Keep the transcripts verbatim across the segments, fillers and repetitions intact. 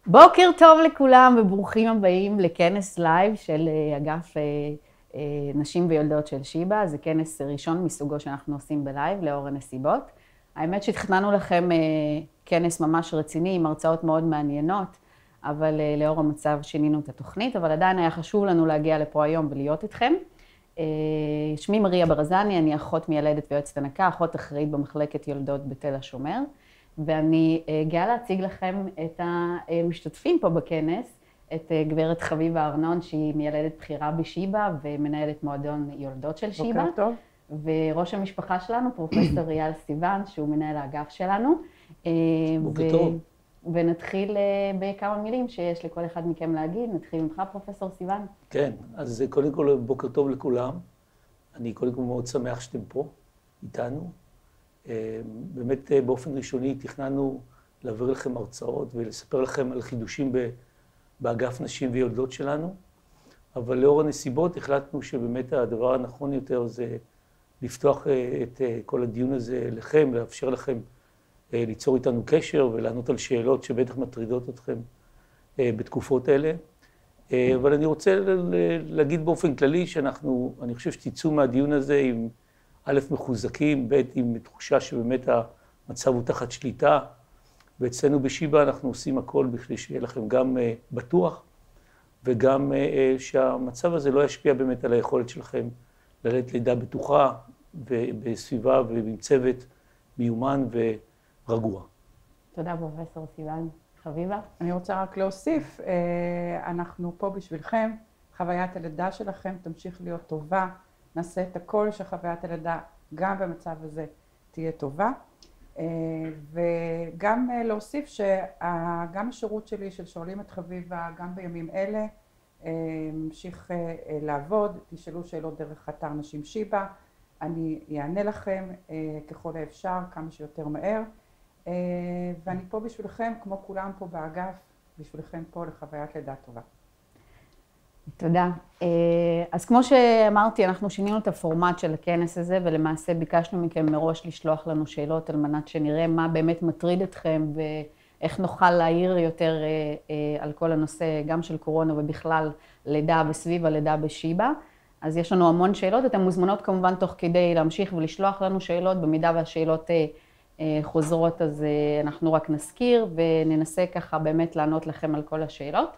בוקר טוב לכולם וברוכים הבאים לכנס לייב של אגף נשים ויולדות של שיבא. זה כנס ראשון מסוגו שאנחנו עושים בלייב לאור הנסיבות. האמת שתכננו לכם כנס ממש רציני עם הרצאות מאוד מעניינות, אבל לאור המצב שינינו את התוכנית, אבל עדיין היה חשוב לנו להגיע לפה היום ולהיות איתכם. שמי מריה ברזני, אני אחות מיילדת ויועצת הנקה, אחות אחראית במחלקת יולדות בתל השומר. ואני גאה להציג לכם את המשתתפים פה בכנס, את גברת חביבה ארנון, שהיא מיילדת בחירה בשיבא ומנהלת מועדון יולדות של שיבא. בוקר טוב. וראש המשפחה שלנו, פרופסור אייל סיוון, שהוא מנהל האגף שלנו. בוקר טוב. ונתחיל בכמה מילים שיש לכל אחד מכם להגיד. נתחיל ממך, פרופסור סיוון. כן, אז קודם כל בוקר טוב לכולם. אני קודם כל מאוד שמח שאתם פה איתנו. באמת באופן ראשוני תכננו להעביר לכם הרצאות ולספר לכם על חידושים באגף נשים ויולדות שלנו, אבל לאור הנסיבות החלטנו שבאמת הדבר הנכון יותר זה לפתוח את כל הדיון הזה לכם, לאפשר לכם ליצור איתנו קשר ולענות על שאלות שבטח מטרידות אתכם בתקופות אלה. אבל אני רוצה להגיד באופן כללי שאנחנו, אני חושב שתצאו מהדיון הזה עם א', מחוזקים, ב', עם תחושה שבאמת המצב הוא תחת שליטה, ואצלנו בשיבא אנחנו עושים הכל בכדי שיהיה לכם גם בטוח, וגם שהמצב הזה לא ישפיע באמת על היכולת שלכם ללדת לידה בטוחה, בסביבה ועם צוות מיומן ורגוע. תודה פרופסור סיוון. חביבה? אני רוצה רק להוסיף, אנחנו פה בשבילכם, חוויית הלידה שלכם תמשיך להיות טובה, נעשה את הכל שחוויית הלידה גם במצב הזה תהיה טובה, וגם להוסיף שגם השירות שלי של שואלים את חביבה גם בימים אלה ממשיך לעבוד. תשאלו שאלות דרך אתר נשים שיבא, אני אענה לכם ככל האפשר כמה שיותר מהר, ואני פה בשבילכם כמו כולם פה באגף, בשבילכם פה לחוויית לידה טובה. תודה. אז כמו שאמרתי, אנחנו שינינו את הפורמט של הכנס הזה, ולמעשה ביקשנו מכם מראש לשלוח לנו שאלות על מנת שנראה מה באמת מטריד אתכם, ואיך נוכל להעיר יותר על כל הנושא, גם של קורונה ובכלל לידה וסביב הלידה בשיבא. אז יש לנו המון שאלות, אתן מוזמנות כמובן תוך כדי להמשיך ולשלוח לנו שאלות, במידה והשאלות חוזרות אז אנחנו רק נזכיר, וננסה ככה באמת לענות לכם על כל השאלות.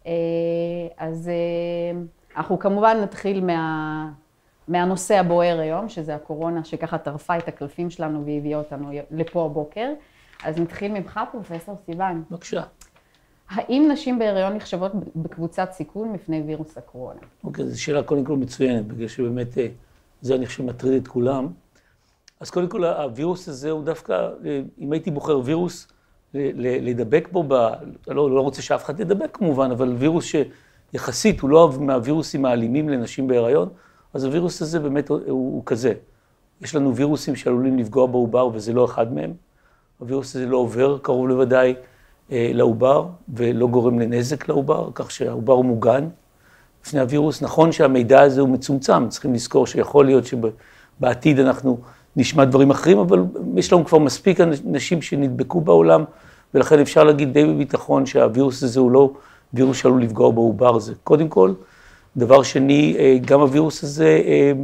אז אנחנו כמובן נתחיל מה, מהנושא הבוער היום, שזה הקורונה שככה טרפה את הקלפים שלנו והביאה אותנו לפה הבוקר. אז נתחיל ממך, פרופסור סיוון. בבקשה. האם נשים בהיריון נחשבות בקבוצת סיכון מפני וירוס הקורונה? אוקיי, זו שאלה קודם כל מצוינת, בגלל שבאמת זה אני חושב מטריד את כולם. אז קודם כל הווירוס הזה הוא דווקא, אם הייתי בוחר וירוס, לדבק בו, ב... לא, לא רוצה שאף אחד ידבק כמובן, אבל וירוס שיחסית הוא לא מהווירוסים האלימים לנשים בהיריון, אז הווירוס הזה באמת הוא, הוא כזה. יש לנו וירוסים שעלולים לפגוע בעובר וזה לא אחד מהם. הווירוס הזה לא עובר קרוב לוודאי אה, לעובר ולא גורם לנזק לעובר, כך שהעובר הוא מוגן לפני הווירוס. נכון שהמידע הזה הוא מצומצם, צריכים לזכור שיכול להיות שבעתיד אנחנו נשמע דברים אחרים, אבל יש לנו כבר מספיק אנשים שנדבקו בעולם, ולכן אפשר להגיד די בביטחון שהווירוס הזה הוא לא וירוס שעלול לפגוע בעובר. זה קודם כל. דבר שני, גם הווירוס הזה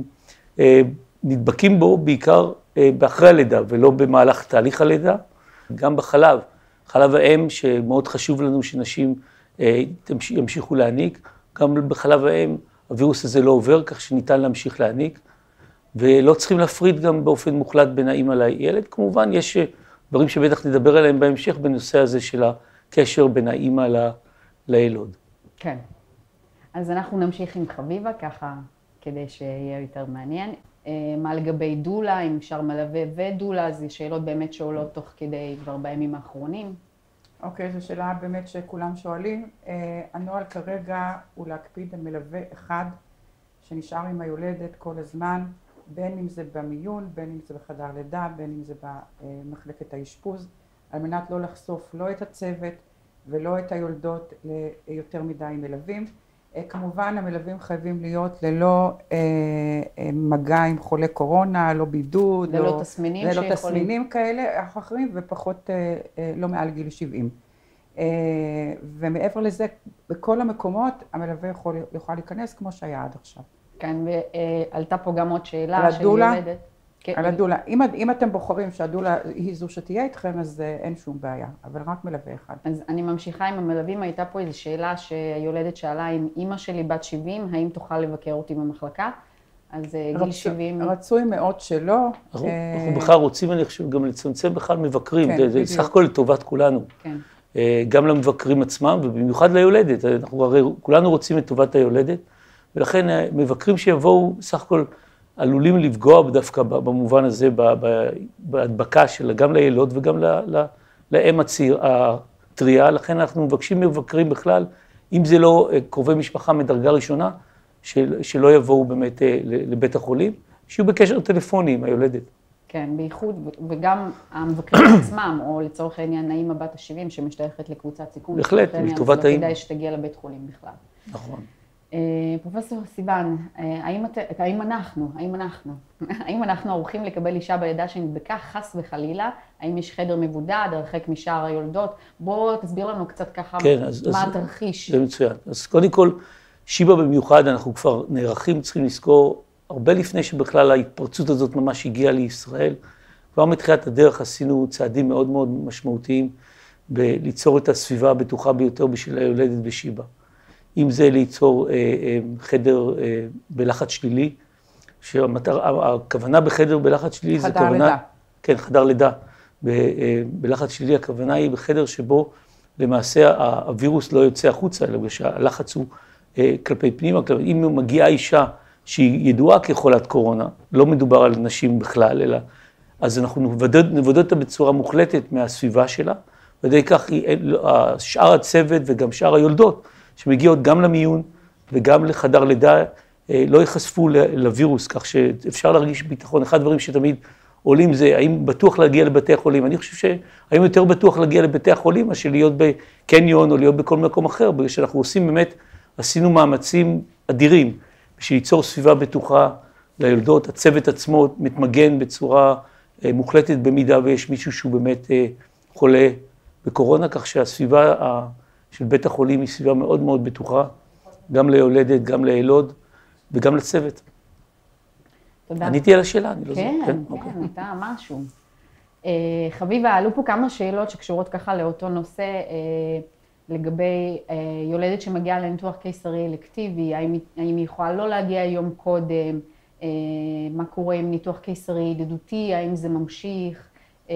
נדבקים בו בעיקר באחרי הלידה, ולא במהלך תהליך הלידה. גם בחלב, חלב האם שמאוד חשוב לנו שנשים ימשיכו להניק, גם בחלב האם הווירוס הזה לא עובר, כך שניתן להמשיך להניק. ולא צריכים להפריד גם באופן מוחלט בין האמא לילד. כמובן, יש דברים שבטח נדבר עליהם בהמשך בנושא הזה של הקשר בין האמא לילוד. כן. אז אנחנו נמשיך עם חביבה ככה, כדי שיהיה יותר מעניין. מה לגבי דולה, אם אפשר מלווה ודולה, אז יש שאלות באמת שעולות תוך כדי כבר בימים האחרונים. אוקיי, זו שאלה באמת שכולם שואלים. הנוהל כרגע הוא להקפיד על מלווה אחד שנשאר עם היולדת כל הזמן, בין אם זה במיון, בין אם זה בחדר לידה, בין אם זה במחלקת האשפוז, על מנת לא לחשוף לא את הצוות ולא את היולדות ליותר מדי מלווים. כמובן המלווים חייבים להיות ללא מגע עם חולי קורונה, לא בידוד, ללא לא, תסמינים, ללא תסמינים כאלה אחרים ופחות לא מעל גיל שבעים. ומעבר לזה, בכל המקומות המלווה יכול, יכול להיכנס כמו שהיה עד עכשיו. כן, ועלתה פה גם עוד שאלה של ילדת. על הדולה. אם, אם אתם בוחרים שהדולה היא זו שתהיה איתכם, אז אין שום בעיה, אבל רק מלווה אחד. אז אני ממשיכה עם המלווים. הייתה פה איזו שאלה שהיולדת שאלה, אם אימא שלי בת שבעים, האם תוכל לבקר אותי במחלקה? אז גיל רצו, שבעים... רצוי מאוד שלא. אנחנו, אנחנו בכלל רוצים, אני חושב, גם לצמצם בכלל מבקרים. כן, זה, זה סך הכל לטובת כולנו. כן. גם למבקרים עצמם, ובמיוחד ליולדת. אנחנו הרי כולנו רוצים את טובת היולדת, ולכן מבקרים שיבואו סך הכל עלולים לפגוע דווקא במובן הזה, בהדבקה שלה, גם לילוד וגם לאם הטריה. לכן אנחנו מבקשים מבקרים בכלל, אם זה לא קרובי משפחה מדרגה ראשונה, שלא יבואו באמת לבית החולים, שיהיו בקשר טלפוני עם היולדת. כן, בייחוד, וגם המבקרים עצמם, או לצורך העניין, האמא בת ה-שבעים שמשתייכת לקבוצת סיכון. בהחלט, לטובת האמא. כדאי שתגיע לבית חולים בכלל. נכון. פרופסור סיוון, האם, האם אנחנו, האם אנחנו, האם אנחנו ערוכים לקבל אישה בלידה שנדבקה חס וחלילה? האם יש חדר מבודד, הרחק משאר היולדות? בואו תסביר לנו קצת ככה כן, אז, מה אז, התרחיש. זה מצוין. אז קודם כל, שיבא במיוחד, אנחנו כבר נערכים, צריכים לזכור, הרבה לפני שבכלל ההתפרצות הזאת ממש הגיעה לישראל. כבר מתחילת הדרך עשינו צעדים מאוד מאוד משמעותיים בליצור את הסביבה הבטוחה ביותר בשביל היולדת בשיבא. אם זה ליצור אה, אה, חדר אה, בלחץ שלילי, שהמטר, הכוונה בחדר בלחץ שלילי זה כוונה... חדר לידה. כן, חדר לידה. ב, אה, בלחץ שלילי הכוונה היא בחדר שבו למעשה הווירוס לא יוצא החוצה, אלא בגלל שהלחץ הוא אה, כלפי פנימה. אם מגיעה אישה שהיא ידועה כחולת קורונה, לא מדובר על נשים בכלל, אלא... אז אנחנו נבודד, נבודד אותה בצורה מוחלטת מהסביבה שלה, ועדי כך שאר הצוות וגם שאר היולדות, שמגיעות גם למיון וגם לחדר לידה, לא יחשפו לווירוס, כך שאפשר להרגיש ביטחון. אחד הדברים שתמיד עולים זה, האם בטוח להגיע לבתי החולים? אני חושב שהאם יותר בטוח להגיע לבתי החולים, מאשר להיות בקניון או להיות בכל מקום אחר, בגלל שאנחנו עושים באמת, עשינו מאמצים אדירים, בשביל ליצור סביבה בטוחה ליולדות. הצוות עצמו מתמגן בצורה מוחלטת במידה ויש מישהו שהוא באמת חולה בקורונה, כך שהסביבה של בית החולים היא סביבה מאוד מאוד בטוחה, גם ליולדת, גם לילוד וגם לצוות. תודה. עניתי על השאלה, אני לא זוכר. כן, כן, הייתה משהו. חביבה, עלו פה כמה שאלות שקשורות ככה לאותו נושא, לגבי יולדת שמגיעה לניתוח קיסרי אלקטיבי, האם היא יכולה לא להגיע יום קודם, מה קורה עם ניתוח קיסרי ידידותי, האם זה ממשיך.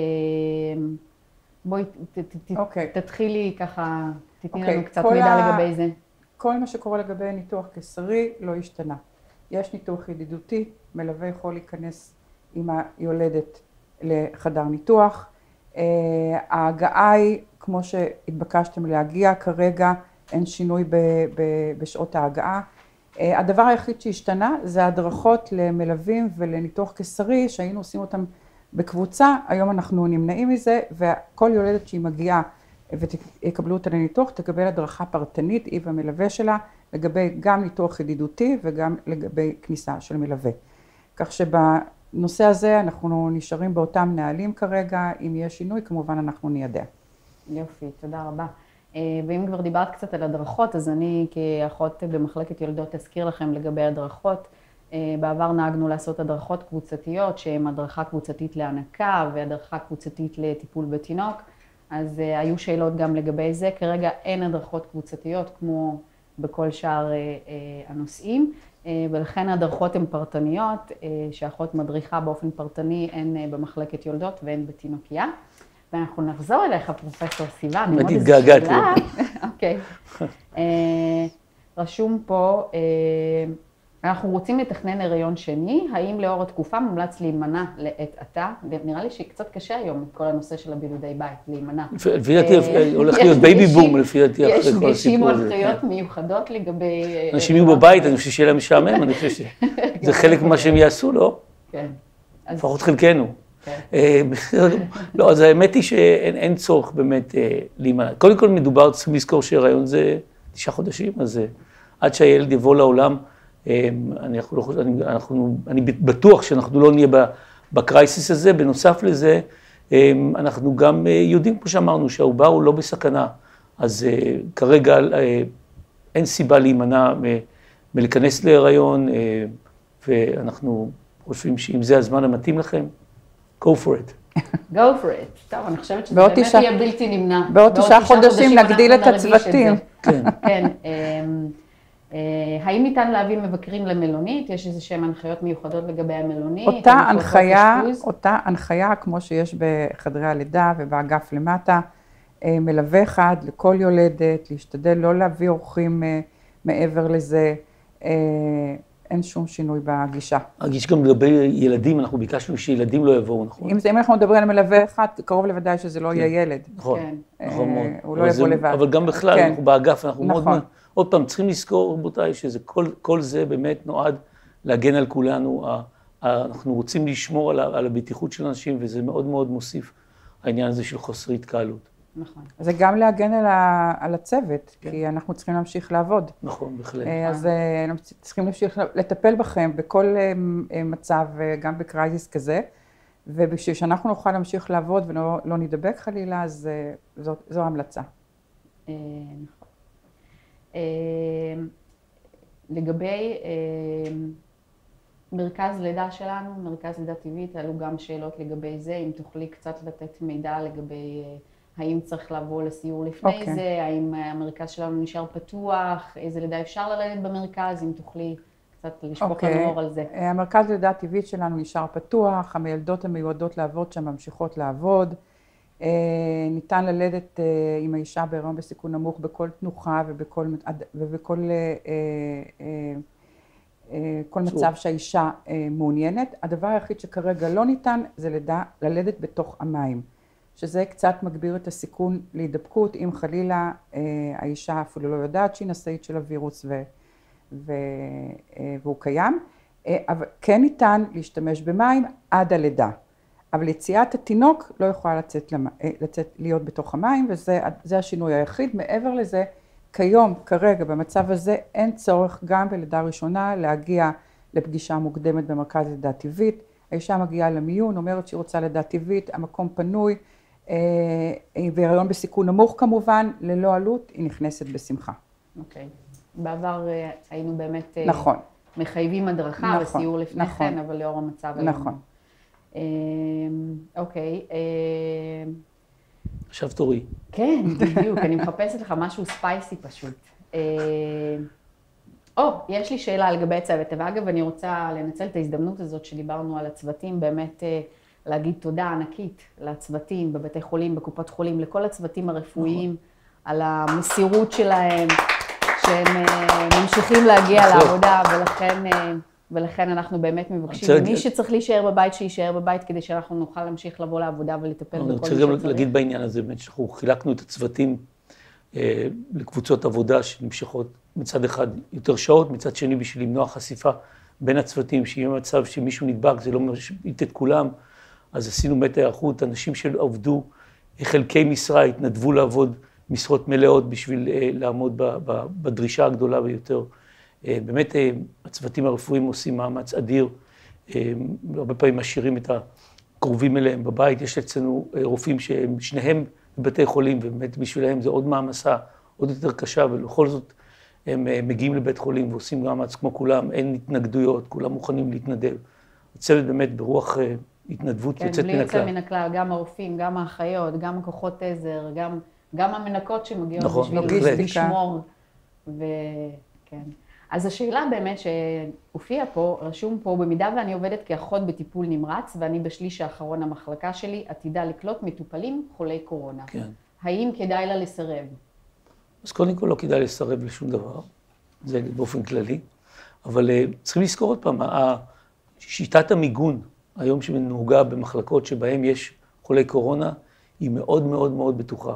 בואי תתחילי ככה, תתני לנו קצת מידע לגבי זה. כל מה שקורה לגבי ניתוח קיסרי לא השתנה. יש ניתוח ידידותי, מלווה יכול להיכנס עם היולדת לחדר ניתוח. ההגעה היא, כמו שהתבקשתם להגיע, כרגע אין שינוי ב, ב, בשעות ההגעה. הדבר היחיד שהשתנה זה הדרכות למלווים ולניתוח קיסרי, שהיינו עושים אותם בקבוצה, היום אנחנו נמנעים מזה, וכל יולדת שהיא מגיעה ותקבלו אותה לניתוח, תקבל הדרכה פרטנית, היא והמלווה שלה, לגבי גם ניתוח ידידותי וגם לגבי כניסה של מלווה. כך שבנושא הזה אנחנו נשארים באותם נהלים כרגע, אם יש שינוי כמובן אנחנו ניידע. יופי, תודה רבה. ואם כבר דיברת קצת על הדרכות, אז אני כאחות במחלקת יולדות אזכיר לכם לגבי הדרכות. בעבר נהגנו לעשות הדרכות קבוצתיות, שהן הדרכה קבוצתית להנקה והדרכה קבוצתית לטיפול בתינוק. אז היו שאלות גם לגבי זה. כרגע אין הדרכות קבוצתיות כמו בכל שאר הנושאים, ולכן הדרכות הן פרטניות, שאחות מדריכה באופן פרטני הן במחלקת יולדות והן בתינוקייה. ואנחנו נחזור אליך, פרופסור סיוון. אני התגעגעתי. אוקיי. רשום פה, אנחנו רוצים לתכנן הריון שני, האם לאור התקופה מומלץ להימנע לעת עתה? נראה לי שקצת קשה היום כל הנושא של הבידודי בית, להימנע. לפי דעתי הולך להיות בייבי בום, לפי דעתי אחרי כל הסיפור הזה. יש דגשים או הנחיות מיוחדות לגבי... אנשים יהיו בבית, אני חושב שיהיה להם משעמם, אני חושב שזה חלק ממה שהם יעשו, לא? כן. לפחות חלקנו. לא, אז האמת היא שאין צורך באמת להימנע. קודם כל מדובר, צריכים לזכור שהרעיון זה תשעה חודשים, אז עד שהילד יבוא לעולם, אני, אנחנו, אני בטוח שאנחנו לא נהיה בקרייסיס הזה. בנוסף לזה, אנחנו גם יודעים, כמו שאמרנו, שהעובר הוא לא בסכנה. אז כרגע אין סיבה להימנע מלהיכנס להיריון, ואנחנו חושבים שאם זה הזמן המתאים לכם, go for it. go for it. טוב, אני חושבת שזה באמת יהיה בלתי נמנע. בעוד תשעה חודשים נגדיל את הצוותים. כן. כן. האם ניתן להביא מבקרים למלונית? יש איזה שהן הנחיות מיוחדות לגבי המלונית? אותה הנחיה, אותה הנחיה כמו שיש בחדרי הלידה ובאגף למטה, מלווה אחד לכל יולדת, להשתדל לא להביא אורחים מעבר לזה, אין שום שינוי בגישה. יש גם לגבי ילדים, אנחנו ביקשנו שילדים לא יבואו, נכון? אם אנחנו מדברים על מלווה אחד, קרוב לוודאי שזה לא יהיה ילד. נכון, נכון מאוד. הוא לא יבוא לבד. אבל גם בכלל, אנחנו באגף, אנחנו מאוד מאוד, עוד פעם, צריכים לזכור, רבותיי, שכל זה באמת נועד להגן על כולנו, אנחנו רוצים לשמור על הבטיחות של אנשים, וזה מאוד מאוד מוסיף העניין הזה של חוסר התקהלות. נכון. זה גם להגן על, ה, על הצוות, כן. כי אנחנו צריכים להמשיך לעבוד. נכון, בהחלט. אז צריכים להמשיך לטפל בכם בכל מצב, גם בקרייזיס כזה, ובשביל שאנחנו נוכל להמשיך לעבוד ולא לא נדבק חלילה, אז זו, זו המלצה. נכון. לגבי מרכז לידה שלנו, מרכז לידה טבעית, עלו גם שאלות לגבי זה, אם תוכלי קצת לתת מידע לגבי האם צריך לבוא לסיור לפני okay. זה, האם המרכז שלנו נשאר פתוח, איזה לידה אפשר ללדת במרכז, אם תוכלי קצת לשפוך okay. לנו אור על זה. המרכז לידה טבעית שלנו נשאר פתוח, המילדות המיועדות לעבוד שם ממשיכות לעבוד. ניתן ללדת עם האישה בהיריון בסיכון נמוך בכל תנוחה ובכל, ובכל כל מצב שהאישה מעוניינת. הדבר היחיד שכרגע לא ניתן זה לידה, ללדת בתוך המים. שזה קצת מגביר את הסיכון להידבקות, אם חלילה האישה אפילו לא יודעת שהיא נשאית של הווירוס ו, ו, והוא קיים. אבל כן ניתן להשתמש במים עד הלידה. אבל יציאת התינוק לא יכולה לצאת, לצאת להיות בתוך המים, וזה השינוי היחיד. מעבר לזה, כיום, כרגע, במצב הזה, אין צורך גם בלידה ראשונה להגיע לפגישה מוקדמת במרכז לידה טבעית. האישה מגיעה למיון, אומרת שהיא רוצה לידה טבעית, המקום פנוי, והיריון בסיכון נמוך כמובן, ללא עלות, היא נכנסת בשמחה. אוקיי. בעבר היינו באמת נכון. מחייבים הדרכה נכון. וסיור לפני נכון. כן, אבל לאור המצב היום. נכון. אוקיי. עכשיו תורי. כן, בדיוק, אני מחפשת לך משהו ספייסי פשוט. או, יש לי שאלה לגבי הצוות, ואגב, אני רוצה לנצל את ההזדמנות הזאת שדיברנו על הצוותים, באמת להגיד תודה ענקית לצוותים בבתי חולים, בקופות חולים, לכל הצוותים הרפואיים, על המסירות שלהם, שהם ממשיכים להגיע לעבודה, ולכן... ולכן אנחנו באמת מבקשים, מי שצריך להישאר בבית, שישאר בבית, כדי שאנחנו נוכל להמשיך לבוא לעבודה ולטפל בכל מי שצריך. אני רוצה גם להגיד בעניין הזה, באמת שאנחנו חילקנו את הצוותים אה, לקבוצות עבודה שנמשכות מצד אחד יותר שעות, מצד שני בשביל למנוע חשיפה בין הצוותים, שיהיה מצב שמישהו נדבק, זה לא משאית את כולם, אז עשינו באמת היערכות, אנשים שעבדו חלקי משרה, התנדבו לעבוד משרות מלאות בשביל אה, לעמוד ב, ב, בדרישה הגדולה ביותר. באמת הצוותים הרפואיים עושים מאמץ אדיר, הרבה פעמים משאירים את הקרובים אליהם בבית, יש אצלנו רופאים שהם שניהם בבתי חולים, ובאמת בשבילהם זה עוד מעמסה, עוד יותר קשה, ובכל זאת הם מגיעים לבית חולים ועושים מאמץ כמו כולם, אין התנגדויות, כולם מוכנים להתנדב. הצוות באמת ברוח התנדבות יוצאת מן הכלל. כן, בלי יוצא מן הכלל, גם הרופאים, גם האחיות, גם הכוחות עזר, גם, גם המנקות שמגיעות נכון, בשביל לשמור, וכן. אז השאלה באמת שהופיעה פה, רשום פה, במידה ואני עובדת כאחות בטיפול נמרץ, ואני בשליש האחרון המחלקה שלי, עתידה לקלוט מטופלים חולי קורונה. כן. האם כדאי לה לסרב? אז קודם כל לא כדאי לסרב לשום דבר, זה באופן כללי, אבל צריכים לזכור עוד פעם, שיטת המיגון, היום שנהוגה במחלקות שבהם יש חולי קורונה, היא מאוד מאוד מאוד בטוחה.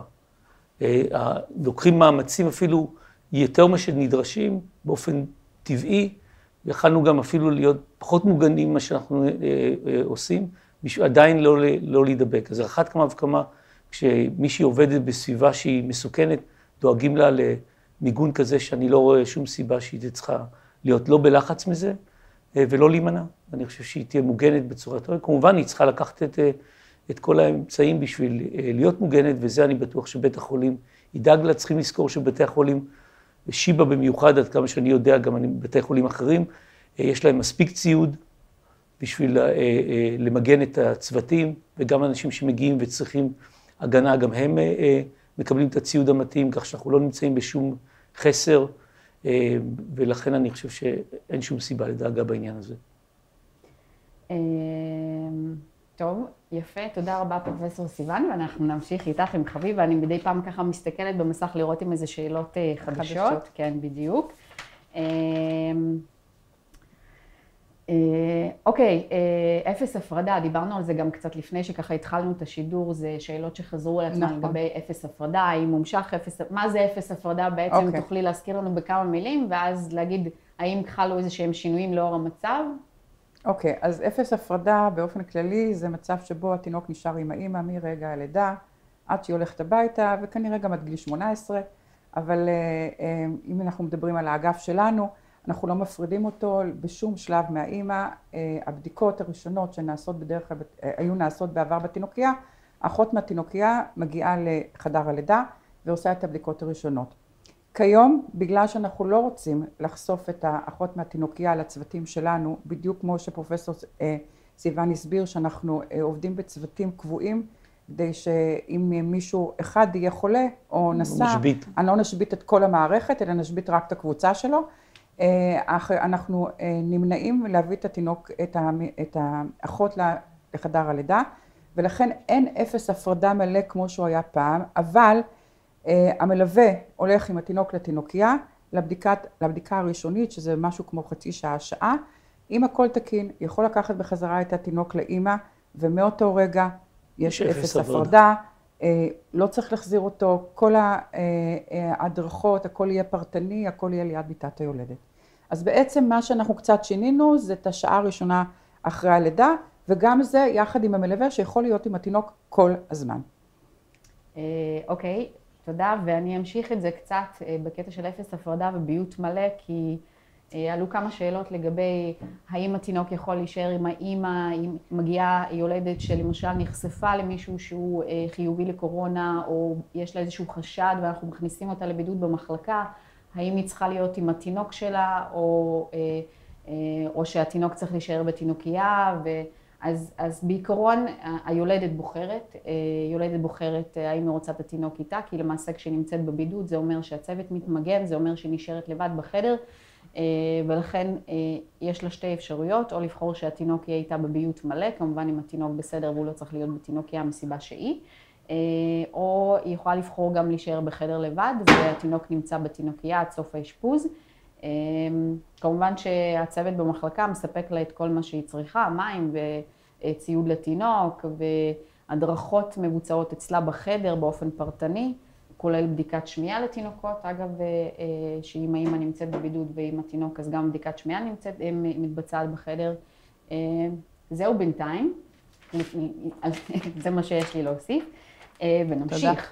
לוקחים מאמצים אפילו, יותר מה שנדרשים באופן טבעי, יכלנו גם אפילו להיות פחות מוגנים ממה שאנחנו אה, אה, עושים, בשביל עדיין לא, לא להידבק. אז אחת כמה וכמה, כשמישהי עובדת בסביבה שהיא מסוכנת, דואגים לה למיגון כזה שאני לא רואה שום סיבה שהיא צריכה להיות לא בלחץ מזה, אה, ולא להימנע. אני חושב שהיא תהיה מוגנת בצורה טובה. כמובן, היא צריכה לקחת את, את כל האמצעים בשביל להיות מוגנת, וזה אני בטוח שבית החולים ידאג לה. צריכים לזכור שבתי החולים, ושיבא במיוחד, עד כמה שאני יודע, גם אני בבתי חולים אחרים, יש להם מספיק ציוד בשביל למגן את הצוותים, וגם אנשים שמגיעים וצריכים הגנה, גם הם מקבלים את הציוד המתאים, כך שאנחנו לא נמצאים בשום חסר, ולכן אני חושב שאין שום סיבה לדאגה בעניין הזה. טוב, יפה, תודה רבה פרופסור סיוון, ואנחנו נמשיך איתך עם חביב, ואני מדי פעם ככה מסתכלת במסך לראות עם איזה שאלות חדשות. חדשות. כן, בדיוק. אוקיי, אפס הפרדה, דיברנו על זה גם קצת לפני שככה התחלנו את השידור, זה שאלות שחזרו על עצמן לגבי אפס הפרדה, האם מומשך אפס, מה זה אפס הפרדה בעצם, תוכלי להזכיר לנו בכמה מילים, ואז להגיד האם חלו איזה שהם שינויים לאור המצב? אוקיי, אז אפס הפרדה באופן כללי זה מצב שבו התינוק נשאר עם האמא מרגע הלידה, עד שהיא הולכת הביתה, וכנראה גם עד גיל שמונה עשרה, אבל אם אנחנו מדברים על האגף שלנו, אנחנו לא מפרידים אותו בשום שלב מהאמא. הבדיקות הראשונות שנעשות בדרך כלל, היו נעשות בעבר בתינוקייה, האחות מהתינוקייה מגיעה לחדר הלידה ועושה את הבדיקות הראשונות. כיום, בגלל שאנחנו לא רוצים לחשוף את האחות מהתינוקייה לצוותים שלנו, בדיוק כמו שפרופסור סיוון הסביר, שאנחנו עובדים בצוותים קבועים, כדי שאם מישהו אחד יהיה חולה או נסע, אני לא נשבית את כל המערכת, אלא נשבית רק את הקבוצה שלו. אנחנו נמנעים להביא את התינוק, את האחות לחדר הלידה, ולכן אין אפס הפרדה מלא כמו שהוא היה פעם, אבל המלווה הולך עם התינוק לתינוקייה, לבדיקת, לבדיקה הראשונית, שזה משהו כמו חצי שעה, שעה. אם הכל תקין, יכול לקחת בחזרה את התינוק לאמא, ומאותו רגע יש אפס הפרדה, לא צריך להחזיר אותו, כל ההדרכות, הכל יהיה פרטני, הכל יהיה ליד ביתת היולדת. אז בעצם מה שאנחנו קצת שינינו, זה את השעה הראשונה אחרי הלידה, וגם זה יחד עם המלווה שיכול להיות עם התינוק כל הזמן. אוקיי. תודה, ואני אמשיך את זה קצת בקטע של אפס הפרדה וביות מלא, כי עלו כמה שאלות לגבי האם התינוק יכול להישאר עם האמא, אם מגיעה יולדת שלמשל נחשפה למישהו שהוא חיובי לקורונה, או יש לה איזשהו חשד ואנחנו מכניסים אותה לבידוד במחלקה, האם היא צריכה להיות עם התינוק שלה, או, או שהתינוק צריך להישאר בתינוקייה, ו... אז, אז בעיקרון היולדת בוחרת, יולדת בוחרת האם היא רוצה את התינוק איתה, כי למעשה כשהיא נמצאת בבידוד זה אומר שהצוות מתמגן, זה אומר שהיא נשארת לבד בחדר, ולכן יש לה שתי אפשרויות, או לבחור שהתינוק יהיה איתה בביות מלא, כמובן אם התינוק בסדר והוא לא צריך להיות בתינוקיה מסיבה שהיא, או היא יכולה לבחור גם להישאר בחדר לבד, והתינוק נמצא בתינוקיה עד סוף האשפוז. כמובן שהצוות במחלקה מספק לה את כל מה שהיא צריכה, מים וציוד לתינוק, והדרכות מבוצעות אצלה בחדר באופן פרטני, כולל בדיקת שמיעה לתינוקות, אגב, שאם האמא נמצאת בבידוד ועם התינוק, אז גם בדיקת שמיעה נמצאת, מתבצעת בחדר. זהו בינתיים, זה מה שיש לי להוסיף, ונמשיך.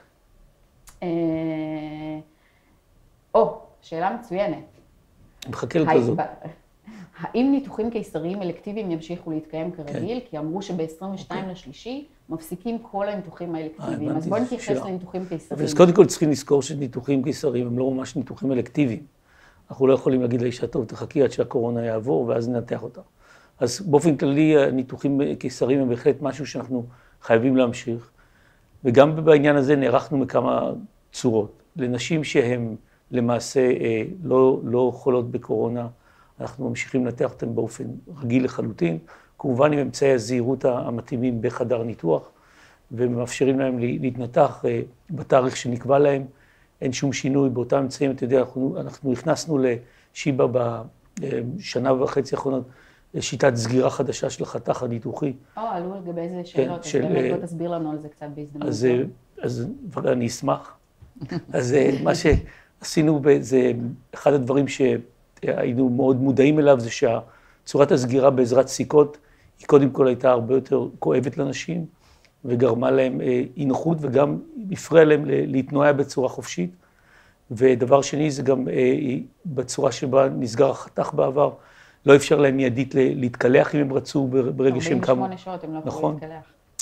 או, שאלה מצוינת. מחכה לכזאת. האם ניתוחים קיסריים אלקטיביים ימשיכו להתקיים כרגיל? כי אמרו שב-עשרים ושתיים לשלישי מפסיקים כל הניתוחים האלקטיביים. אז בואו נתייחס לניתוחים קיסריים. אז קודם כל צריכים לזכור שניתוחים קיסריים הם לא ממש ניתוחים אלקטיביים. אנחנו לא יכולים להגיד לאישה, טוב, תחכי עד שהקורונה יעבור ואז ננתח אותה. אז באופן כללי הניתוחים קיסריים הם בהחלט משהו שאנחנו חייבים להמשיך. וגם בעניין הזה נערכנו מכמה צורות. לנשים שהן למעשה לא, לא חולות בקורונה, אנחנו ממשיכים לנתח אותם באופן רגיל לחלוטין, כמובן עם אמצעי הזהירות המתאימים בחדר ניתוח, ומאפשרים להם להתנתח בתאריך שנקבע להם, אין שום שינוי באותם אמצעים. אתה יודע, אנחנו, אנחנו הכנסנו לשיבא בשנה וחצי האחרונות שיטת סגירה חדשה של החתך הניתוחי. או, עלו לגבי איזה שאלות, אז באמת בוא תסביר לנו על זה קצת בהזדמנות. אז, אז אני אשמח. אז מה שעשינו, זה אחד הדברים שהיינו מאוד מודעים אליו, זה שצורת הסגירה בעזרת סיכות, היא קודם כל הייתה הרבה יותר כואבת לנשים, וגרמה להם אי נוחות, וגם הפריעה להם להתנועע בצורה חופשית. ודבר שני, זה גם בצורה שבה נסגר החתך בעבר, לא אפשר להם מיידית להתקלח אם הם רצו ברגע שהם קמו. ארבעים ושמונה שעות הם לא יכולים להתקלח.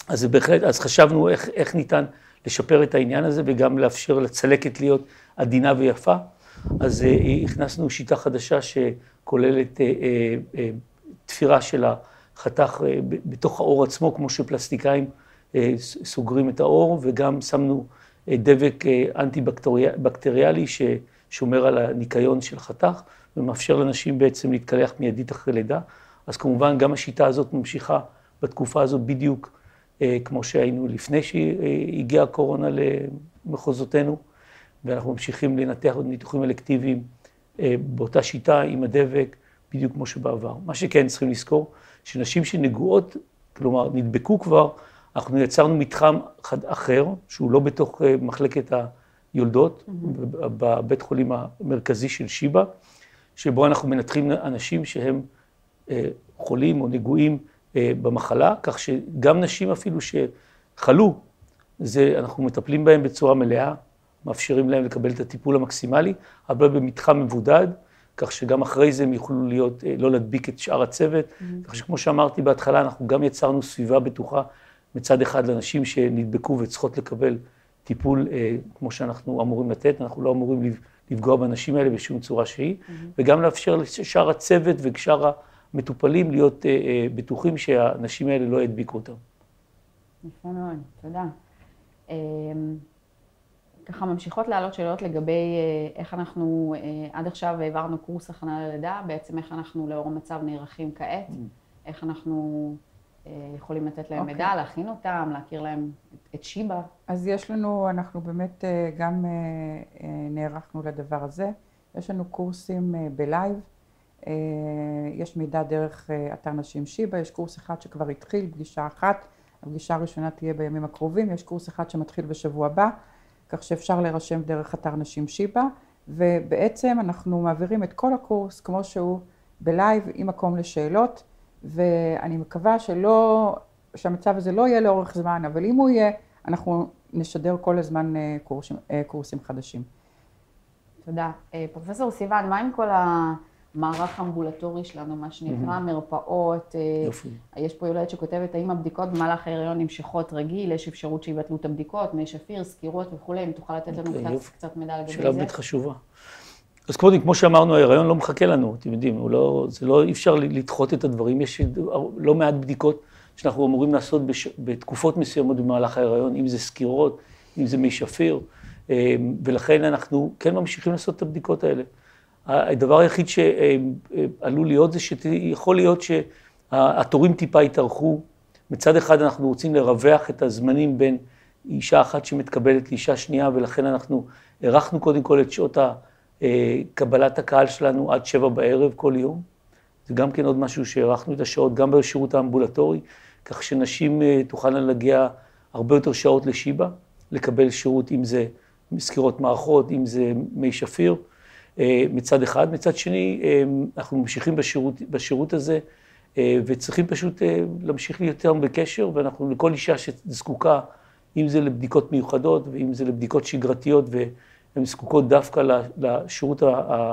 אז בהחלט, אז חשבנו איך, איך ניתן לשפר את העניין הזה, וגם לאפשר לצלקת להיות עדינה ויפה. אז אה, הכנסנו שיטה חדשה שכוללת אה, אה, אה, תפירה של החתך אה, בתוך האור עצמו, כמו שפלסטיקאים אה, סוגרים את האור, וגם שמנו אה, דבק אה, אנטי-בקטריאלי ששומר על הניקיון של החתך, ומאפשר לאנשים בעצם להתקלח מיידית אחרי לידה. אז כמובן גם השיטה הזאת ממשיכה בתקופה הזאת בדיוק אה, כמו שהיינו לפני שהגיעה הקורונה למחוזותינו, ואנחנו ממשיכים לנתח עוד ניתוחים אלקטיביים אה, באותה שיטה עם הדבק, בדיוק כמו שבעבר. מה שכן צריכים לזכור, שנשים שנגועות, כלומר נדבקו כבר, אנחנו יצרנו מתחם אחר, שהוא לא בתוך אה, מחלקת היולדות, mm-hmm. בבית חולים המרכזי של שיבא, שבו אנחנו מנתחים אנשים שהם אה, חולים או נגועים אה, במחלה, כך שגם נשים אפילו שחלו, זה, אנחנו מטפלים בהם בצורה מלאה, מאפשרים להם לקבל את הטיפול המקסימלי, אבל במתחם מבודד, כך שגם אחרי זה הם יוכלו להיות, לא להדביק את שאר הצוות, mm-hmm. כך שכמו שאמרתי בהתחלה, אנחנו גם יצרנו סביבה בטוחה מצד אחד לנשים שנדבקו וצריכות לקבל טיפול אה, כמו שאנחנו אמורים לתת, אנחנו לא אמורים לפגוע באנשים האלה בשום צורה שהיא, mm-hmm. וגם לאפשר לשאר הצוות ושאר המטופלים להיות אה, אה, בטוחים שהנשים האלה לא ידביקו אותם. יפה מאוד, תודה. אה... ככה ממשיכות לעלות שאלות לגבי איך אנחנו עד עכשיו העברנו קורס הכנה ללידה, בעצם איך אנחנו לאור המצב נערכים כעת, mm. איך אנחנו יכולים לתת להם okay. מידע, להכין אותם, להכיר להם את שיבא. אז יש לנו, אנחנו באמת גם נערכנו לדבר הזה, יש לנו קורסים בלייב, יש מידע דרך אתר נשים שיבא, יש קורס אחד שכבר התחיל, פגישה אחת, הפגישה הראשונה תהיה בימים הקרובים, יש קורס אחד שמתחיל בשבוע הבא, כך שאפשר להירשם דרך אתר נשים שיבא, ובעצם אנחנו מעבירים את כל הקורס כמו שהוא בלייב עם מקום לשאלות, ואני מקווה שלא, שהמצב הזה לא יהיה לאורך זמן, אבל אם הוא יהיה, אנחנו נשדר כל הזמן קורסים, קורסים חדשים. תודה. פרופסור סיוון, מה עם כל המערך האמבולטורי שלנו, מה שנקרא, מרפאות? יופי. יש פה יולדת שכותבת, האם הבדיקות במהלך ההיריון נמשכות רגיל, יש אפשרות שיבטלו את הבדיקות, מי שפיר, סקירות וכו', אם תוכל לתת לנו קצת, קצת מידע לגבי זה? שאלה באמת חשובה. אז קודם, כמו שאמרנו, ההיריון לא מחכה לנו, אתם יודעים, לא, זה לא, אי אפשר לדחות את הדברים, יש לא מעט בדיקות שאנחנו אמורים לעשות בש, בתקופות מסוימות במהלך ההיריון, אם זה סקירות, אם זה מי שפיר, ולכן אנחנו כן ממשיכים לעשות את הבדיקות האלה. הדבר היחיד שעלול להיות זה שיכול להיות שהתורים טיפה יתארכו. מצד אחד אנחנו רוצים לרווח את הזמנים בין אישה אחת שמתקבלת לאישה שנייה, ולכן אנחנו ערכנו קודם כל את שעות קבלת הקהל שלנו עד שבע בערב כל יום. זה גם כן עוד משהו שערכנו את השעות גם בשירות האמבולטורי, כך שנשים תוכלנה להגיע הרבה יותר שעות לשיבא, לקבל שירות אם זה סקירות מערכות, אם זה מי שפיר. מצד אחד, מצד שני, אנחנו ממשיכים בשירות, בשירות הזה, וצריכים פשוט להמשיך יותר בקשר, ואנחנו לכל אישה שזקוקה, אם זה לבדיקות מיוחדות, ואם זה לבדיקות שגרתיות, והן זקוקות דווקא לשירות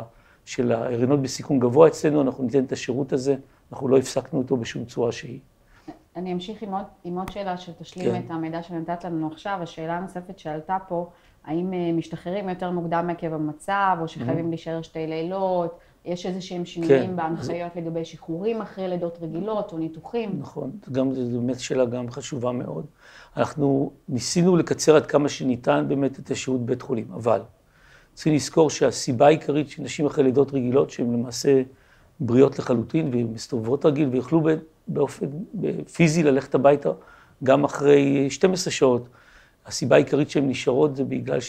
של ההריונות בסיכון גבוה אצלנו, אנחנו ניתן את השירות הזה, אנחנו לא הפסקנו אותו בשום צורה שהיא. אני אמשיך עם עוד, עם עוד שאלה שתשלים כן. את המידע שנתת לנו עכשיו. השאלה הנוספת שעלתה פה, האם משתחררים יותר מוקדם עקב המצב, או שחייבים mm-hmm. להישאר שתי לילות, יש איזה שהם שינויים כן. בהנחיות זה... לגבי שחרורים אחרי לידות רגילות או ניתוחים? נכון, גם, זו באמת שאלה גם חשובה מאוד. אנחנו ניסינו לקצר עד כמה שניתן באמת את השירות בית חולים, אבל צריכים לזכור שהסיבה העיקרית שנשים אחרי לידות רגילות, שהן למעשה בריאות לחלוטין ומסתובבות רגיל, ויוכלו באופן פיזי ללכת הביתה גם אחרי שתים עשרה שעות, הסיבה העיקרית שהן נשארות זה בגלל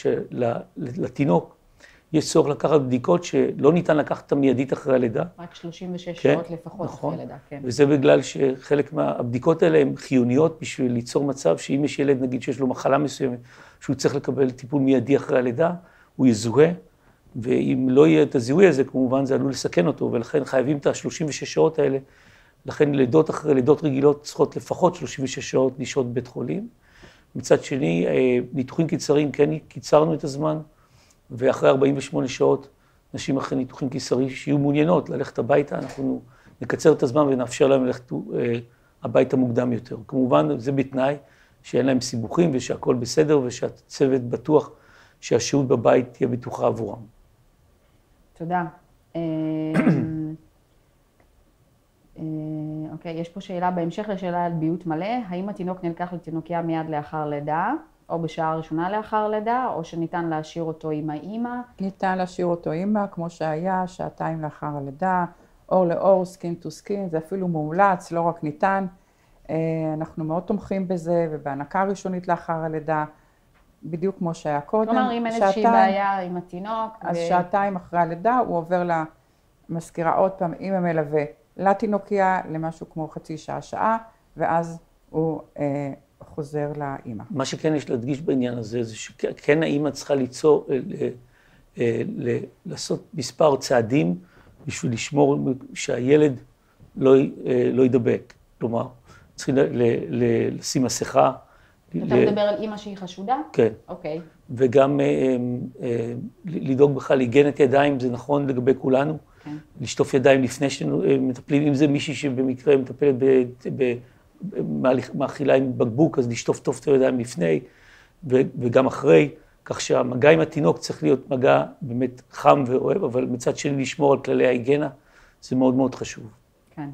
שלתינוק יש צורך לקחת בדיקות שלא ניתן לקחת אותן מיידית אחרי הלידה. רק שלושים ושש כן, שעות לפחות נכון. אחרי לידה, כן. וזה בגלל שחלק מהבדיקות האלה הן חיוניות בשביל ליצור מצב שאם יש ילד, נגיד שיש לו מחלה מסוימת, שהוא צריך לקבל טיפול מיידי אחרי הלידה, הוא יזוהה, ואם לא יהיה את הזיהוי הזה, כמובן זה עלול לסכן אותו, ולכן חייבים את ה-שלושים ושש שעות האלה, לכן לידות אחרי לידות רגילות צריכות לפחות שלושים ושש שעות לשהות בבית חולים. מצד שני, ניתוחים קיצריים, כן קיצרנו את הזמן, ואחרי ארבעים ושמונה שעות, נשים אחרי ניתוחים קיצריים שיהיו מעוניינות ללכת הביתה, אנחנו נקצר את הזמן ונאפשר להם ללכת הביתה מוקדם יותר. כמובן, זה בתנאי שאין להם סיבוכים ושהכל בסדר ושהצוות בטוח שהשהות בבית תהיה בטוחה עבורם. תודה. אוקיי, יש פה שאלה בהמשך לשאלה על ביות מלא. האם התינוק נלקח לתינוקיה מיד לאחר לידה, או בשעה הראשונה לאחר לידה, או שניתן להשאיר אותו עם האמא? ניתן להשאיר אותו אימא, כמו שהיה, שעתיים לאחר הלידה, אור לאור, סקין טו סקין, זה אפילו מומלץ, לא רק ניתן. אנחנו מאוד תומכים בזה, ובהנקה ראשונית לאחר הלידה, בדיוק כמו שהיה קודם. כלומר, אם אין איזושהי בעיה עם התינוק. אז ו... שעתיים אחרי הלידה, הוא עובר למזכירה עוד פעם עם המלווה לתינוקיה, למשהו כמו חצי שעה, שעה, ואז הוא אה, חוזר לאמא. מה שכן יש להדגיש בעניין הזה, זה שכן האמא צריכה ליצור, ל, ל, ל, לעשות מספר צעדים, בשביל לשמור שהילד לא, לא ידבק. כלומר, צריכים ל, ל, לשים מסכה. אתה ל... מדבר על אמא שהיא חשודה? כן. אוקיי. וגם אה, אה, לדאוג בכלל להיגיינת ידיים, זה נכון לגבי כולנו. כן. לשטוף ידיים לפני שמטפלים, אם זה מישהי שבמקרה מטפלת במאכילה עם בקבוק, אז לשטוף טוב את הידיים לפני וגם אחרי, כך שהמגע עם התינוק צריך להיות מגע באמת חם ואוהב, אבל מצד שני לשמור על כללי ההיגיינה, זה מאוד מאוד חשוב. כן.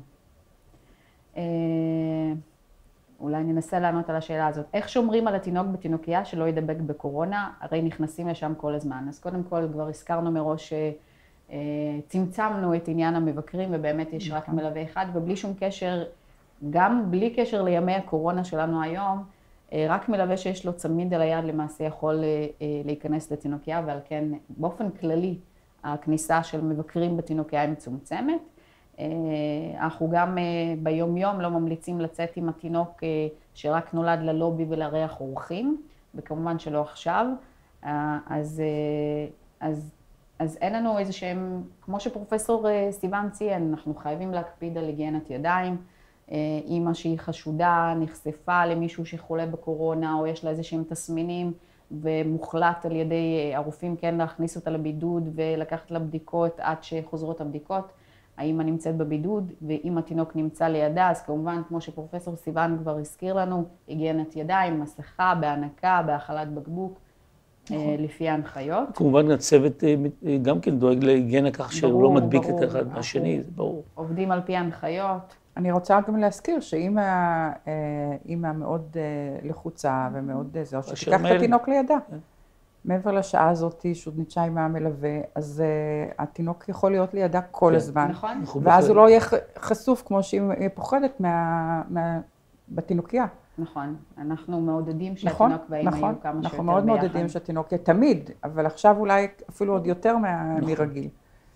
אולי ננסה לענות על השאלה הזאת. איך שומרים על התינוק בתינוקיה שלא ידבק בקורונה? הרי נכנסים לשם כל הזמן. אז קודם כל כבר הזכרנו מראש שצמצמנו את עניין המבקרים, ובאמת יש רק מלווה אחד, ובלי שום קשר, גם בלי קשר לימי הקורונה שלנו היום, רק מלווה שיש לו צמיד על היד למעשה יכול להיכנס לתינוקיה, ועל כן באופן כללי הכניסה של מבקרים בתינוקיה היא מצומצמת. אנחנו גם ביום יום לא ממליצים לצאת עם התינוק שרק נולד ללובי ולריח אורחים, וכמובן שלא עכשיו. אז, אז, אז אין לנו איזה שהם, כמו שפרופסור סיוון ציין, אנחנו חייבים להקפיד על היגיינת ידיים. אמא שהיא חשודה, נחשפה למישהו שחולה בקורונה, או יש לה איזה שהם תסמינים, ומוחלט על ידי הרופאים כן להכניס אותה לבידוד ולקחת לה בדיקות עד שחוזרות הבדיקות. האמא נמצאת בבידוד, ואם התינוק נמצא לידה, אז כמובן, כמו שפרופסור סיוון כבר הזכיר לנו, היגיינת ידיים, מסכה, בהנקה, בהאכלת בקבוק, נכון. לפי ההנחיות. כמובן, הצוות גם כן דואג להיגיינה כך שהוא לא מדביק ברור, את אחד מהשני, זה ברור. עובדים על פי ההנחיות. אני רוצה גם להזכיר שאמא אימא מאוד לחוצה ומאוד זו, שתיקח את התינוק לידה. מעבר לשעה הזאת שעוד נדשה עם המלווה, אז uh, התינוק יכול להיות לידה כל כן, הזמן. נכון. ואז הוא לא יהיה חשוף כמו שהיא פוחדת מה, מה, בתינוקיה. נכון. אנחנו מעודדים שהתינוק נכון, והאמא נכון, יהיו כמה שיותר ביחד. אנחנו מאוד ביחד. מעודדים שהתינוק יהיה תמיד, אבל עכשיו אולי אפילו עוד יותר מה, נכון. מרגיל.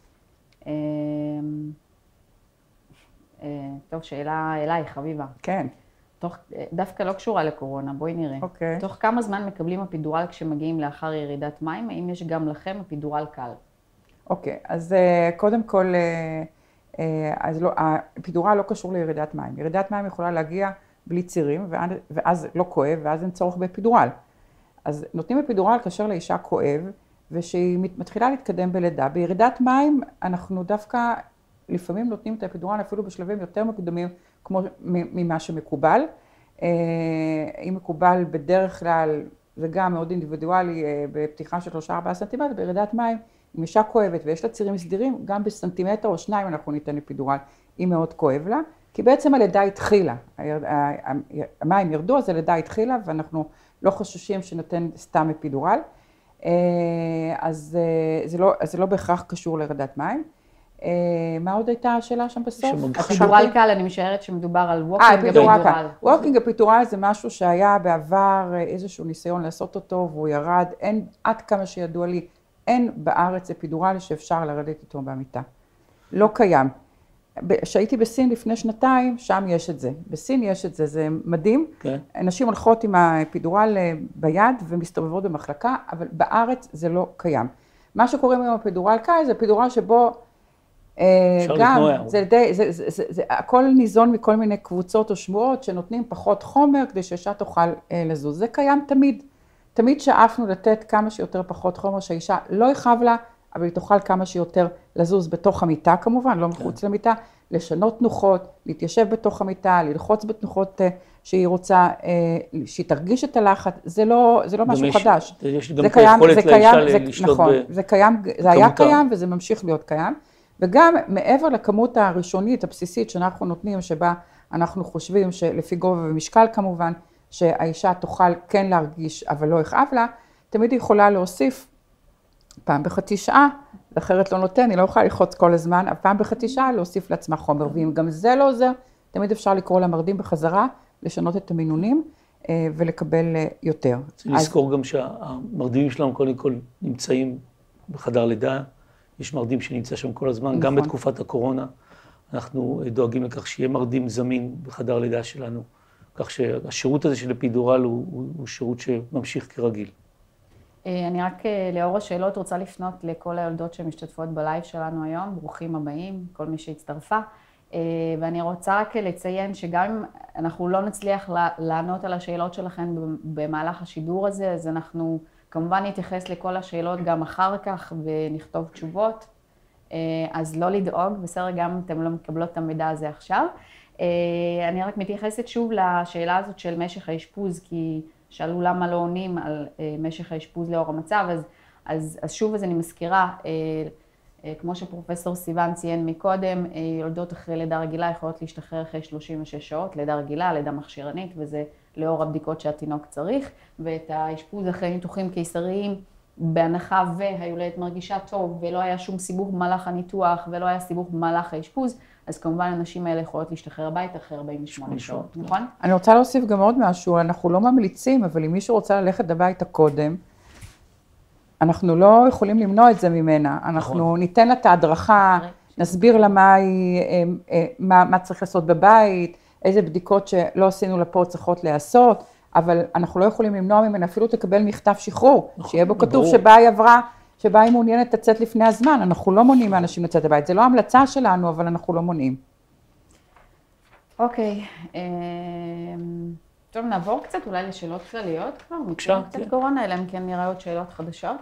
טוב, שאלה אלייך, חביבה. כן. תוך, דווקא לא קשורה לקורונה, בואי נראה. אוקיי. תוך כמה זמן מקבלים אפידורל כשמגיעים לאחר ירידת מים? האם יש גם לכם אפידורל קל? אוקיי, אז קודם כל, אז לא, האפידורל לא קשור לירידת מים. ירידת מים יכולה להגיע בלי צירים, ואז, ואז לא כואב, ואז אין צורך באפידורל. אז נותנים אפידורל כאשר לאישה כואב, ושהיא מתחילה להתקדם בלידה. בירידת מים אנחנו דווקא לפעמים נותנים את האפידורל אפילו בשלבים יותר מוקדמים, כמו ממה שמקובל. אם מקובל בדרך כלל, זה גם מאוד אינדיבידואלי, בפתיחה של שלושה ארבעה סנטימטר, בירידת מים, אם אישה כואבת ויש לה צירים סדירים, גם בסנטימטר או שניים אנחנו ניתן אפידורל, היא מאוד כואב לה, כי בעצם הלידה התחילה. המים ירדו, אז הלידה התחילה, ואנחנו לא חוששים שניתן סתם אפידורל. אז זה לא, אז זה לא בהכרח קשור לירידת מים. מה עוד הייתה השאלה שם בסוף? אפידורל קל, אני משערת שמדובר על ווקינג אפידורל. ווקינג אפידורל זה משהו שהיה בעבר איזשהו ניסיון לעשות אותו, והוא ירד. אין, עד כמה שידוע לי, אין בארץ אפידורל שאפשר לרדת איתו במיטה. לא קיים. כשהייתי בסין לפני שנתיים, שם יש את זה. בסין יש את זה, זה מדהים. אנשים הולכות עם האפידורל ביד ומסתובבות במחלקה, אבל בארץ זה לא קיים. מה שקוראים עם אפידורל קל זה אפידורל שבו גם, זה, זה, זה, זה, זה, זה, הכל ניזון מכל מיני קבוצות או שמועות שנותנים פחות חומר כדי שאישה תוכל אה, לזוז. זה קיים תמיד. תמיד שאפנו לתת כמה שיותר פחות חומר שהאישה לא יכאב לה, אבל היא תוכל כמה שיותר לזוז בתוך המיטה כמובן, לא מחוץ למיטה, לשנות תנוחות, להתיישב בתוך המיטה, ללחוץ בתנוחות אה, שהיא רוצה, שהיא תרגיש את הלחץ, זה לא, זה לא משהו יש, חדש. יש גם את היכולת לאישה לשלוט נכון, ב... זה קיים, זה היה קיים וזה ממשיך להיות קיים, וגם מעבר לכמות הראשונית, הבסיסית שאנחנו נותנים, שבה אנחנו חושבים שלפי גובה ומשקל כמובן, שהאישה תוכל כן להרגיש, אבל לא יכאב לה, תמיד היא יכולה להוסיף פעם בחצי שעה, אחרת לא נותן, היא לא יכולה ללחוץ כל הזמן, אבל פעם בחצי שעה להוסיף לעצמה חומר, ואם גם זה לא עוזר, תמיד אפשר לקרוא למרדים בחזרה, לשנות את המינונים ולקבל יותר. צריך לזכור גם שהמרדימים שלנו קודם כל נמצאים בחדר לידה, יש מרדים שנמצא שם כל הזמן, גם בתקופת הקורונה, אנחנו דואגים לכך שיהיה מרדים זמין בחדר לידה שלנו, כך שהשירות הזה של אפידורל הוא, הוא, הוא שירות שממשיך כרגיל. אני רק לאור השאלות רוצה לפנות לכל היולדות שמשתתפות בלייב שלנו היום, ברוכים הבאים, כל מי שהצטרפה. ואני רוצה רק לציין שגם אם אנחנו לא נצליח לענות על השאלות שלכם במהלך השידור הזה, אז אנחנו כמובן נתייחס לכל השאלות גם אחר כך ונכתוב תשובות. אז לא לדאוג, בסדר, גם אם אתם לא מקבלות את המידע הזה עכשיו. אני רק מתייחסת שוב לשאלה הזאת של משך האשפוז, כי שאלו למה לא עונים על משך האשפוז לאור המצב, אז, אז, אז שוב אז אני מזכירה, כמו שפרופסור סיוון ציין מקודם, יולדות אחרי לידה רגילה יכולות להשתחרר אחרי שלושים ושש שעות, לידה רגילה, לידה מכשירנית, וזה לאור הבדיקות שהתינוק צריך, ואת האשפוז אחרי ניתוחים קיסריים, בהנחה והיולדת מרגישה טוב, ולא היה שום סיבוך במהלך הניתוח, ולא היה סיבוך במהלך האשפוז, אז כמובן הנשים האלה יכולות להשתחרר הביתה אחרי ארבעים ושמונה שעות, נכון? אני רוצה להוסיף גם עוד משהו, אנחנו לא ממליצים, אבל אם מישהו רוצה ללכת הביתה קודם, אנחנו לא יכולים למנוע את זה ממנה, אנחנו ניתן לה את ההדרכה, נסביר לה מה, היא, מה, מה צריך לעשות בבית, איזה בדיקות שלא עשינו לפה צריכות לעשות, אבל אנחנו לא יכולים למנוע ממנה, אפילו תקבל מכתב שחרור, שיהיה בו כתוב שבה היא עברה, שבה היא מעוניינת לצאת לפני הזמן, אנחנו לא מונעים מאנשים לצאת הבית, זה לא המלצה שלנו, אבל אנחנו לא מונעים. אוקיי, טוב, נעבור קצת אולי לשאלות כלליות כבר, בבקשה, קצת קורונה, אלא אם כן נראה עוד שאלות חדשות.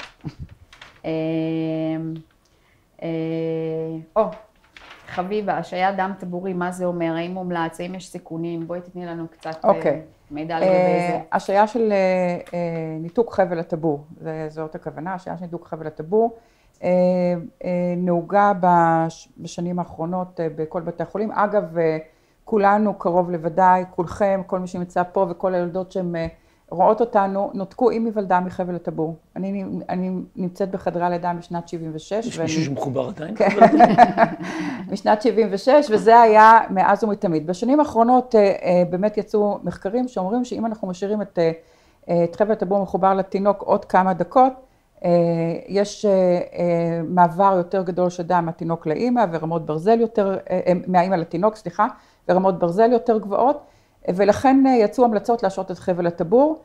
או, חביבה, השעיה דם טבורי, מה זה אומר? האם מומלץ? האם יש סיכונים? בואי תתני לנו קצת מידע לגבי זה. השעיה של ניתוק חבל הטבור, זאת הכוונה, השעיה של ניתוק חבל הטבור, נהוגה בשנים האחרונות בכל בתי החולים. אגב, כולנו קרוב לוודאי, כולכם, כל מי שנמצא פה וכל היולדות שהן רואות אותנו, נותקו עם היוולדה מחבל הטבור. אני, אני נמצאת בחדרי הלידה משנת שבעים ושש. יש מישהו שמחובר עדיין? משנת שבעים ושש, וזה היה מאז ומתמיד. בשנים האחרונות באמת יצאו מחקרים שאומרים שאם אנחנו משאירים את, את חבל הטבור מחובר לתינוק עוד כמה דקות, יש מעבר יותר גדול של דם מהתינוק לאמא ורמות ברזל יותר, מהאמא לתינוק, סליחה, ורמות ברזל יותר גבוהות, ולכן יצאו המלצות להשעות את חבל הטבור.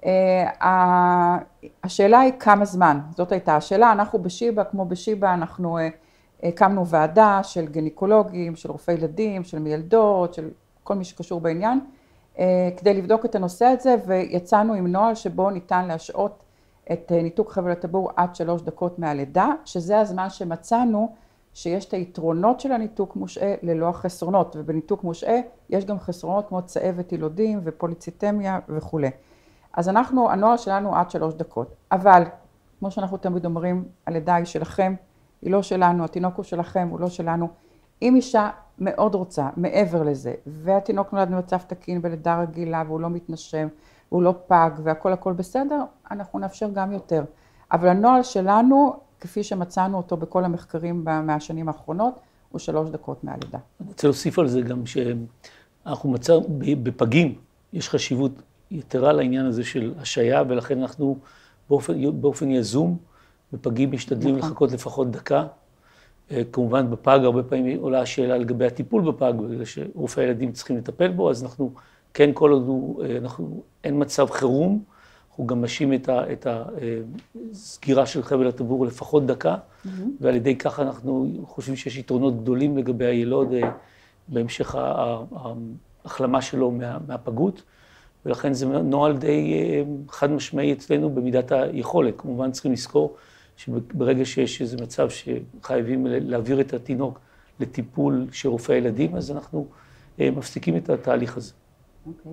השאלה היא כמה זמן, זאת הייתה השאלה. אנחנו בשיבא, כמו בשיבא, אנחנו הקמנו ועדה של גניקולוגים, של רופאי ילדים, של מילדות, של כל מי שקשור בעניין, כדי לבדוק את הנושא הזה, ויצאנו עם נוהל שבו ניתן להשעות את ניתוק חבל הטבור עד שלוש דקות מהלידה, שזה הזמן שמצאנו שיש את היתרונות של הניתוק מושעה ללא החסרונות, ובניתוק מושעה יש גם חסרונות כמו צהבת ילודים ופוליציטמיה וכו'. אז אנחנו, הנוהל שלנו עד שלוש דקות, אבל כמו שאנחנו תמיד אומרים, הלידה היא שלכם, היא לא שלנו, התינוק הוא שלכם, הוא לא שלנו. אם אישה מאוד רוצה, מעבר לזה, והתינוק נולד במצב תקין בלידה רגילה, והוא לא מתנשם, והוא לא פג, והכל הכל בסדר, אנחנו נאפשר גם יותר. אבל הנוהל שלנו, כפי שמצאנו אותו בכל המחקרים מהשנים האחרונות, הוא שלוש דקות מהלידה. אני רוצה להוסיף על זה גם שאנחנו מצא, בפגים יש חשיבות יתרה לעניין הזה של השעיה, ולכן אנחנו באופן, באופן יזום, בפגים משתדלים נכון. לחכות לפחות דקה. כמובן בפג הרבה פעמים עולה השאלה לגבי הטיפול בפג, בגלל שרופאי הילדים צריכים לטפל בו, אז אנחנו כן כל עוד הוא, אנחנו, אין מצב חירום, אנחנו גם משאים את, ה, את הסגירה של חבל הטבור לפחות דקה, mm-hmm. ועל ידי כך אנחנו חושבים שיש יתרונות גדולים לגבי הילוד בהמשך ההחלמה שלו מה, מהפגות, ולכן זה נוהל די חד משמעי אצלנו במידת היכולת. כמובן צריכים לזכור שברגע שיש איזה מצב שחייבים להעביר את התינוק לטיפול של רופאי הילדים, אז אנחנו מפסיקים את התהליך הזה. אוקיי.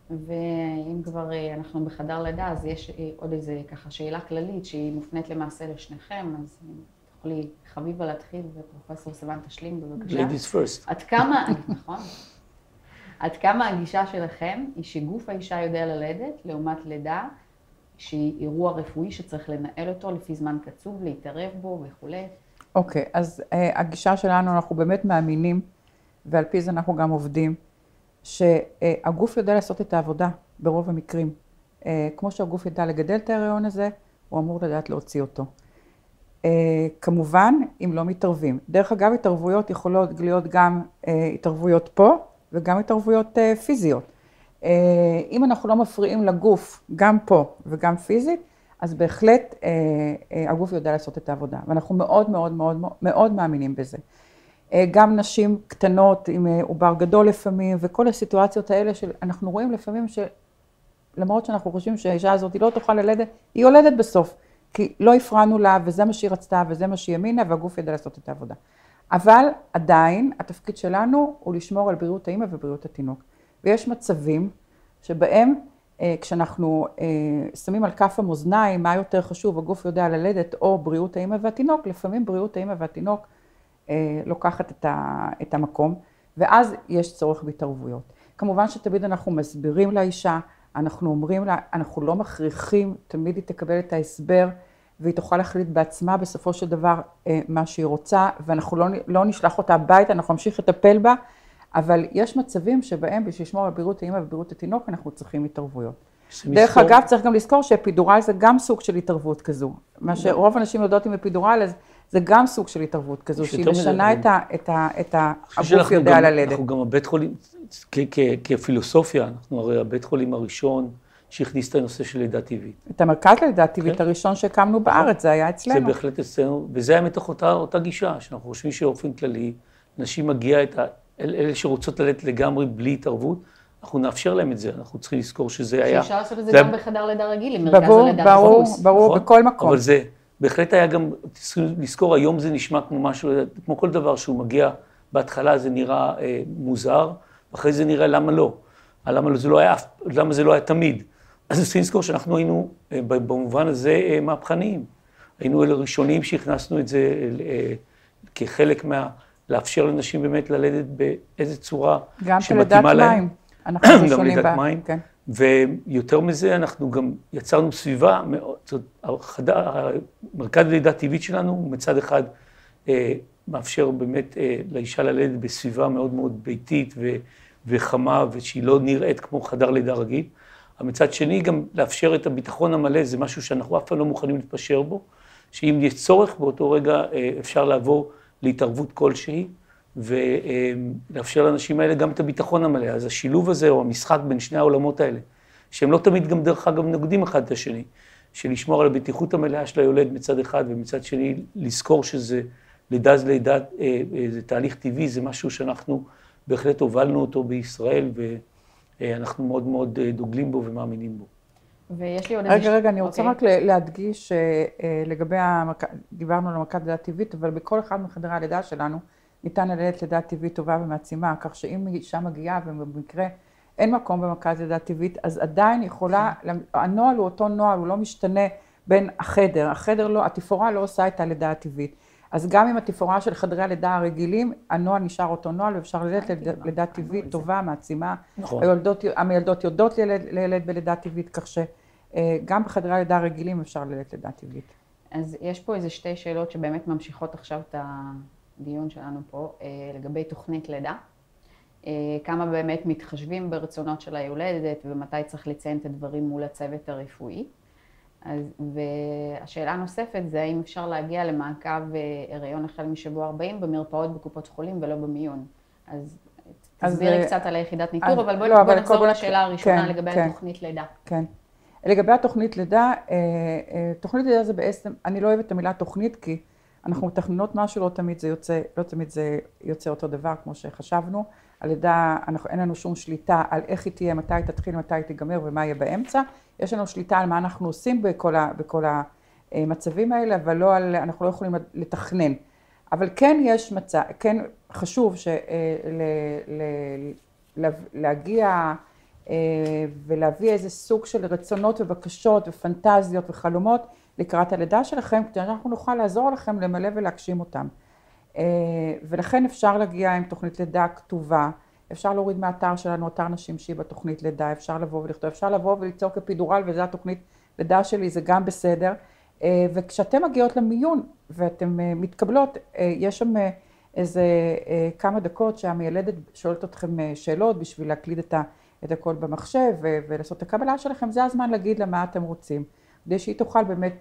ואם כבר אנחנו בחדר לידה, אז יש עוד איזה ככה שאלה כללית שהיא מופנית למעשה לשניכם, אז תוכלי חביבה להתחיל ופרופסור סיוון תשלים בבקשה. Ladies first. עד כמה, נכון, עד כמה הגישה שלכם היא שגוף האישה יודע ללדת, לעומת לידה, שהיא אירוע רפואי שצריך לנהל אותו לפי זמן קצוב, להתערב בו וכולי. אוקיי, okay, אז uh, הגישה שלנו, אנחנו באמת מאמינים, ועל פי זה אנחנו גם עובדים, שהגוף יודע לעשות את העבודה ברוב המקרים. Uh, כמו שהגוף ידע לגדל את ההיריון הזה, הוא אמור לדעת להוציא אותו. Uh, כמובן, אם לא מתערבים. דרך אגב, התערבויות יכולות להיות גם uh, התערבויות פה, וגם התערבויות uh, פיזיות. Uh, אם אנחנו לא מפריעים לגוף, גם פה וגם פיזית, אז בהחלט uh, uh, הגוף יודע לעשות את העבודה. ואנחנו מאוד מאוד מאוד מאוד מאמינים בזה. Uh, גם נשים קטנות עם uh, עובר גדול לפעמים, וכל הסיטואציות האלה שאנחנו רואים לפעמים שלמרות שאנחנו חושבים שהאישה הזאת היא לא תוכל ללדת, היא יולדת בסוף. כי לא הפרענו לה, וזה מה שהיא רצתה, וזה מה שהיא האמינה, והגוף ידע לעשות את העבודה. אבל עדיין, התפקיד שלנו הוא לשמור על בריאות האמא ובריאות התינוק. ויש מצבים שבהם, כשאנחנו שמים על כף המאזניים, מה יותר חשוב, הגוף יודע ללדת, או בריאות האמא והתינוק, לפעמים בריאות האמא והתינוק לוקחת את המקום, ואז יש צורך בהתערבויות. כמובן שתמיד אנחנו מסבירים לאישה, אנחנו אומרים לה, אנחנו לא מכריחים, תמיד היא תקבל את ההסבר, והיא תוכל להחליט בעצמה בסופו של דבר מה שהיא רוצה, ואנחנו לא, לא נשלח אותה הביתה, אנחנו נמשיך לטפל בה, אבל יש מצבים שבהם בשביל לשמור על בריאות האמא ובריאות התינוק, אנחנו צריכים התערבויות. דרך מסתור... אגב, צריך גם לזכור שאפידורל זה גם סוג של התערבות כזו. מה שרוב אנשים יודעות עם אפידורל, זה גם סוג של התערבות כזו, שהיא משנה את, ה, את, ה, את ה, הגוף יודע גם, ללדת. אנחנו גם הבית חולים, כ, כ, כפילוסופיה, אנחנו הרי הבית חולים הראשון שהכניס את הנושא של לידה טבעית. את המרכז ללידה טבעית הראשון שהקמנו בארץ, זה היה אצלנו. זה בהחלט אצלנו, וזה היה מתוך אותה, אותה גישה, שאנחנו חושבים שאופן כללי, נשים מגיע את ה... אלה שרוצות ללדת לגמרי בלי התערבות, אנחנו נאפשר להם את זה, אנחנו צריכים לזכור שזה היה... שאפשר לעשות את זה גם בחדר לידה רגיל, עם מרכז הלידה דחוס. ברור, ברור, בכל מקום. אבל זה בהחלט היה גם, צריכים לזכור, היום זה נשמע כמו משהו, כמו כל דבר שהוא מגיע, בהתחלה זה נראה אה, מוזר, ואחרי זה נראה למה לא. למה זה לא היה, למה זה לא היה תמיד. אז צריכים לזכור שאנחנו היינו אה, במובן הזה אה, מהפכניים. היינו אלה ראשונים שהכנסנו את זה אה, כחלק מה... לאפשר לנשים באמת ללדת באיזה צורה שמתאימה להם. גם כלידת מים. גם לידת מים. כן. ויותר מזה, אנחנו גם יצרנו סביבה, המרכז ללידה טבעית שלנו, מצד אחד מאפשר באמת לאישה ללדת בסביבה מאוד מאוד ביתית וחמה, ושהיא לא נראית כמו חדר לידה רגיל. מצד שני, גם לאפשר את הביטחון המלא, זה משהו שאנחנו אף פעם לא מוכנים להתפשר בו, שאם יש צורך באותו רגע אפשר לעבור להתערבות כלשהי, ולאפשר לאנשים האלה גם את הביטחון המלא. אז השילוב הזה, או המשחק בין שני העולמות האלה, שהם לא תמיד גם דרך אגב נוגדים אחד את השני, של לשמור על הבטיחות המלאה של היולד מצד אחד, ומצד שני לזכור שזה לידה זה לידה, זה תהליך טבעי, זה משהו שאנחנו בהחלט הובלנו אותו בישראל, ואנחנו מאוד מאוד דוגלים בו ומאמינים בו. ויש לי עוד איזה... רגע, רגע, אני רוצה רק להדגיש לגבי, דיברנו על המרכז לידה טבעית, אבל בכל אחד מחדרי הלידה שלנו ניתן ללדת לידה טבעית טובה ומעצימה, כך שאם אישה מגיעה ובמקרה אין מקום במרכז לידה טבעית, אז עדיין יכולה, הנוהל הוא אותו נוהל, הוא לא משתנה בין החדר, החדר לא, התפאורה לא עושה את הלידה הטבעית. אז גם עם התפאורה של חדרי הלידה הרגילים, הנוהל נשאר אותו נוהל, ואפשר ללדת לידה טבעית טובה, מעצימה. נכון. המילדות יודעות ללדת בלידה טבעית, כך שגם בחדרי הלידה הרגילים אפשר ללדת לידה טבעית. אז יש פה איזה שתי שאלות שבאמת ממשיכות עכשיו את הדיון שלנו פה, לגבי תוכנית לידה. כמה באמת מתחשבים ברצונות של היולדת, ומתי צריך לציין את הדברים מול הצוות הרפואי. אז, והשאלה הנוספת זה האם אפשר להגיע למעקב הריון החל משבוע ארבעים במרפאות בקופות חולים ולא במיון. אז תסבירי קצת על היחידת ניטור, אבל בואי לא, בוא נחזור לשאלה הראשונה כן, לגבי כן, התוכנית לידה. כן. לגבי התוכנית לידה, תוכנית לידה זה בעצם, אני לא אוהבת את המילה תוכנית, כי אנחנו מתכננות משהו, לא תמיד זה יוצא, לא תמיד זה יוצא אותו דבר כמו שחשבנו. הלידה, אנחנו, אין לנו שום שליטה על איך היא תהיה, מתי היא תתחיל, מתי היא תיגמר ומה יהיה באמצע. יש לנו שליטה על מה אנחנו עושים בכל, ה, בכל המצבים האלה, אבל לא על, אנחנו לא יכולים לתכנן. אבל כן יש מצב, כן חשוב של, להגיע ולהביא איזה סוג של רצונות ובקשות ופנטזיות וחלומות לקראת הלידה שלכם, כדי שאנחנו נוכל לעזור לכם למלא ולהגשים אותם. ולכן אפשר להגיע עם תוכנית לידה כתובה, אפשר להוריד מהאתר שלנו, אתר נשים שהיא בתוכנית לידה, אפשר לבוא ולכתוב, אפשר לבוא וליצור כפידורל, וזה התוכנית לידה שלי, זה גם בסדר. וכשאתם מגיעות למיון ואתם מתקבלות, יש שם איזה כמה דקות שהמיילדת שואלת אתכם שאלות בשביל להקליד את, ה, את הכל במחשב ולעשות את הקבלה שלכם, זה הזמן להגיד לה מה אתם רוצים, כדי שהיא תוכל באמת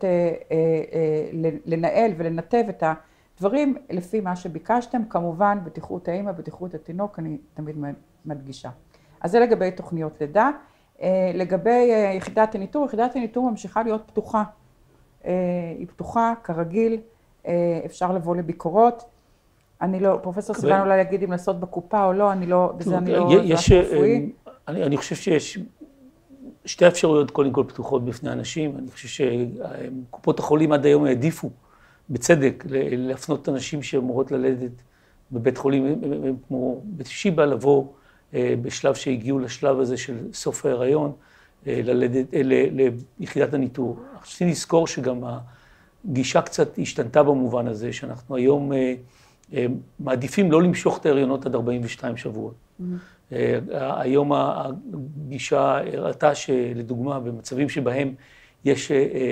לנהל ולנתב את הדברים לפי מה שביקשתם, כמובן בטיחות האמא, בטיחות התינוק, אני תמיד מדגישה. אז זה לגבי תוכניות לידה. לגבי יחידת הניטור, יחידת הניטור ממשיכה להיות פתוחה. היא פתוחה, כרגיל, אפשר לבוא לביקורות. אני לא, פרופסור סיוון אולי יגיד אם לעשות בקופה או לא, אני לא, בזה אני לא... יש, אני, אני חושב שיש שתי אפשרויות קודם כל פתוחות בפני אנשים. אני חושב שקופות החולים עד היום העדיפו, בצדק, להפנות אנשים שאמורות ללדת בבית חולים, כמו בשיבא, לבוא בשלב שהגיעו לשלב הזה של סוף ההיריון, ללדת, ליחידת הניטור. חשבתי לזכור שגם הגישה קצת השתנתה במובן הזה, שאנחנו היום מעדיפים לא למשוך את ההריונות עד ארבעים ושתיים שבועות. Mm-hmm. היום הגישה הראתה שלדוגמה, במצבים שבהם יש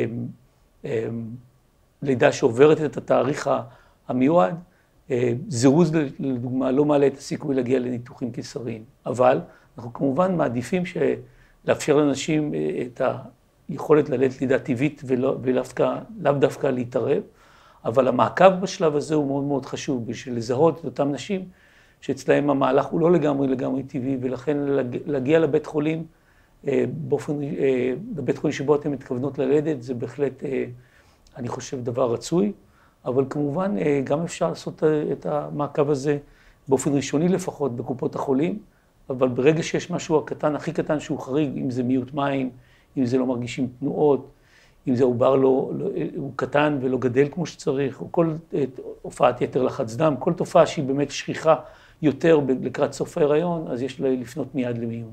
לידה שעוברת את התאריך המיועד, זירוז לדוגמה לא מעלה את הסיכוי להגיע לניתוחים קיסריים. אבל אנחנו כמובן מעדיפים לאפשר לאנשים את היכולת ללדת לידה טבעית ולאו דווקא להתערב, אבל המעקב בשלב הזה הוא מאוד מאוד חשוב, בשביל לזהות את אותם נשים שאצלהם המהלך הוא לא לגמרי לגמרי טבעי, ולכן להגיע לבית חולים, באופן, בבית חולים שבו אתם מתכוונות ללדת, זה בהחלט, אני חושב, דבר רצוי, אבל כמובן גם אפשר לעשות את המעקב הזה באופן ראשוני לפחות בקופות החולים, אבל ברגע שיש משהו הקטן, הכי קטן שהוא חריג, אם זה מיעוט מים, אם זה לא מרגישים תנועות, אם זה עובר לא, לא, הוא קטן ולא גדל כמו שצריך, או כל הופעת יתר לחץ דם, כל תופעה שהיא באמת שכיחה יותר לקראת סוף ההיריון, אז יש לפנות מיד למיון.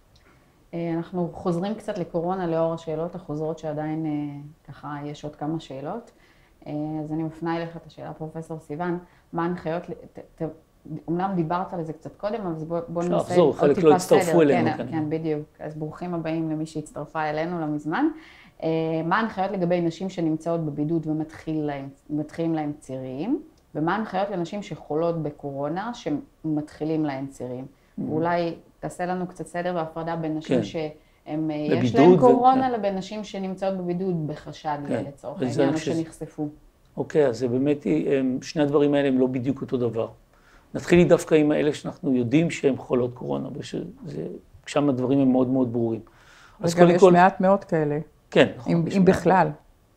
אנחנו חוזרים קצת לקורונה לאור השאלות החוזרות שעדיין ככה יש עוד כמה שאלות. אז אני מפנה אליך את השאלה, פרופסור סיוון, מה ההנחיות, אמנם דיברת על זה קצת קודם, אז בוא, בוא ננסה לחזור, חלק לא הצטרפו אלינו כן, כאן. כן, בדיוק. אז ברוכים הבאים למי שהצטרפה אלינו לא מזמן. מה ההנחיות לגבי נשים שנמצאות בבידוד ומתחילים להם צירים, ומה ההנחיות לנשים שחולות בקורונה שמתחילים להם צירים. ואולי תעשה לנו קצת סדר והפרדה בין נשים שהם, יש להם קורונה לבין נשים שנמצאות בבידוד בחשד לצורך העניין או שנחשפו. אוקיי, אז זה באמת, שני הדברים האלה הם לא בדיוק אותו דבר. נתחיל דווקא עם האלה שאנחנו יודעים שהן חולות קורונה, שם הדברים הם מאוד מאוד ברורים. וגם יש מעט מאוד כאלה. כן. אם בכלל.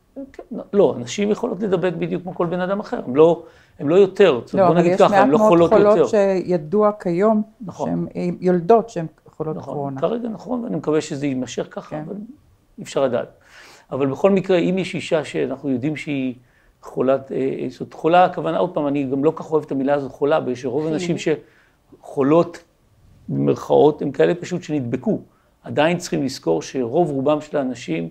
לא, נשים יכולות לדבק בדיוק כמו כל בן אדם אחר, הם לא, הם לא יותר. לא, אבל יש מעט מאוד חולות שידוע כיום, שהן יולדות שהן חולות קורונה. כרגע נכון, ואני מקווה שזה יימשך ככה, אבל אי אפשר לדעת. אבל בכל מקרה, אם יש אישה שאנחנו יודעים שהיא חולת, זאת חולה, הכוונה, עוד פעם, אני גם לא כך אוהב את המילה הזאת חולה, יש רוב אנשים שחולות במרכאות, הם כאלה פשוט שנדבקו. עדיין צריכים לזכור שרוב רובם של האנשים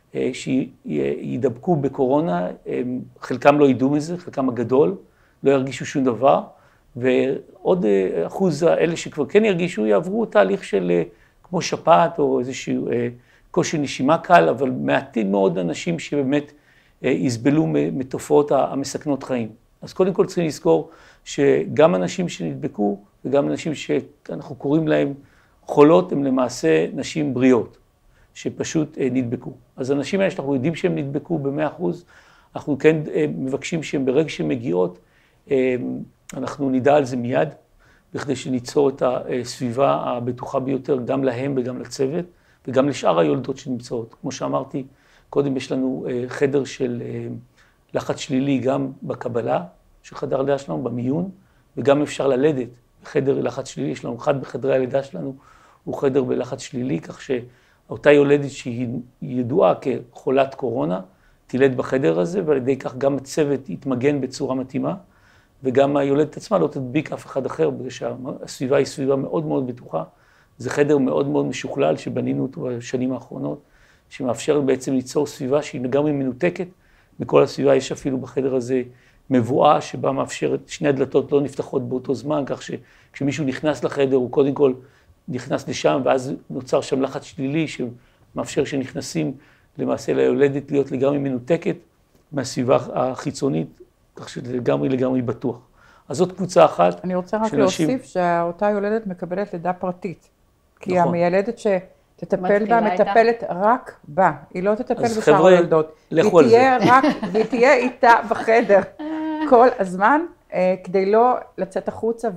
שידבקו בקורונה, חלקם לא ידעו מזה, חלקם הגדול, לא ירגישו שום דבר, ועוד אחוז האלה שכבר כן ירגישו, יעברו תהליך של כמו שפעת או איזשהו קושי נשימה קל, אבל מעטים מאוד אנשים שבאמת יסבלו מתופעות המסכנות חיים. אז קודם כל צריכים לזכור שגם אנשים שנדבקו וגם אנשים שאנחנו קוראים להם חולות, הם למעשה נשים בריאות, שפשוט נדבקו. אז האנשים האלה שאנחנו יודעים שהם נדבקו ב-מאה אחוז, אנחנו כן מבקשים שהם ברגע שהן מגיעות, אנחנו נדע על זה מיד, בכדי שניצור את הסביבה הבטוחה ביותר גם להם וגם לצוות, וגם לשאר היולדות שנמצאות. כמו שאמרתי, קודם יש לנו חדר של לחץ שלילי גם בקבלה, של חדר הלידה שלנו, במיון, וגם אפשר ללדת בחדר לחץ שלילי, יש לנו אחד בחדרי הלידה שלנו, הוא חדר בלחץ שלילי, כך שאותה יולדת שהיא ידועה כחולת קורונה, תילד בחדר הזה, ועל ידי כך גם הצוות יתמגן בצורה מתאימה, וגם היולדת עצמה לא תדביק אף אחד אחר, בגלל שהסביבה היא סביבה מאוד מאוד בטוחה, זה חדר מאוד מאוד משוכלל שבנינו אותו בשנים האחרונות, שמאפשר בעצם ליצור סביבה שהיא לגמרי מנותקת. בכל הסביבה יש אפילו בחדר הזה מבואה שבה מאפשרת, שני הדלתות לא נפתחות באותו זמן, כך שכשמישהו נכנס לחדר הוא קודם כל נכנס לשם, ואז נוצר שם לחץ שלילי שמאפשר שנכנסים למעשה ליולדת להיות לגמרי מנותקת מהסביבה החיצונית, כך שזה לגמרי לגמרי בטוח. אז זאת קבוצה אחת. אני רוצה רק להוסיף שאותה יולדת מקבלת לידה פרטית. כי נכון. המיילדת שתטפל בה מטפלת רק בה. היא לא תטפל בשאר היולדות. לכו על זה. והיא תהיה איתה בחדר כל הזמן, כדי לא לצאת החוצה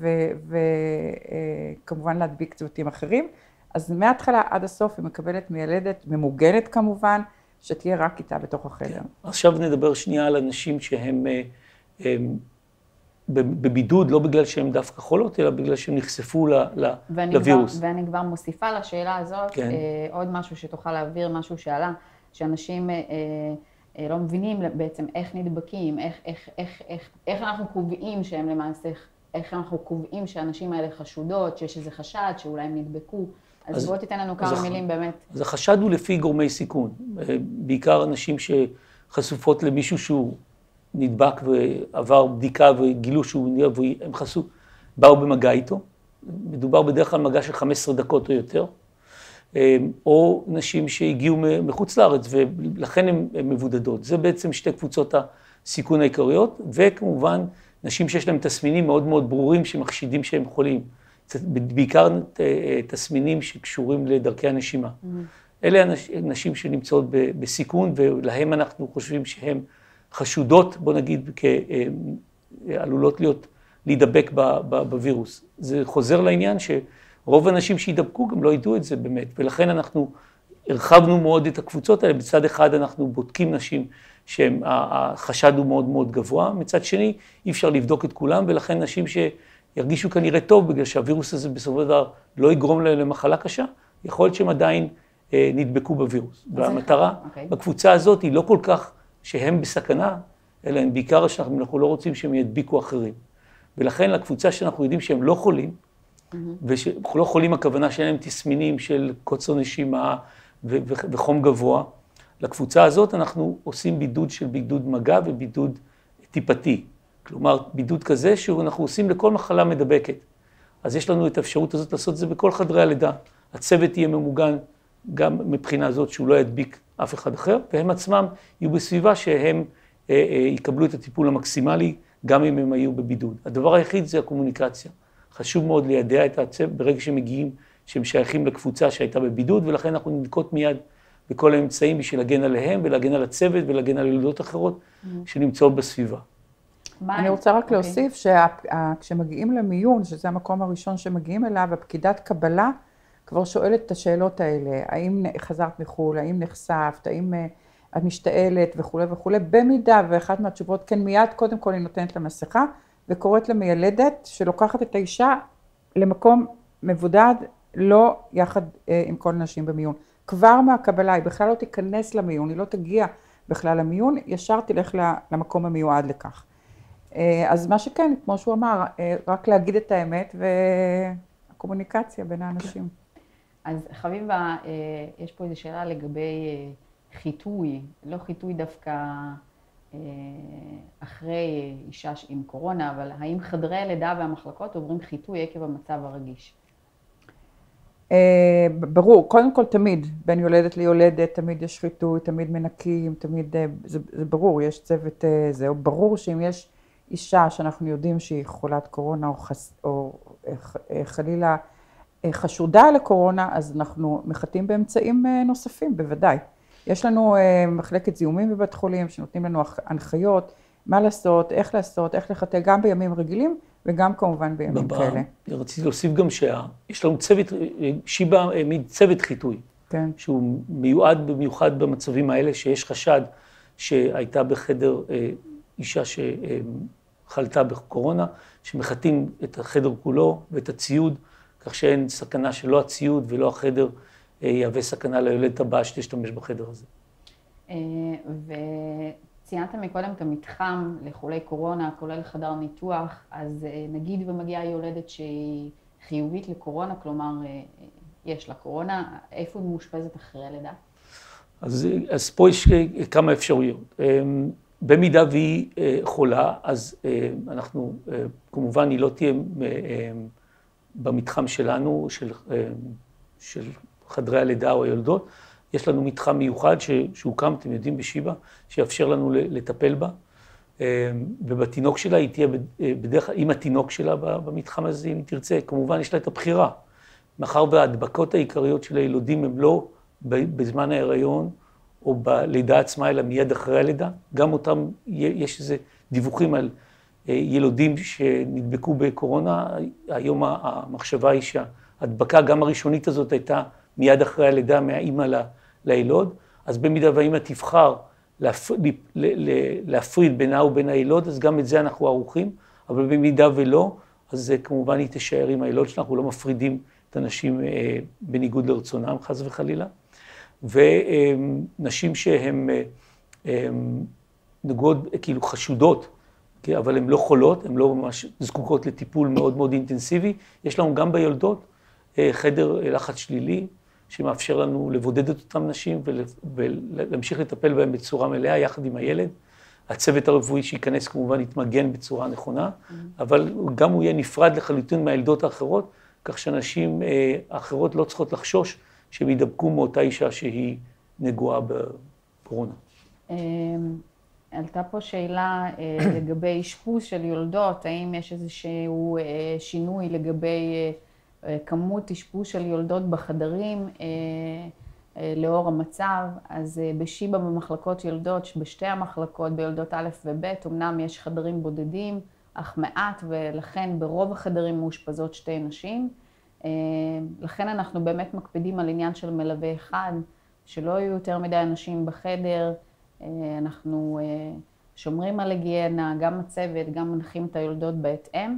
וכמובן להדביק צוותים אחרים. אז מההתחלה עד הסוף היא מקבלת מיילדת ממוגנת כמובן, שתהיה רק איתה בתוך החדר. כן. עכשיו נדבר שנייה על אנשים שהם הם, בבידוד, לא בגלל שהם דווקא חולות, אלא בגלל שהם נחשפו ל, ל, ואני לווירוס. כבר, ואני כבר מוסיפה לשאלה הזאת, כן. אה, עוד משהו שתוכל להעביר, משהו שעלה, שאנשים אה, אה, לא מבינים בעצם איך נדבקים, איך, איך, איך, איך, איך אנחנו קובעים שהם למעשה, איך אנחנו קובעים שהאנשים האלה חשודות, שיש איזה חשד, שאולי הם נדבקו. אז, אז בוא תיתן לנו כמה מילים באמת. אז החשד הוא לפי גורמי סיכון, בעיקר אנשים שחשופות למישהו שהוא נדבק ועבר בדיקה וגילו שהוא, והם חשו, באו במגע איתו, מדובר בדרך כלל מגע של חמש עשרה דקות או יותר, או נשים שהגיעו מחוץ לארץ ולכן הן מבודדות. זה בעצם שתי קבוצות הסיכון העיקריות, וכמובן נשים שיש להן תסמינים מאוד מאוד ברורים שמחשידים שהם חולים. בעיקר תסמינים שקשורים לדרכי הנשימה. Mm-hmm. אלה נשים שנמצאות בסיכון, ולהם אנחנו חושבים שהן חשודות, בוא נגיד, כעלולות להיות, להידבק בווירוס. זה חוזר לעניין שרוב האנשים שידבקו גם לא ידעו את זה באמת, ולכן אנחנו הרחבנו מאוד את הקבוצות האלה. בצד אחד אנחנו בודקים נשים שהחשד הוא מאוד מאוד גבוה, מצד שני אי אפשר לבדוק את כולם, ולכן נשים ש... ירגישו כנראה טוב, בגלל שהווירוס הזה בסופו של דבר לא יגרום להם למחלה קשה, יכול להיות שהם עדיין אה, נדבקו בווירוס. והמטרה okay. בקבוצה הזאת היא לא כל כך שהם בסכנה, אלא הם בעיקר שאנחנו לא רוצים שהם ידביקו אחרים. ולכן לקבוצה שאנחנו יודעים שהם לא חולים, mm-hmm. ולא חולים הכוונה שלהם תסמינים של קוצר נשימה ו- ו- וחום גבוה, לקבוצה הזאת אנחנו עושים בידוד של בידוד מגע ובידוד טיפתי. כלומר, בידוד כזה שאנחנו עושים לכל מחלה מדבקת. אז יש לנו את האפשרות הזאת לעשות את זה בכל חדרי הלידה. הצוות יהיה ממוגן גם מבחינה הזאת שהוא לא ידביק אף אחד אחר, והם עצמם יהיו בסביבה שהם אה, אה, יקבלו את הטיפול המקסימלי, גם אם הם היו בבידוד. הדבר היחיד זה הקומוניקציה. חשוב מאוד לידע את הצוות ברגע שהם מגיעים, שהם שייכים לקבוצה שהייתה בבידוד, ולכן אנחנו ננקוט מיד בכל האמצעים בשביל להגן עליהם, ולהגן על הצוות, ולהגן על ילדות אחרות mm-hmm. שנמצאות בסביבה. אני רוצה רק להוסיף שכשמגיעים למיון, שזה המקום הראשון שמגיעים אליו, הפקידת קבלה כבר שואלת את השאלות האלה, האם חזרת מחו"ל, האם נחשפת, האם את משתעלת וכו' וכו', במידה ואחת מהתשובות כן מיד, קודם כל היא נותנת לה מסכה, וקוראת למיילדת שלוקחת את האישה למקום מבודד, לא יחד עם כל נשים במיון. כבר מהקבלה, היא בכלל לא תיכנס למיון, היא לא תגיע בכלל למיון, ישר תלך למקום המיועד לכך. אז מה שכן, כמו שהוא אמר, רק להגיד את האמת והקומוניקציה בין האנשים. אז חביבה, יש פה איזו שאלה לגבי חיטוי, לא חיטוי דווקא אחרי אישה עם קורונה, אבל האם חדרי הלידה והמחלקות עוברים חיטוי עקב המצב הרגיש? ברור, קודם כל תמיד, בין יולדת ליולדת, תמיד יש חיטוי, תמיד מנקים, תמיד, זה, זה ברור, יש צוות, זה ברור שאם יש אישה שאנחנו יודעים שהיא חולת קורונה או, חס, או חלילה חשודה לקורונה, אז אנחנו מחטאים באמצעים נוספים, בוודאי. יש לנו מחלקת זיהומים בבית חולים שנותנים לנו הנחיות, מה לעשות, איך לעשות, איך לחטא, גם בימים רגילים וגם כמובן בימים בבא, כאלה. רציתי להוסיף גם שיש לנו צוות, שיבא העמיד צוות חיטוי, כן. שהוא מיועד במיוחד במצבים האלה, שיש חשד שהייתה בחדר אישה שחלתה בקורונה, שמחטאים את החדר כולו ואת הציוד, כך שאין סכנה שלא הציוד ולא החדר יהווה סכנה ליולדת הבאה שתשתמש בחדר הזה. וציינת מקודם את המתחם לחולי קורונה, כולל חדר ניתוח, אז נגיד ומגיעה יולדת שהיא חיובית לקורונה, כלומר, יש לה קורונה, איפה היא מאושפזת אחרי הלידה? אז, אז פה יש כמה אפשרויות. במידה והיא חולה, אז אנחנו, כמובן היא לא תהיה במתחם שלנו, של, של חדרי הלידה או היולדות. יש לנו מתחם מיוחד שהוקם, אתם יודעים, בשיבא, שיאפשר לנו לטפל בה. ובתינוק שלה היא תהיה בדרך כלל, עם התינוק שלה במתחם הזה, אם היא תרצה, כמובן יש לה את הבחירה. מאחר וההדבקות העיקריות של הילודים הם לא בזמן ההיריון, או בלידה עצמה, אלא מיד אחרי הלידה. גם אותם, יש איזה דיווחים על ילודים שנדבקו בקורונה. היום המחשבה היא שההדבקה, גם הראשונית הזאת, הייתה מיד אחרי הלידה מהאימא לילוד. אז במידה והאימא תבחר להפריד בינה ובין הילוד, אז גם את זה אנחנו ערוכים. אבל במידה ולא, אז כמובן היא תישאר עם הילוד שלנו, אנחנו לא מפרידים את הנשים בניגוד לרצונם, חס וחלילה. ונשים שהן נגועות, כאילו חשודות, אבל הן לא חולות, הן לא ממש זקוקות לטיפול מאוד מאוד אינטנסיבי. יש לנו גם ביולדות חדר לחץ שלילי, שמאפשר לנו לבודד את אותם נשים ולהמשיך לטפל בהם בצורה מלאה יחד עם הילד. הצוות הרפואי שייכנס כמובן יתמגן בצורה נכונה, אבל גם הוא יהיה נפרד לחלוטין מהילדות האחרות, כך שאנשים האחרות לא צריכות לחשוש שהם ידבקו מאותה אישה שהיא נגועה בקורונה. עלתה פה שאלה לגבי אשפוז של יולדות, האם יש איזשהו שינוי לגבי כמות אשפוז של יולדות בחדרים לאור המצב. אז בשיבא במחלקות יולדות, בשתי המחלקות, ביולדות א' וב', אמנם יש חדרים בודדים, אך מעט, ולכן ברוב החדרים מאושפזות שתי נשים. לכן אנחנו באמת מקפידים על עניין של מלווה אחד, שלא יהיו יותר מדי אנשים בחדר. אנחנו שומרים על היגיינה, גם הצוות, גם מנחים את היולדות בהתאם.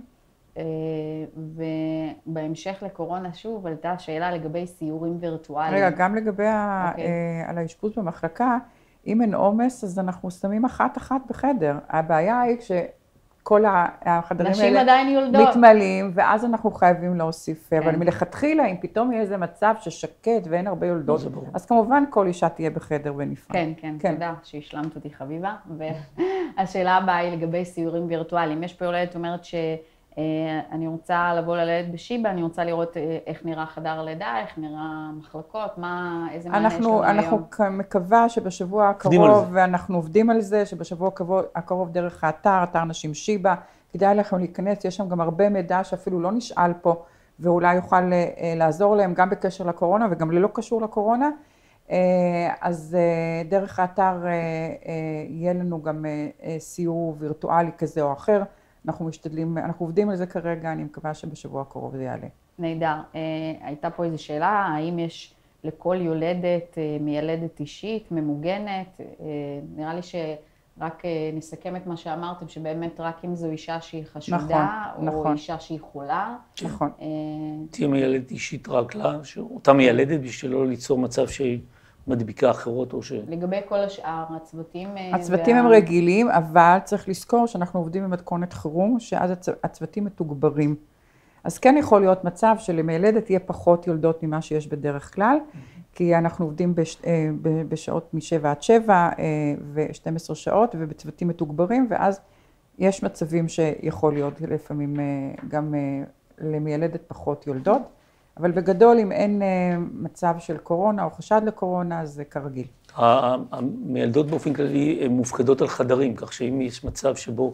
ובהמשך לקורונה שוב עלתה השאלה לגבי סיורים וירטואליים. רגע, גם לגבי על האשפוז במחלקה, אם אין עומס, אז אנחנו שמים אחת אחת בחדר. הבעיה היא שכל החדרים האלה מתמלאים, ואז אנחנו חייבים להוסיף. אבל מלכתחילה, אם פתאום יהיה איזה מצב ששקט ואין הרבה יולדות, אז כמובן כל אישה תהיה בחדר בנפרד. כן, כן, תודה שהשלמת אותי חביבה. והשאלה הבאה היא לגבי סיורים וירטואליים. יש פה יולדת אומרת ש... אני רוצה לבוא ללדת בשיבא, אני רוצה לראות איך נראה חדר לידה, איך נראה מחלקות, מה, איזה מענה יש לנו היום. אנחנו מקווה שבשבוע הקרוב, ואנחנו עובדים על זה, שבשבוע הקרוב דרך האתר, אתר נשים שיבא, כדאי לכם להיכנס, יש שם גם הרבה מידע שאפילו לא נשאל פה, ואולי יוכל לעזור להם גם בקשר לקורונה וגם ללא קשור לקורונה. אז דרך האתר יהיה לנו גם סיור וירטואלי כזה או אחר. אנחנו משתדלים, אנחנו עובדים על זה כרגע, אני מקווה שבשבוע הקרוב זה יעלה. נהדר. הייתה פה איזו שאלה, האם יש לכל יולדת מיילדת אישית, ממוגנת? נראה לי שרק נסכם את מה שאמרתם, שבאמת רק אם זו אישה שהיא חשודה, נכון, או נכון. אישה שהיא חולה. נכון. תהיה מיילדת אישית רק לה, אותה מיילדת בשביל לא ליצור מצב שהיא מדביקה אחרות או ש... לגבי כל השאר, הצוותים... הצוותים הם רגילים, אבל צריך לזכור שאנחנו עובדים במתכונת חירום, שאז הצוותים מתוגברים. אז כן יכול להיות מצב שלמיילדת יהיה פחות יולדות ממה שיש בדרך כלל, כי אנחנו עובדים בש... בשעות משבע עד שבע ו-שתים עשרה שעות, ובצוותים מתוגברים, ואז יש מצבים שיכול להיות לפעמים גם למיילדת פחות יולדות. אבל בגדול, אם אין מצב של קורונה או חשד לקורונה, אז זה כרגיל. המיילדות באופן כללי הן מופקדות על חדרים, כך שאם יש מצב שבו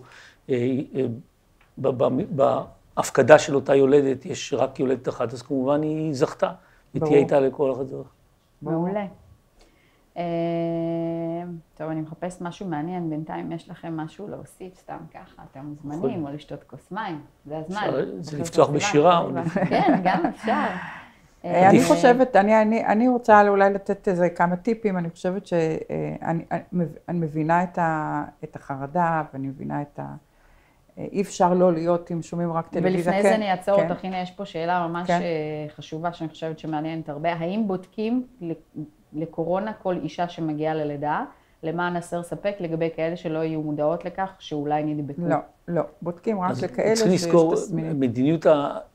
בהפקדה של אותה יולדת יש רק יולדת אחת, אז כמובן היא זכתה, ותהיה איתה לכל החדר. מעולה. טוב, אני מחפשת משהו מעניין, בינתיים יש לכם משהו להוסיף, סתם ככה, אתם מוזמנים, או לשתות כוס מים, זה הזמן. זה לפתוח בשירה. כן, גם אפשר. אני חושבת, אני רוצה אולי לתת איזה כמה טיפים, אני חושבת שאני מבינה את החרדה, ואני מבינה את ה... אי אפשר לא להיות אם שומעים רק טלוויזיה. ולפני זה אני אעצור אותך, הנה יש פה שאלה ממש חשובה, שאני חושבת שמעניינת הרבה. האם בודקים לקורונה כל אישה שמגיעה ללידה, למען הסר ספק לגבי כאלה שלא יהיו מודעות לכך, שאולי נדבקו? לא, לא. בודקים רק לכאלה שיש תסמינים. מדיניות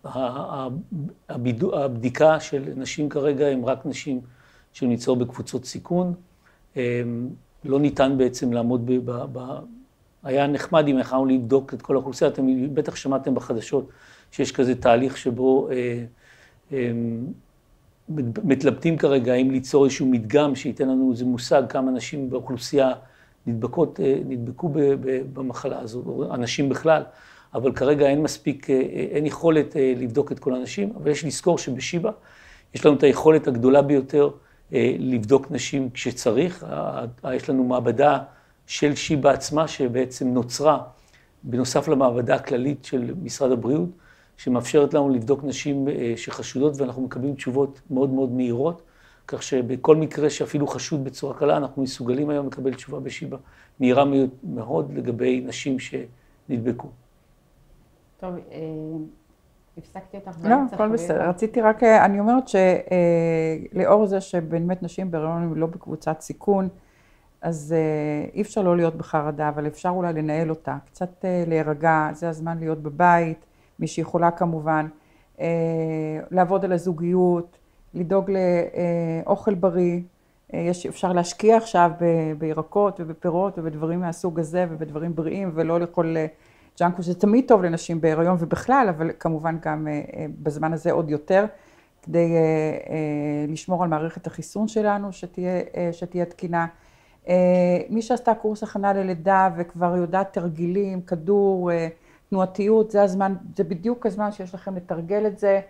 הבדיקה של נשים כרגע הם רק נשים שנמצאות בקבוצות סיכון. לא ניתן בעצם לעמוד ב... ב, ב היה נחמד אם יכולנו לבדוק את כל האוכלוסייה. אתם בטח שמעתם בחדשות שיש כזה תהליך שבו אה, אה, מתלבטים כרגע אם ליצור איזשהו מדגם שייתן לנו איזה מושג כמה נשים באוכלוסייה נדבקות, אה, נדבקו ב, ב, במחלה הזו, או אנשים בכלל, אבל כרגע אין מספיק, אה, אין יכולת אה, לבדוק את כל האנשים, אבל יש לזכור שבשיבא יש לנו את היכולת הגדולה ביותר אה, לבדוק נשים כשצריך. יש לנו מעבדה של שיבא עצמה, שבעצם נוצרה, בנוסף למעבדה הכללית של משרד הבריאות, שמאפשרת לנו לבדוק נשים שחשודות, ואנחנו מקבלים תשובות מאוד מאוד מהירות, כך שבכל מקרה שאפילו חשוד בצורה קלה, אנחנו מסוגלים היום לקבל תשובה בשיבא, מהירה מאוד לגבי נשים שנדבקו. טוב, הפסקתי אותך. לא, הכל בסדר. רציתי רק, אני אומרת שלאור זה שבאמת נשים בהיריון הן לא בקבוצת סיכון, אז אי אפשר לא להיות בחרדה, אבל אפשר אולי לנהל אותה, קצת להירגע, זה הזמן להיות בבית, מי שיכולה כמובן, לעבוד על הזוגיות, לדאוג לאוכל בריא, יש, אפשר להשקיע עכשיו בירקות ובפירות ובדברים מהסוג הזה ובדברים בריאים, ולא לאכול ג'אנק, שזה תמיד טוב לנשים בהיריון ובכלל, אבל כמובן גם בזמן הזה עוד יותר, כדי לשמור על מערכת החיסון שלנו, שתהיה, שתהיה תקינה. מי שעשתה קורס הכנה ללידה וכבר יודעת תרגילים, כדור, תנועתיות, זה הזמן, זה בדיוק הזמן שיש לכם לתרגל את זה.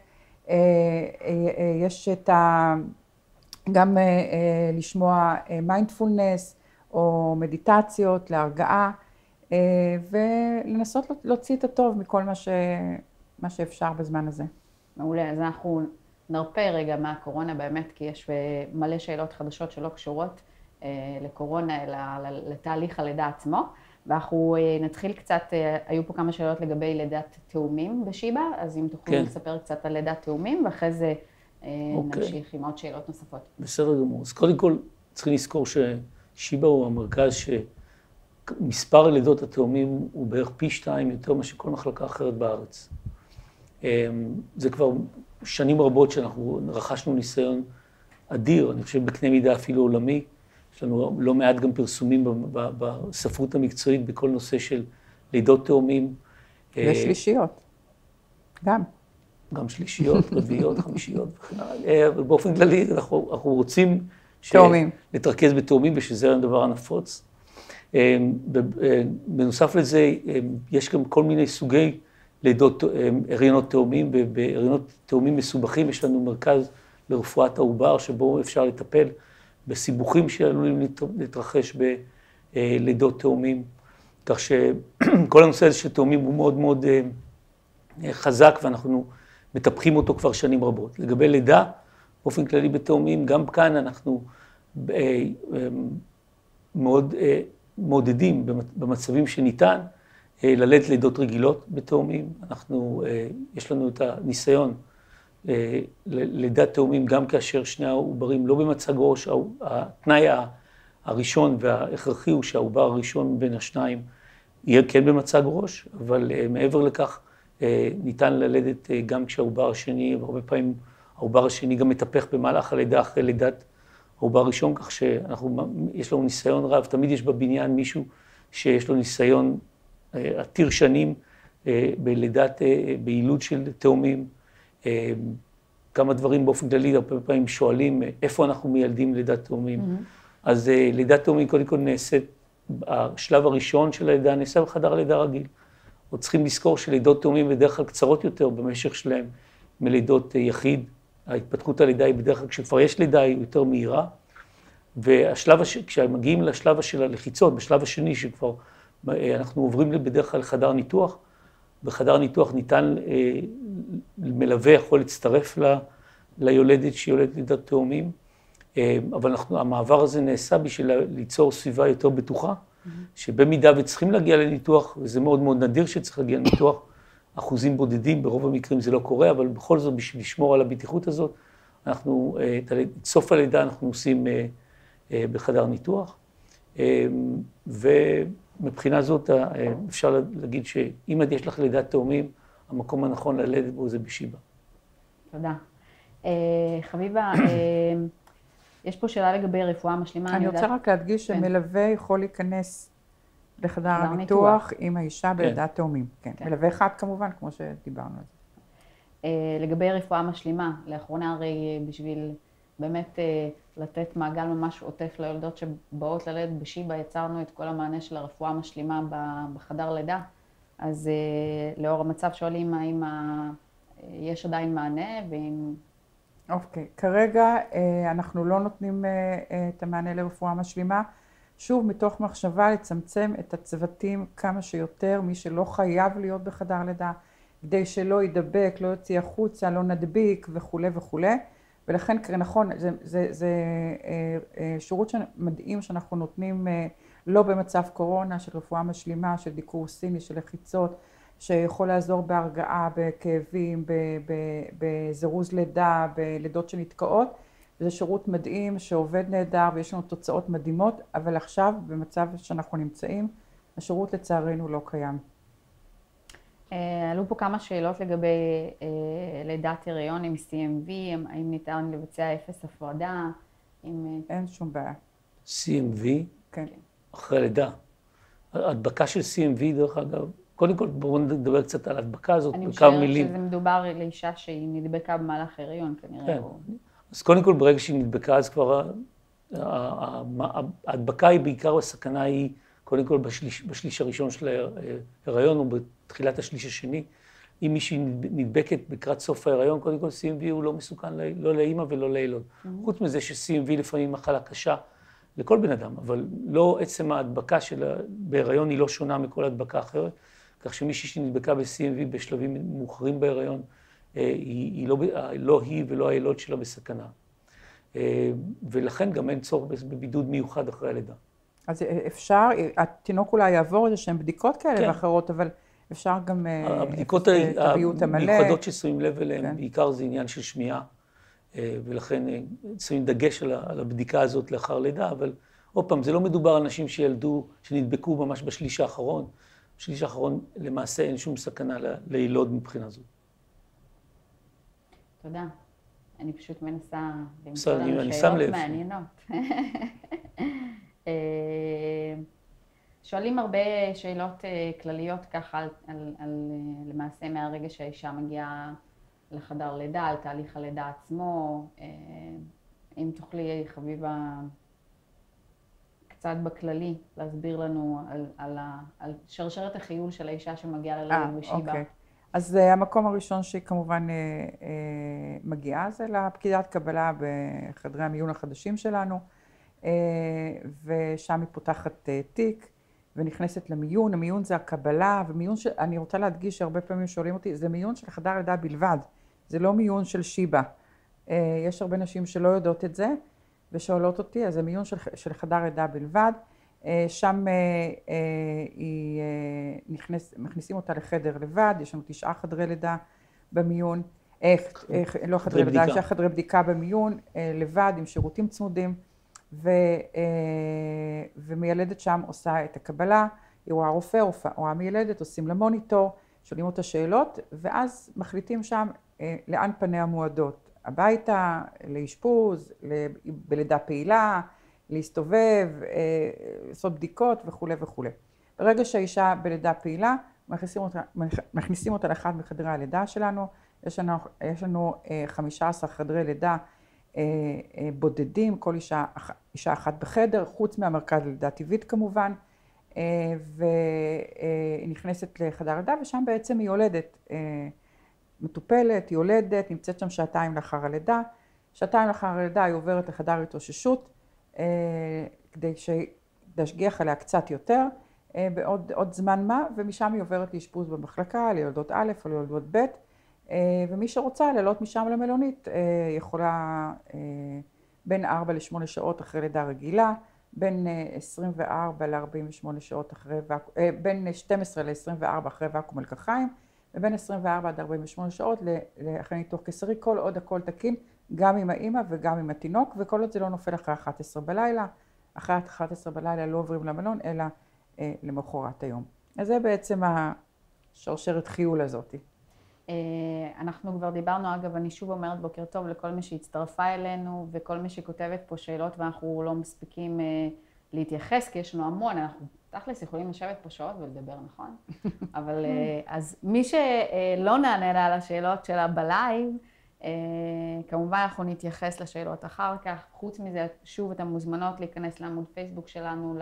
יש את ה... גם לשמוע מיינדפולנס או מדיטציות להרגעה, ולנסות להוציא את הטוב מכל מה, ש... מה שאפשר בזמן הזה. מעולה, אז אנחנו נרפה רגע מהקורונה באמת, כי יש מלא שאלות חדשות שלא קשורות לקורונה, אלא לתהליך הלידה עצמו. ואנחנו נתחיל קצת, היו פה כמה שאלות לגבי לידת תאומים בשיבא, אז אם תוכלו כן. לספר קצת על לידת תאומים, ואחרי זה אוקיי. נמשיך עם עוד שאלות נוספות. בסדר גמור. אז קודם כל צריכים לזכור ששיבא הוא המרכז שמספר הלידות התאומים הוא בערך פי שתיים יותר מאשר כל מחלקה אחרת בארץ. זה כבר שנים רבות שאנחנו רכשנו ניסיון אדיר, אני חושב בקנה מידה אפילו עולמי. יש לנו לא מעט גם פרסומים בספרות המקצועית בכל נושא של לידות תאומים. ושלישיות, גם. גם שלישיות, רביעיות, חמישיות וכן הלאה. באופן כללי אנחנו, אנחנו רוצים תאומים. להתרכז בתאומים, ושזה הדבר הנפוץ. בנוסף לזה, יש גם כל מיני סוגי לידות, הריונות תאומים, ובהריונות תאומים מסובכים יש לנו מרכז לרפואת העובר, שבו אפשר לטפל בסיבוכים שעלולים להתרחש בלידות תאומים, כך שכל הנושא הזה של תאומים הוא מאוד מאוד חזק, ואנחנו מטפחים אותו כבר שנים רבות. לגבי לידה, באופן כללי בתאומים, גם כאן אנחנו מאוד מעודדים במצבים שניתן ללדת לידות רגילות בתאומים. אנחנו, יש לנו את הניסיון לידת תאומים גם כאשר שני העוברים לא במצג ראש. התנאי הראשון וההכרחי הוא שהעובר הראשון בין השניים יהיה כן במצג ראש, אבל מעבר לכך ניתן ללדת גם כשהעובר השני, והרבה פעמים העובר השני גם מטפח במהלך הלידה אחרי לידת העובר הראשון, כך שיש לנו ניסיון רב, תמיד יש בבניין מישהו שיש לו ניסיון עתיר שנים בלידת, ביילוד של תאומים. כמה דברים באופן כללי, הרבה פעמים שואלים איפה אנחנו מיילדים לידת תאומים. Mm-hmm. אז לידת תאומים קודם כל נעשית, השלב הראשון של הלידה נעשה בחדר לידה רגיל. עוד צריכים לזכור שלידות תאומים בדרך כלל קצרות יותר במשך שלהם מלידות יחיד. ההתפתחות הלידה היא בדרך כלל, כשכבר יש לידה היא יותר מהירה. והשלב, הש... כשמגיעים לשלב של הלחיצות, בשלב השני שכבר אנחנו עוברים בדרך כלל לחדר ניתוח, בחדר ניתוח ניתן, מלווה יכול להצטרף ל, ליולדת שיולדת לידת תאומים, אבל אנחנו, המעבר הזה נעשה בשביל ליצור סביבה יותר בטוחה, mm-hmm. שבמידה וצריכים להגיע לניתוח, וזה מאוד מאוד נדיר שצריך להגיע לניתוח, אחוזים בודדים, ברוב המקרים זה לא קורה, אבל בכל זאת בשביל לשמור על הבטיחות הזאת, אנחנו, את סוף הלידה אנחנו עושים בחדר ניתוח, ו... מבחינה זאת אפשר להגיד שאם יש לך לידת תאומים, המקום הנכון ללדת בו זה בשיבא. תודה. חביבה, יש פה שאלה לגבי רפואה משלימה. אני רוצה רק להדגיש שמלווה יכול להיכנס לחדר הניתוח עם האישה בלידת תאומים. כן, מלווה אחד כמובן, כמו שדיברנו על זה. לגבי רפואה משלימה, לאחרונה הרי בשביל באמת לתת מעגל ממש עוטף ליולדות שבאות ללדת בשיבא, יצרנו את כל המענה של הרפואה המשלימה בחדר לידה. אז לאור המצב שואלים האם יש עדיין מענה ואם... אוקיי, כרגע אנחנו לא נותנים את המענה לרפואה משלימה. שוב, מתוך מחשבה לצמצם את הצוותים כמה שיותר, מי שלא חייב להיות בחדר לידה, כדי שלא ידבק, לא יוציא החוצה, לא נדביק וכו' וכו'. ולכן, נכון, זה, זה, זה שירות מדהים שאנחנו נותנים לא במצב קורונה, של רפואה משלימה, של דיקור סיני, של לחיצות, שיכול לעזור בהרגעה, בכאבים, בזירוז לידה, בלידות שנתקעות. זה שירות מדהים שעובד נהדר ויש לנו תוצאות מדהימות, אבל עכשיו במצב שאנחנו נמצאים, השירות לצערנו לא קיים. עלו פה כמה שאלות לגבי לידת הריון עם סי אם וי, האם ניתן לבצע אפס הפרדה? אין שום בעיה. סי אם וי? כן. אחרי לידה. הדבקה של סי אם וי, דרך אגב, קודם כל בואו נדבר קצת על ההדבקה הזאת, בכמה מילים. אני משערת שזה מדובר לאישה שהיא נדבקה במהלך הריון כנראה. כן. אז קודם כל ברגע שהיא נדבקה, אז כבר ההדבקה היא בעיקר, הסכנה היא קודם כל בשליש, בשליש הראשון של ההיריון או בתחילת השליש השני. אם מישהי נדבקת בקראת סוף ההיריון, קודם כל סי אם וי הוא לא מסוכן לא לאמא ולא לילוד. Mm-hmm. חוץ מזה ש-סי אם וי לפעמים מחלה קשה לכל בן אדם, אבל לא עצם ההדבקה שלה בהיריון היא לא שונה מכל הדבקה אחרת, כך שמישהי שנדבקה ב-סי אם וי בשלבים מאוחרים בהיריון, היא, היא לא, לא היא ולא הילוד שלה בסכנה. ולכן גם אין צורך בבידוד מיוחד אחרי הלידה. אז אפשר, התינוק אולי יעבור איזה שהן בדיקות כאלה כן. ואחרות, אבל אפשר גם הבדיקות המיוחדות ששמים לב אליהן, כן. בעיקר זה עניין של שמיעה, ולכן שמים דגש על הבדיקה הזאת לאחר לידה, אבל עוד פעם, זה לא מדובר על נשים שילדו, שנדבקו ממש בשליש האחרון. בשליש האחרון למעשה אין שום סכנה לילוד מבחינה זאת. תודה. אני פשוט מנסה למצוא לנו שאלות מעניינות. שואלים הרבה שאלות כלליות ככה על, על, על למעשה מהרגע שהאישה מגיעה לחדר לידה, על תהליך הלידה עצמו. אם תוכלי, חביבה, קצת בכללי להסביר לנו על, על, על שרשרת החיול של האישה שמגיעה ללדת בשיבא. אוקיי. אז המקום הראשון שהיא כמובן מגיעה זה לפקידת קבלה בחדרי המיון החדשים שלנו, ושם היא פותחת תיק ונכנסת למיון. המיון זה הקבלה, ומיון שאני רוצה להדגיש שהרבה פעמים שואלים אותי, זה מיון של חדר לידה בלבד, זה לא מיון של שיבא. יש הרבה נשים שלא יודעות את זה ושואלות אותי, אז זה מיון של, של חדר לידה בלבד. שם היא נכנס, מכניסים אותה לחדר לבד, יש לנו תשעה חדרי לידה במיון, איך, איך, לא חדרי לידה, יש חדרי בדיקה במיון, לבד עם שירותים צמודים, ו, ומיילדת שם עושה את הקבלה, היא רואה רופא, רואה מיילדת, עושים לה מוניטור, שואלים אותה שאלות, ואז מחליטים שם לאן פניה מועדות, הביתה, לאשפוז, בלידה פעילה, להסתובב, לעשות בדיקות וכו' וכו'. ברגע שהאישה בלידה פעילה, מכניסים אותה, מכניסים אותה לאחד מחדרי הלידה שלנו. יש לנו, יש לנו חמישה עשר חדרי לידה בודדים, כל אישה, אישה אחת בחדר, חוץ מהמרכז ללידה טבעית כמובן, והיא נכנסת לחדר לידה, ושם בעצם היא יולדת, מטופלת, יולדת, נמצאת שם שעתיים לאחר הלידה. שעתיים לאחר הלידה היא עוברת לחדר התאוששות, כדי להשגיח עליה קצת יותר, בעוד עוד זמן מה, ומשם היא עוברת לאשפוז במחלקה, ליולדות א' או ליולדות ב', ומי שרוצה לעלות משם למלונית יכולה בין ארבע לשמונה שעות אחרי לידה רגילה, בין עשרים וארבע לארבעים ושמונה שעות אחרי, בין שתים עשרה ל-עשרים וארבע אחרי ואקום מלקחיים, ובין עשרים וארבע עד ארבעים ושמונה שעות אחרי ניתוח קיסרי, כל עוד הכל תקין, גם עם האמא וגם עם התינוק, וכל עוד זה לא נופל אחרי אחת עשרה בלילה, אחרי אחת עשרה בלילה לא עוברים למלון, אלא אה, למחרת היום. אז זה בעצם השרשרת חיול הזאת. אנחנו כבר דיברנו, אגב, אני שוב אומרת בוקר טוב לכל מי שהצטרפה אלינו וכל מי שכותבת פה שאלות ואנחנו לא מספיקים להתייחס, כי יש לנו המון, אנחנו תכלס יכולים לשבת פה שעות ולדבר, נכון? אבל אז מי שלא נענה לה על השאלות שלה בלייב, כמובן אנחנו נתייחס לשאלות אחר כך. חוץ מזה, שוב אתן מוזמנות להיכנס לעמוד פייסבוק שלנו,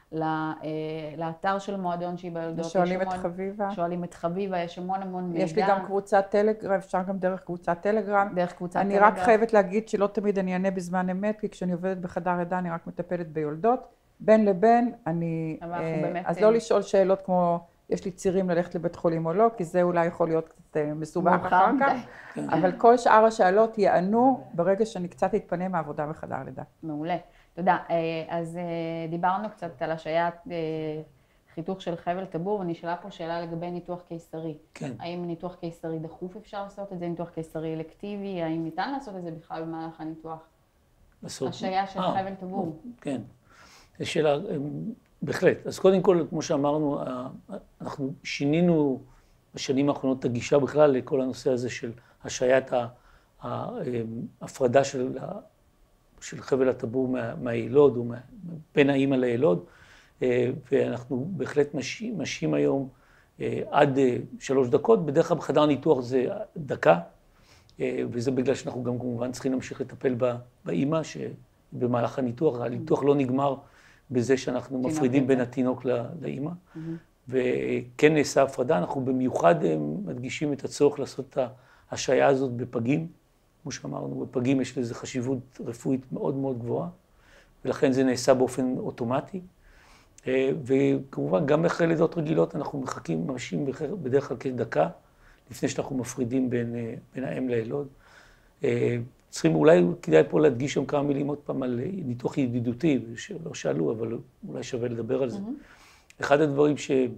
לאתר של מועדון שיבא יולדות. שואלים את חביבה. שואלים את חביבה, יש המון המון מידע. יש לי גם קבוצת טלגרם, אפשר גם דרך קבוצת טלגרם. דרך קבוצת אני טלגרם. רק חייבת להגיד שלא תמיד אני אענה בזמן אמת, כי כשאני עובדת בחדר לידה אני רק מטפלת ביולדות. בין לבין, אני... אז לא לשאול שאלות כמו, יש לי צירים ללכת לבית חולים או לא, כי זה אולי יכול להיות קצת מסובך אחר כך. אבל כל שאר השאלות יענו ברגע שאני קצת אתפנה מהעבודה בחדר לידה. מעולה. תודה. אז דיברנו קצת על השעיית חיתוך של חבל טבור, ונשאלה פה שאלה לגבי ניתוח קיסרי. כן. האם ניתוח קיסרי דחוף אפשר לעשות את זה, ניתוח קיסרי אלקטיבי, האם ניתן לעשות את זה בכלל במהלך הניתוח? לעשות... השעיה של חבל טבור. כן. זו שאלה, בהחלט. אז קודם כל, כמו שאמרנו, אנחנו שינינו בשנים האחרונות את הגישה בכלל לכל הנושא הזה של השעיית ההפרדה של, של חבל הטבור מה, מהילוד, או מה, בין האמא לילוד, ואנחנו בהחלט משעים, משעים היום עד שלוש דקות, בדרך כלל בחדר ניתוח זה דקה, וזה בגלל שאנחנו גם כמובן צריכים להמשיך לטפל באמא, שבמהלך הניתוח, הניתוח לא נגמר בזה שאנחנו מפרידים בין התינוק לאמא, וכן נעשה הפרדה, אנחנו במיוחד מדגישים את הצורך לעשות את ההשעיה הזאת בפגים, כמו שאמרנו, בפגים יש לזה חשיבות רפואית מאוד מאוד גבוהה, ולכן זה נעשה באופן אוטומטי, וכמובן גם אחרי לידות רגילות אנחנו מחכים, מרשים בדרך כלל כדקה, לפני שאנחנו מפרידים בין, בין האם לילוד. צריכים, אולי כדאי פה להדגיש שם כמה מילים עוד פעם על ניתוח ידידותי, שלא שאלו, אבל אולי שווה לדבר על זה. Mm-hmm. אחד הדברים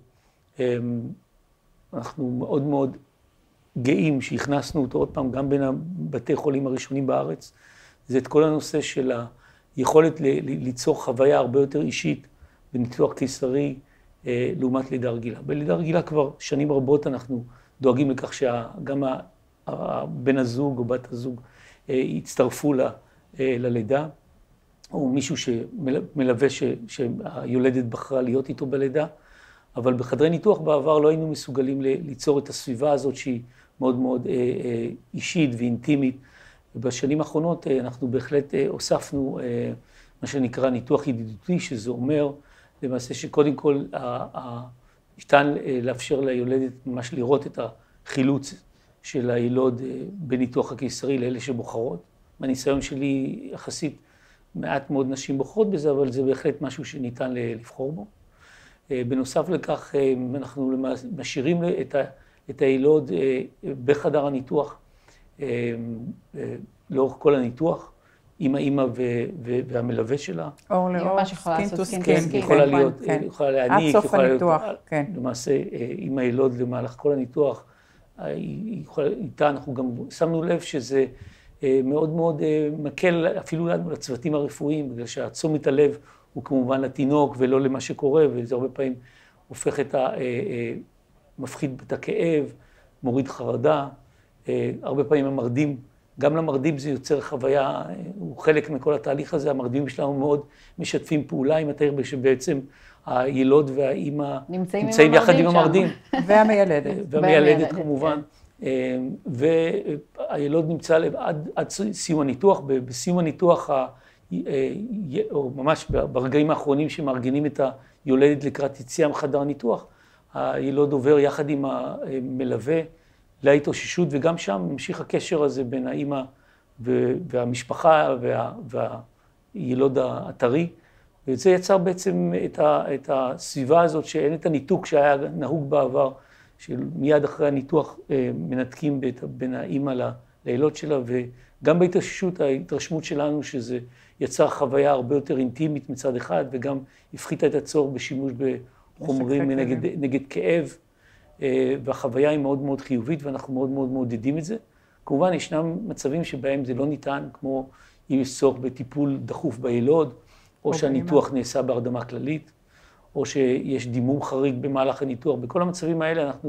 שאנחנו מאוד מאוד גאים שהכנסנו אותו עוד פעם, גם בין הבתי חולים הראשונים בארץ, זה את כל הנושא של היכולת ליצור חוויה הרבה יותר אישית בניתוח קיסרי לעומת לידה רגילה. בלידה רגילה כבר שנים רבות אנחנו דואגים לכך שגם בן הזוג או בת הזוג הצטרפו ל, ללידה, או מישהו שמלווה ש, שהיולדת בחרה להיות איתו בלידה, אבל בחדרי ניתוח בעבר לא היינו מסוגלים ליצור את הסביבה הזאת שהיא מאוד מאוד אישית ואינטימית. ובשנים האחרונות אנחנו בהחלט הוספנו מה שנקרא ניתוח ידידותי, שזה אומר למעשה שקודם כל ניתן לאפשר ליולדת ממש לראות את החילוץ של הילוד בניתוח הקיסרי לאלה שבוחרות. מהניסיון שלי יחסית מעט מאוד נשים בוחרות בזה, אבל זה בהחלט משהו שניתן לבחור בו. בנוסף לכך, אנחנו משאירים את, ה, את הילוד בחדר הניתוח, לאורך כל הניתוח, עם האמא והמלווה שלה. אור לאור, סקין טו סקין. היא יכולה להיות, יכולה להעניק, עד סוף הניתוח, כן. למעשה, עם הילוד למהלך כל הניתוח, איתה אנחנו גם שמנו לב שזה מאוד מאוד מקל אפילו לנו לצוותים הרפואיים, בגלל שהתשומת הלב הוא כמובן לתינוק ולא למה שקורה, וזה הרבה פעמים הופך את ה... מפחית את הכאב, מוריד חרדה, הרבה פעמים המרדים, גם למרדים זה יוצר חוויה, הוא חלק מכל התהליך הזה, המרדים שלנו מאוד משתפים פעולה עם התהליך, שבעצם הילוד והאימא נמצאים, נמצאים יחד עם המרדים. והמיילדת. והמיילדת כמובן. והילוד נמצא עד, עד סיום הניתוח, בסיום הניתוח, או ממש ברגעים האחרונים שמארגנים את היולדת לקראת יציאה מחדר הניתוח, הילוד עובר יחד עם המלווה להתאוששות, וגם שם ממשיך הקשר הזה בין האמא והמשפחה וה, והילוד הטרי, וזה יצר בעצם את, ה, את הסביבה הזאת שאין את הניתוק שהיה נהוג בעבר, שמיד אחרי הניתוח מנתקים בין האמא לילוד שלה, וגם בהתאוששות ההתרשמות שלנו שזה יצר חוויה הרבה יותר אינטימית מצד אחד, וגם הפחיתה את הצורך בשימוש בחומרים נגד, נגד כאב, והחוויה היא מאוד מאוד חיובית, ואנחנו מאוד מאוד מעודדים את זה. כמובן, ישנם מצבים שבהם זה לא ניתן, כמו אם יש צורך בטיפול דחוף בילוד, או שהניתוח נעשה בהרדמה כללית, או שיש דימום חריג במהלך הניתוח. בכל המצבים האלה אנחנו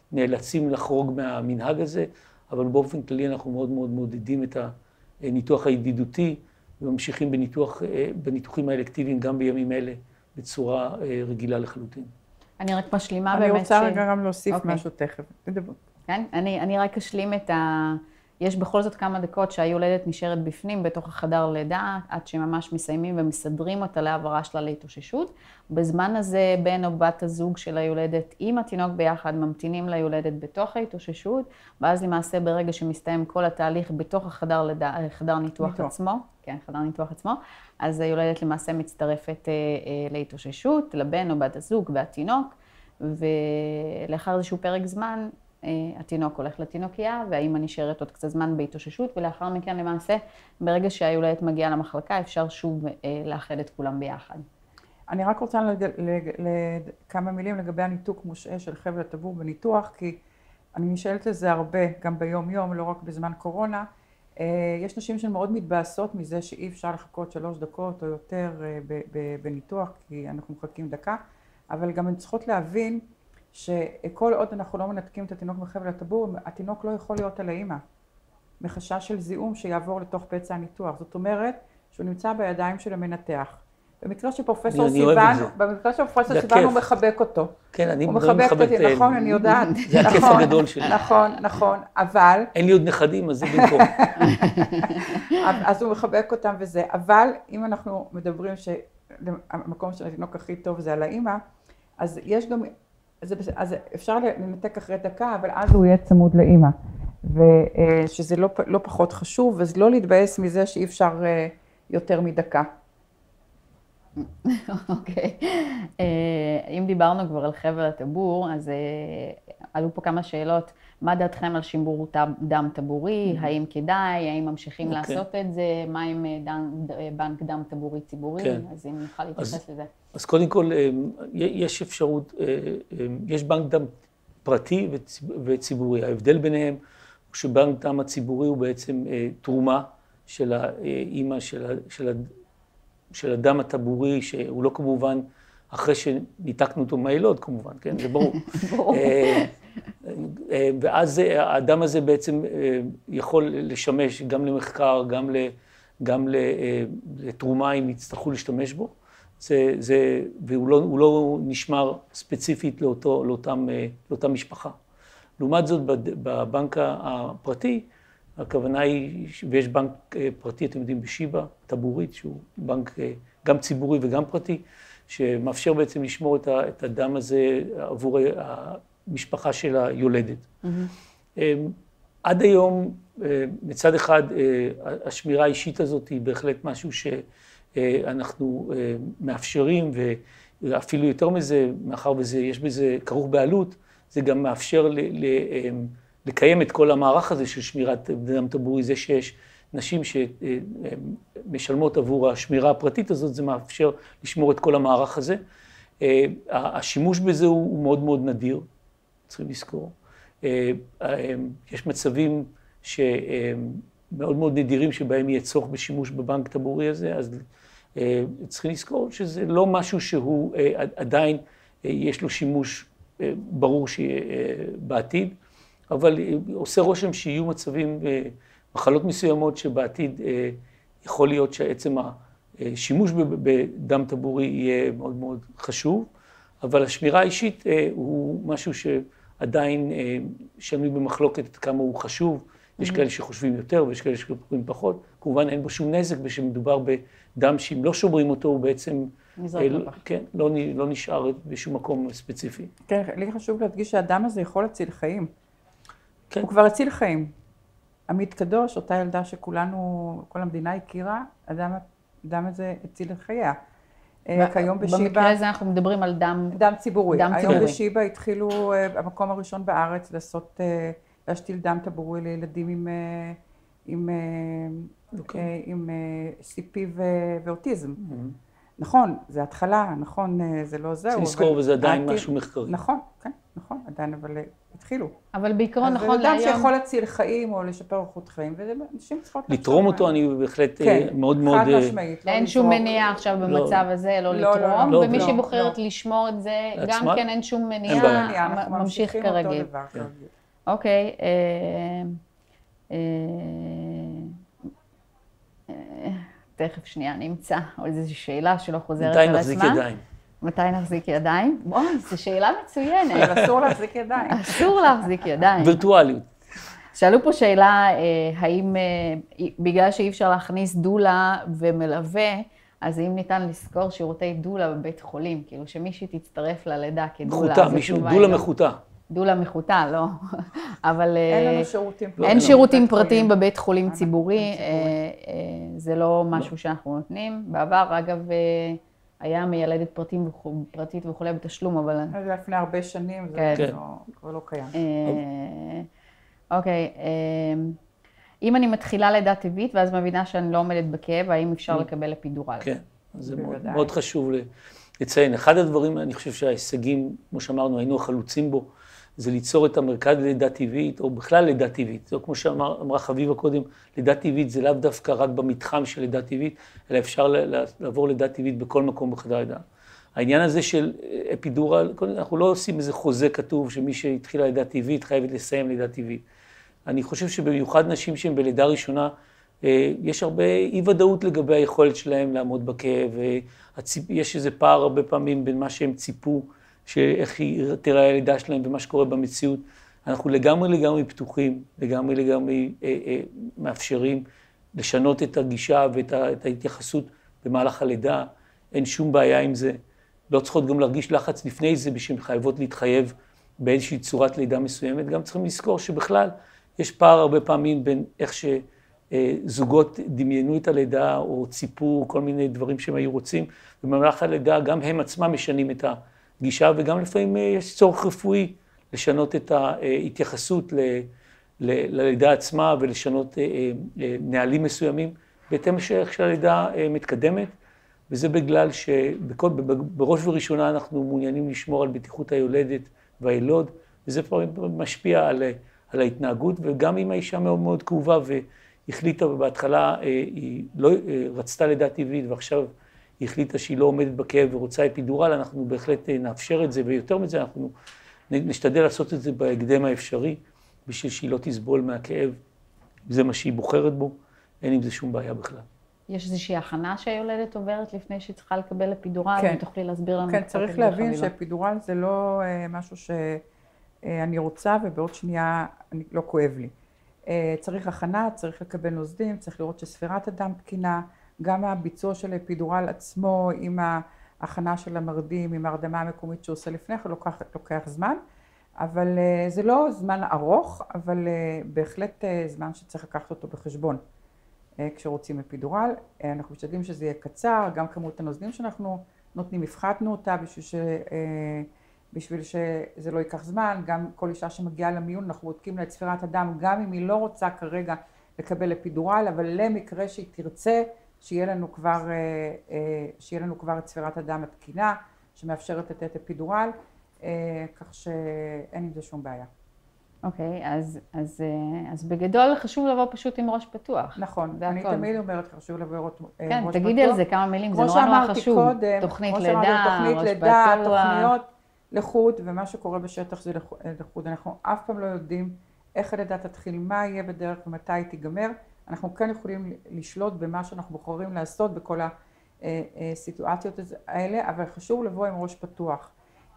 נאלצים לחרוג מהמנהג הזה, אבל באופן כללי אנחנו מאוד מאוד מעודדים את הניתוח הידידותי, וממשיכים בניתוח, בניתוחים האלקטיביים גם בימים אלה, בצורה רגילה לחלוטין. אני רק משלימה באמת ש... אני רוצה רגע גם להוסיף okay. משהו תכף. כן? אני, אני רק אשלים את ה... יש בכל זאת כמה דקות שהיולדת נשארת בפנים בתוך החדר לידה, עד שממש מסיימים ומסדרים אותה להעברה שלה להתאוששות. בזמן הזה בן או בת הזוג של היולדת עם התינוק ביחד ממתינים ליולדת בתוך ההתאוששות, ואז למעשה ברגע שמסתיים כל התהליך בתוך החדר לידה, חדר ניתוח, ניתוח. עצמו, כן, חדר ניתוח עצמו, אז היולדת למעשה מצטרפת אה, אה, להתאוששות, לבן או בת הזוג והתינוק, ולאחר איזשהו פרק זמן, התינוק הולך לתינוקייה, והאמא נשארת עוד קצת זמן בהתאוששות, ולאחר מכן למעשה, ברגע שהיולדת מגיעה למחלקה, אפשר שוב לאחד את כולם ביחד. אני רק רוצה לכמה מילים לגבי הניתוק מושעה של חבל הטבור בניתוח, כי אני נשאלת על זה הרבה, גם ביום יום, לא רק בזמן קורונה. יש נשים שמאוד מתבאסות מזה שאי אפשר לחכות שלוש דקות או יותר בניתוח, כי אנחנו מחכים דקה, אבל גם הן צריכות להבין שכל עוד אנחנו לא מנתקים את התינוק מחבל הטבור, התינוק לא יכול להיות על האמא, מחשש של זיהום שיעבור לתוך פצע הניתוח. זאת אומרת שהוא נמצא בידיים של המנתח. במקרה שפרופסור סיוון, במקרה שפרופסור סיוון הוא מחבק אותו. כן, אני מחבק אותי, נכון, אני יודעת. זה הכיף הגדול שלי. נכון, נכון, אבל... אין לי עוד נכדים, אז זה במקום. אז הוא מחבק אותם וזה, אבל אם אנחנו מדברים שהמקום של התינוק הכי טוב זה על האמא, אז יש גם... אז, אז אפשר לנתק אחרי דקה, אבל אז הוא יהיה צמוד לאמא. ושזה לא, לא פחות חשוב, אז לא להתבאס מזה שאי אפשר יותר מדקה. אוקיי. אם דיברנו כבר על חבל הטבור, אז עלו פה כמה שאלות. מה דעתכם על שימור דם טבורי? האם כדאי? האם ממשיכים לעשות את זה? מה עם בנק דם טבורי ציבורי? אז אם נוכל להתייחס לזה. אז קודם כל, יש אפשרות, יש בנק דם פרטי וציבורי. ההבדל ביניהם הוא שבנק דם הציבורי הוא בעצם תרומה של האמא, של של הדם הטבורי, שהוא לא כמובן אחרי שניתקנו אותו מהילוד, כמובן, כן? זה ברור. ואז האדם הזה בעצם יכול לשמש גם למחקר, גם, גם לתרומה אם יצטרכו להשתמש בו. זה, זה, והוא לא, הוא לא נשמר ספציפית לאותו, לאותם, לאותה משפחה. לעומת זאת, בבנק הפרטי, הכוונה היא, ויש בנק פרטי, אתם יודעים, בשיבא, טבורית, שהוא בנק גם ציבורי וגם פרטי, שמאפשר בעצם לשמור את הדם הזה עבור המשפחה של היולדת. Mm-hmm. עד היום, מצד אחד, השמירה האישית הזאת היא בהחלט משהו שאנחנו מאפשרים, ואפילו יותר מזה, מאחר וזה, יש בזה כרוך בעלות, זה גם מאפשר ל... ל לקיים את כל המערך הזה של שמירת דם טבורי, זה שיש נשים שמשלמות עבור השמירה הפרטית הזאת, זה מאפשר לשמור את כל המערך הזה. השימוש בזה הוא מאוד מאוד נדיר, צריכים לזכור. יש מצבים שמאוד מאוד נדירים שבהם יהיה צורך בשימוש בבנק טבורי הזה, אז צריכים לזכור שזה לא משהו שהוא עדיין יש לו שימוש ברור בעתיד, אבל עושה רושם שיהיו מצבים, מחלות מסוימות שבעתיד יכול להיות שעצם השימוש בדם טבורי יהיה מאוד מאוד חשוב, אבל השמירה האישית הוא משהו שעדיין שנוי במחלוקת כמה הוא חשוב, יש כאלה שחושבים יותר ויש כאלה שחושבים פחות, כמובן אין בו שום נזק ושמדובר בדם שאם לא שומרים אותו הוא בעצם כן, לא, לא נשאר בשום מקום ספציפי. כן, לי חשוב להדגיש שהדם הזה יכול להציל חיים. כן. הוא כבר הציל חיים. עמית קדוש, אותה ילדה שכולנו, כל המדינה הכירה, הדם, הדם הזה הציל את חייה. כיום בשיבא... במקרה הזה אנחנו מדברים על דם... דם ציבורי. דם היום ציבורי. בשיבא התחילו, המקום הראשון בארץ, לעשות, להשתיל דם טבורי לילדים עם, עם, okay. עם סי פי ואוטיזם. Mm-hmm. נכון, זה התחלה, נכון, זה לא זהו. צריך לזכור, וזה עדיין משהו מחקרי. נכון, כן, נכון, עדיין, אבל תתחילו. אבל בעיקרון נכון להיום... אז זה אדם שיכול להיום... להציל חיים או לשפר איכות חיים, ואנשים צריכות... לתרום אותו, אני בהחלט כן, מאוד מאוד... חד משמעית. אין שום מניעה עכשיו במצב הזה לא לא, לתרום, לא, ומי לא, שבוחרת לא. לשמור את זה, גם לעצמה? כן אין שום אין מניעה, בעיה. אנחנו ממשיך ממשיכים כרגיל. אותו דבר, כן. כרגיל. אוקיי. אה, אה, אה, תכף שנייה, נמצא עוד איזושהי שאלה שלא חוזרת על עצמה. מתי נחזיק ידיים? מתי נחזיק ידיים? בואי, זו שאלה מצוינת. אבל אסור להחזיק ידיים. אסור להחזיק ידיים. וירטואליות. שאלו פה שאלה, האם בגלל שאי אפשר להכניס דולה ומלווה, אז האם ניתן לזכור שירותי דולה בבית חולים? כאילו שמישהי תצטרף ללידה כדולה. מחותה, מישהו, דולה מחותה. דולה מחותה, לא. אבל... אין לנו שירותים פרטיים. אין שירותים פרטיים בבית חולים ציבורי. זה לא משהו שאנחנו נותנים. בעבר, אגב, היה מיילדת פרטית וכולי בתשלום, אבל... זה לפני הרבה שנים, זה כבר לא קיים. אוקיי, אם אני מתחילה לידה טבעית, ואז מבינה שאני לא עומדת בכאב, האם אפשר לקבל אפידורל? כן, זה מאוד חשוב לציין. אחד הדברים, אני חושב שההישגים, כמו שאמרנו, היינו החלוצים בו, זה ליצור את המרכז ללידה טבעית, או בכלל לידה טבעית. זה כמו שאמרה חביבה קודם, לידה טבעית זה לאו דווקא רק במתחם של לידה טבעית, אלא אפשר לעבור לידה טבעית בכל מקום בחדר לידה. העניין הזה של אפידורל, אנחנו לא עושים איזה חוזה כתוב שמי שהתחילה לידה טבעית חייבת לסיים לידה טבעית. אני חושב שבמיוחד נשים שהן בלידה ראשונה, יש הרבה אי ודאות לגבי היכולת שלהם לעמוד בכאב, יש איזה פער הרבה פעמים בין מה שהם ציפו, שאיך תראה הלידה שלהם ומה שקורה במציאות. אנחנו לגמרי לגמרי פתוחים, לגמרי לגמרי אה, אה, מאפשרים לשנות את הגישה ואת את ההתייחסות במהלך הלידה. אין שום בעיה עם זה. לא צריכות גם להרגיש לחץ לפני זה, בשביל חייבות להתחייב באיזושהי צורת לידה מסוימת. גם צריכים לזכור שבכלל יש פער הרבה פעמים בין איך שזוגות דמיינו את הלידה או ציפו כל מיני דברים שהם היו רוצים. במהלך הלידה גם הם עצמם משנים את הגישה, וגם לפעמים יש צורך רפואי לשנות את ההתייחסות ללידה עצמה ולשנות נהלים מסוימים בהתאם לאיך שהלידה מתקדמת. וזה בגלל שבראש ובראשונה אנחנו מעוניינים לשמור על בטיחות היולדת והילוד, וזה משפיע על, על ההתנהגות, וגם אם האישה מאוד מאוד כאובה והחליטה בהתחלה, היא לא רצתה לידה טבעית ועכשיו היא החליטה שהיא לא עומדת בכאב ורוצה אפידורל, אנחנו בהחלט נאפשר את זה, ויותר מזה אנחנו נשתדל לעשות את זה בהקדם האפשרי, בשביל שהיא לא תסבול מהכאב, זה מה שהיא בוחרת בו, אין עם זה שום בעיה בכלל. יש איזושהי הכנה שהיולדת עוברת לפני שהיא צריכה לקבל אפידורל, כן. ותוכלי להסביר לנו? כן, צריך להבין שאפידורל זה לא משהו שאני רוצה ובעוד שנייה לא כואב לי. צריך הכנה, צריך לקבל נוזדים, צריך לראות שספירת הדם תקינה, גם הביצוע של האפידורל עצמו עם ההכנה של המרדים, עם ההרדמה המקומית שעושה לפני כן, לוקח, לוקח זמן, אבל זה לא זמן ארוך, אבל בהחלט זמן שצריך לקחת אותו בחשבון. כשרוצים אפידורל, אנחנו משתדלים שזה יהיה קצר, גם כמות הנוזדים שאנחנו נותנים, הפחתנו אותה בשביל, ש... בשביל שזה לא ייקח זמן, גם כל אישה שמגיעה למיון, אנחנו בודקים לה את ספירת הדם, גם אם היא לא רוצה כרגע לקבל אפידורל, אבל למקרה שהיא תרצה, שיהיה לנו כבר, שיהיה לנו כבר את ספירת הדם התקינה, שמאפשרת לתת אפידורל, כך שאין עם זה שום בעיה. אוקיי, אז, אז, אז בגדול חשוב לבוא פשוט עם ראש פתוח. נכון, אני תמיד אומרת, חשוב לבוא עם ראש פתוח. כן, תגידי על זה כמה מילים, זה נורא נורא חשוב. תוכנית לידה, ראש לידה, תוכניות לחוד, ומה שקורה בשטח זה לחוד. אנחנו אף פעם לא יודעים איך הלידה תתחיל, מה יהיה בדרך ומתי היא תיגמר. אנחנו כן יכולים לשלוט במה שאנחנו בוחרים לעשות בכל הסיטואציות האלה, אבל חשוב לבוא עם ראש פתוח.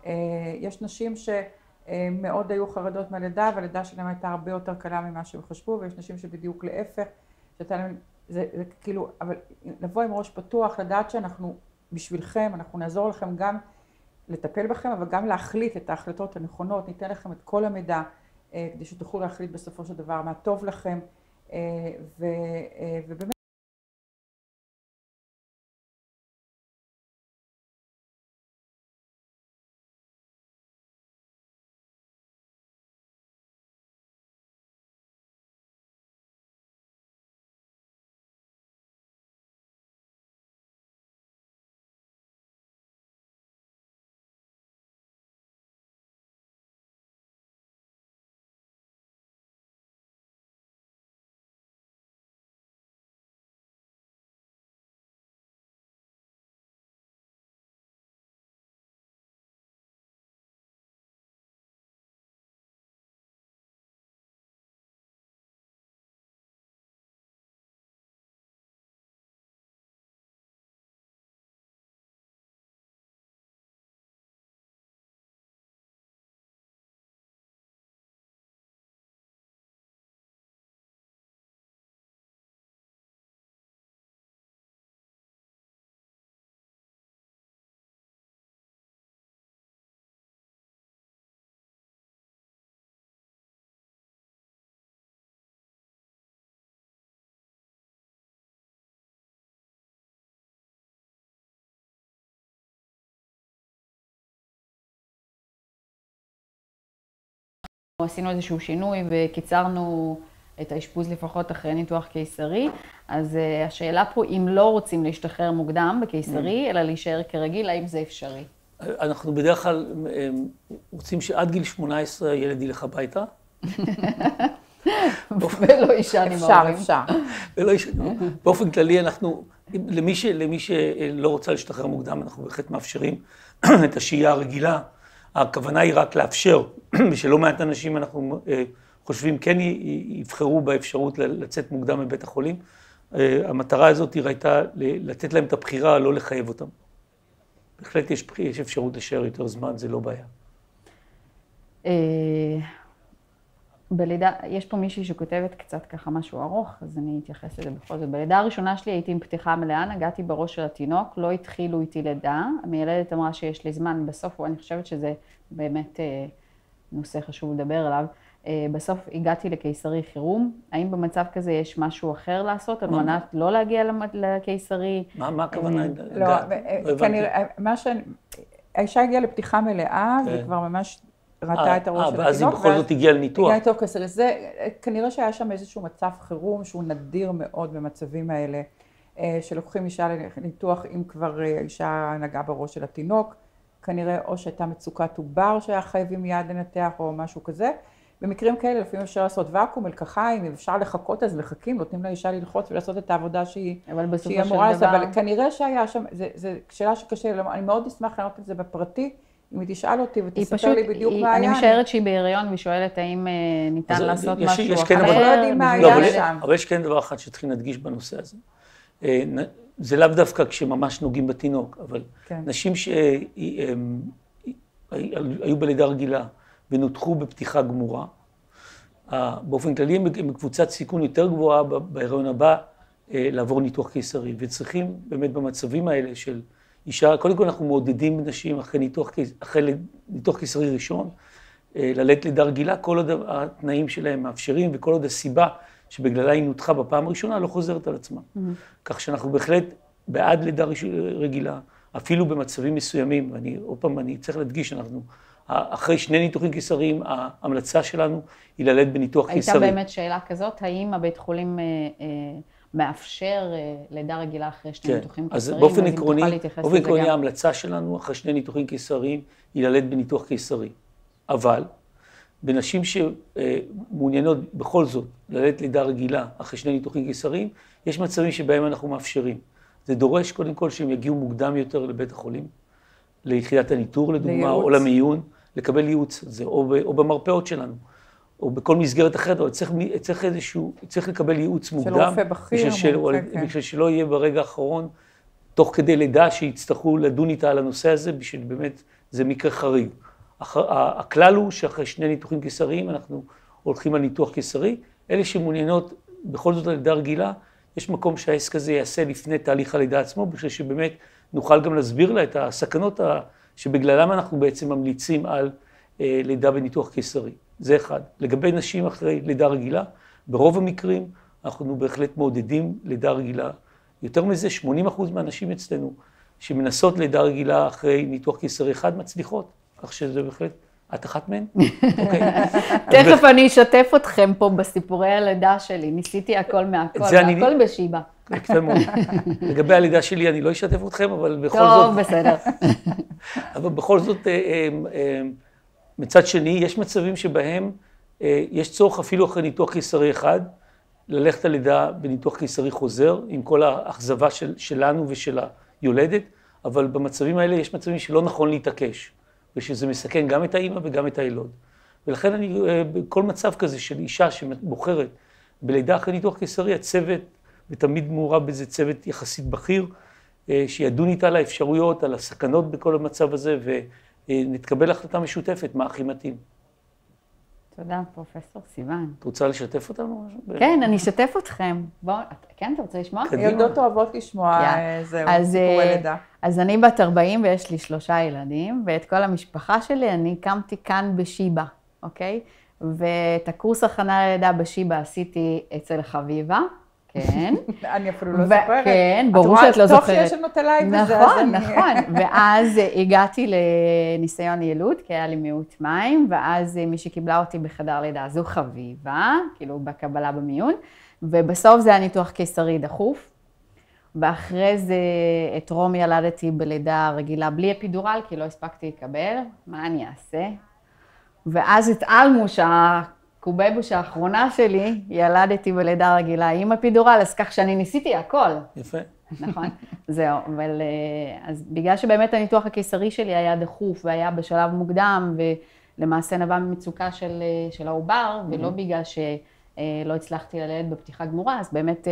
יש נשים ש... מאוד היו חרדות מהלידה, והלידה שלהם הייתה הרבה יותר קלה ממה שהם חשבו, ויש נשים שבדיוק להפך, שאתה להם, זה, זה כאילו, אבל לבוא עם ראש פתוח, לדעת שאנחנו בשבילכם, אנחנו נעזור לכם גם לטפל בכם, אבל גם להחליט את ההחלטות הנכונות, ניתן לכם את כל המידע, כדי שתוכלו להחליט בסופו של דבר מה טוב לכם, ובאמת, עשינו איזשהו שינוי וקיצרנו את האשפוז לפחות אחרי ניתוח קיסרי, אז השאלה פה אם לא רוצים להשתחרר מוקדם בקיסרי, אלא להישאר כרגיל, האם זה אפשרי? אנחנו בדרך כלל רוצים שעד גיל שמונה עשרה הילד ילך הביתה. ולא אישה עם ההורים. אפשר, אפשר. ולא אישה. באופן כללי אנחנו, למי ש, למי שלא רוצה להשתחרר מוקדם, אנחנו בהחלט מאפשרים את השהייה הרגילה. הכוונה היא רק לאפשר, ושלא מעט אנשים אנחנו חושבים כן יבחרו באפשרות לצאת מוקדם מבית החולים. המטרה הזאת היא הייתה לתת להם את הבחירה, לא לחייב אותם. בהחלט יש, יש אפשרות להישאר יותר זמן, זה לא בעיה. בלידה, יש פה מישהי שכותבת קצת ככה משהו ארוך, אז אני אתייחס לזה בכל זאת. בלידה הראשונה שלי הייתי עם פתיחה מלאה, נגעתי בראש של התינוק, לא התחילו איתי לידה. המיילדת אמרה שיש לי זמן, בסוף, ואני חושבת שזה באמת נושא חשוב לדבר עליו. בסוף הגעתי לקיסרי חירום. האם במצב כזה יש משהו אחר לעשות, על מנת לא להגיע לקיסרי? מה הכוונה? לא, כנראה, מה ש... האישה הגיעה לפתיחה מלאה, וכבר ממש ראתה את הראש של התינוק. ואז היא בכל זאת הגיעה לניתוח. הגיעה לניתוח קיסרי. זה, כנראה שהיה שם איזשהו מצב חירום, שהוא נדיר מאוד במצבים האלה, שלוקחים אישה לניתוח, אם כבר האישה נגעה בראש של התינוק, כנראה או שהייתה מצוקת עובר שהיה חייבים מיד לנתח, או משהו כזה. במקרים כאלה, לפעמים אפשר לעשות ואקום, מלקחיים, אם אפשר לחכות, אז מחכים, נותנים לאישה ללחוץ ולעשות את העבודה שהיא אמורה לעשות, אבל כנראה שהיה שם, זו שאלה שקשה, אני מאוד אשמח לענות את זה בפרטי, אם היא תשאל אותי ותספר לי בדיוק מה היה. אני משערת שהיא בהיריון והיא שואלת האם ניתן לעשות משהו אחר. אנחנו לא יודעים מה היה שם. אבל יש כן דבר אחד שצריכים להדגיש בנושא הזה. זה לאו דווקא כשממש נוגעים בתינוק, אבל נשים שהיו בלידה רגילה, ונותחו בפתיחה גמורה. באופן כללי הם בקבוצת סיכון יותר גבוהה בהיריון הבא לעבור ניתוח קיסרי, וצריכים באמת במצבים האלה של אישה, קודם כל אנחנו מעודדים נשים אחרי ניתוח, אחרי ניתוח קיסרי ראשון, ללדת לידה רגילה, כל עוד התנאים שלהם מאפשרים, וכל עוד הסיבה שבגללה היא נותחה בפעם הראשונה לא חוזרת על עצמה. Mm-hmm. כך שאנחנו בהחלט בעד לידה רגילה, אפילו במצבים מסוימים, ואני, עוד פעם, אני צריך להדגיש, אנחנו אחרי שני ניתוחים קיסריים, ההמלצה שלנו היא ללדת בניתוח קיסרי. הייתה באמת שאלה כזאת, האם הבית חולים מאפשר לידה רגילה אחרי שני ניתוחים קיסריים? אז באופן עקרוני, באופן עקרוני ההמלצה שלנו אחרי שני ניתוחים קיסריים היא ללדת בניתוח קיסרי. אבל בנשים שמעוניינות בכל זאת ללדת לידה רגילה אחרי שני ניתוחים קיסריים, יש מצבים שבהם אנחנו מאפשרים. זה דורש קודם כל שהם יגיעו מוקדם יותר לבית החולים, ליחידת הניטור לדוגמה, או למיון, לקבל ייעוץ, זה, או, ב, או במרפאות שלנו, או בכל מסגרת אחרת, אבל צריך, צריך איזשהו, צריך לקבל ייעוץ מוקדם. של רופא בכיר. בשביל, של, כן. בשביל שלא יהיה ברגע האחרון, תוך כדי לידה שיצטרכו לדון איתה על הנושא הזה, בשביל באמת, זה מקרה חריג. הכלל הוא שאחרי שני ניתוחים קיסריים, אנחנו הולכים על ניתוח קיסרי, אלה שמעוניינות בכל זאת על לידה רגילה, יש מקום שהעסק הזה יעשה לפני תהליך הלידה עצמו, בשביל שבאמת נוכל גם להסביר לה את הסכנות שבגללם אנחנו בעצם ממליצים על לידה בניתוח קיסרי. זה אחד. לגבי נשים אחרי לידה רגילה, ברוב המקרים אנחנו בהחלט מעודדים לידה רגילה. יותר מזה, שמונים אחוז מהנשים אצלנו שמנסות לידה רגילה אחרי ניתוח קיסרי אחד מצליחות, כך שזה בהחלט, את אחת מהן? אוקיי. תכף אני אשתף אתכם פה בסיפורי הלידה שלי, ניסיתי הכל מהכל, והכל בשיבה. יפה מאוד. לגבי הלידה שלי אני לא אשתף אתכם, אבל בכל זאת... טוב, בסדר. אבל בכל זאת, מצד שני, יש מצבים שבהם יש צורך אפילו אחרי ניתוח קיסרי אחד, ללכת הלידה בניתוח קיסרי חוזר, עם כל האכזבה של, שלנו ושל היולדת, אבל במצבים האלה יש מצבים שלא נכון להתעקש, ושזה מסכן גם את האמא וגם את הילוד. ולכן אני, בכל מצב כזה של אישה שבוחרת בלידה אחרי ניתוח קיסרי, הצוות, ותמיד מעורב בזה צוות יחסית בכיר, שידון איתה על האפשרויות, על הסכנות בכל המצב הזה, ונתקבל החלטה משותפת, מה הכי מתאים. תודה, פרופסור סיוון. את רוצה לשתף אותנו? כן, אני אשתף אתכם. בואו, כן, אתה רוצה לשמוע? ילדות אוהבות לשמוע, זהו, סיפורי לידה. אז אני בת ארבעים ויש לי שלושה ילדים, ואת כל המשפחה שלי אני קמתי כאן בשיבה, אוקיי? ואת הקורס הכנה ללידה בשיבה עשיתי אצל חביבה, כן. אני אפילו לא זוכרת. כן, ברור שאת לא זוכרת. טוב שיש לנו את הלייב הזה. נכון, נכון. ואז הגעתי לניסיון ילוד, כי היה לי מיעוט מים, ואז מי שקיבלה אותי בחדר לידה זו חביבה, כאילו בקבלה במיון, ובסוף זה היה ניתוח קיסרי דחוף, ואחרי זה את רום ילדתי בלידה רגילה בלי אפידורל, כי לא הספקתי לקבל, מה אני אעשה? ואז את אלמוש, הקובייבוש האחרונה שלי, ילדתי בלידה רגילה עם אפידורל, אז כך שאני ניסיתי הכל. יפה. נכון, זהו, אבל אז בגלל שבאמת הניתוח הקיסרי שלי היה דחוף והיה בשלב מוקדם, ולמעשה נבע ממצוקה של, של העובר, mm-hmm. ולא בגלל שלא הצלחתי ללדת בפתיחה גמורה, אז באמת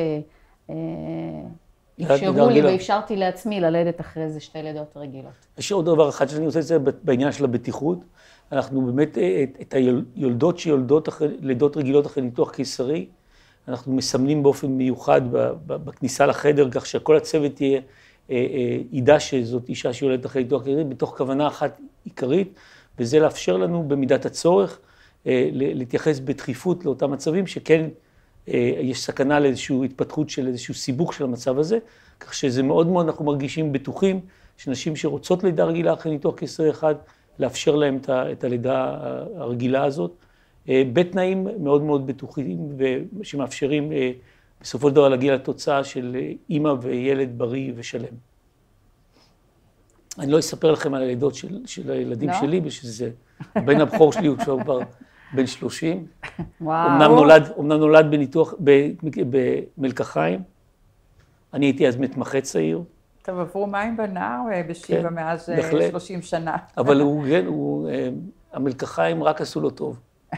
אפשרו לי ואפשרתי לעצמי ללדת אחרי זה שתי לידות רגילות. יש עוד דבר אחד שאני רוצה לציין בעניין של הבטיחות, אנחנו באמת, את היולדות שיולדות אחרי, לידות רגילות אחרי ניתוח קיסרי, אנחנו מסמנים באופן מיוחד בכניסה לחדר, כך שכל הצוות יהיה, ידע שזאת אישה שיולדת אחרי ניתוח קיסרי, בתוך כוונה אחת עיקרית, וזה לאפשר לנו במידת הצורך, להתייחס בדחיפות לאותם מצבים, שכן יש סכנה לאיזושהי התפתחות של איזשהו סיבוך של המצב הזה, כך שזה מאוד מאוד אנחנו מרגישים בטוחים, שנשים שרוצות לידה רגילה אחרי ניתוח קיסרי אחד, לאפשר להם את הלידה הרגילה הזאת, בתנאים מאוד מאוד בטוחים, ושמאפשרים בסופו של דבר להגיע לתוצאה של אימא וילד בריא ושלם. אני לא אספר לכם על הלידות של, של הילדים לא? שלי, בשביל הבן הבכור שלי הוא כבר בן שלושים. וואו. אמנם נולד, אמנם נולד בניתוח, במלקחיים. אני הייתי אז מתמחה צעיר. טוב, עברו מים בנער בשיבה כן, מאז בהחלט. שלושים שנה. אבל הוא, כן, הוא, המלקחיים רק עשו לו טוב.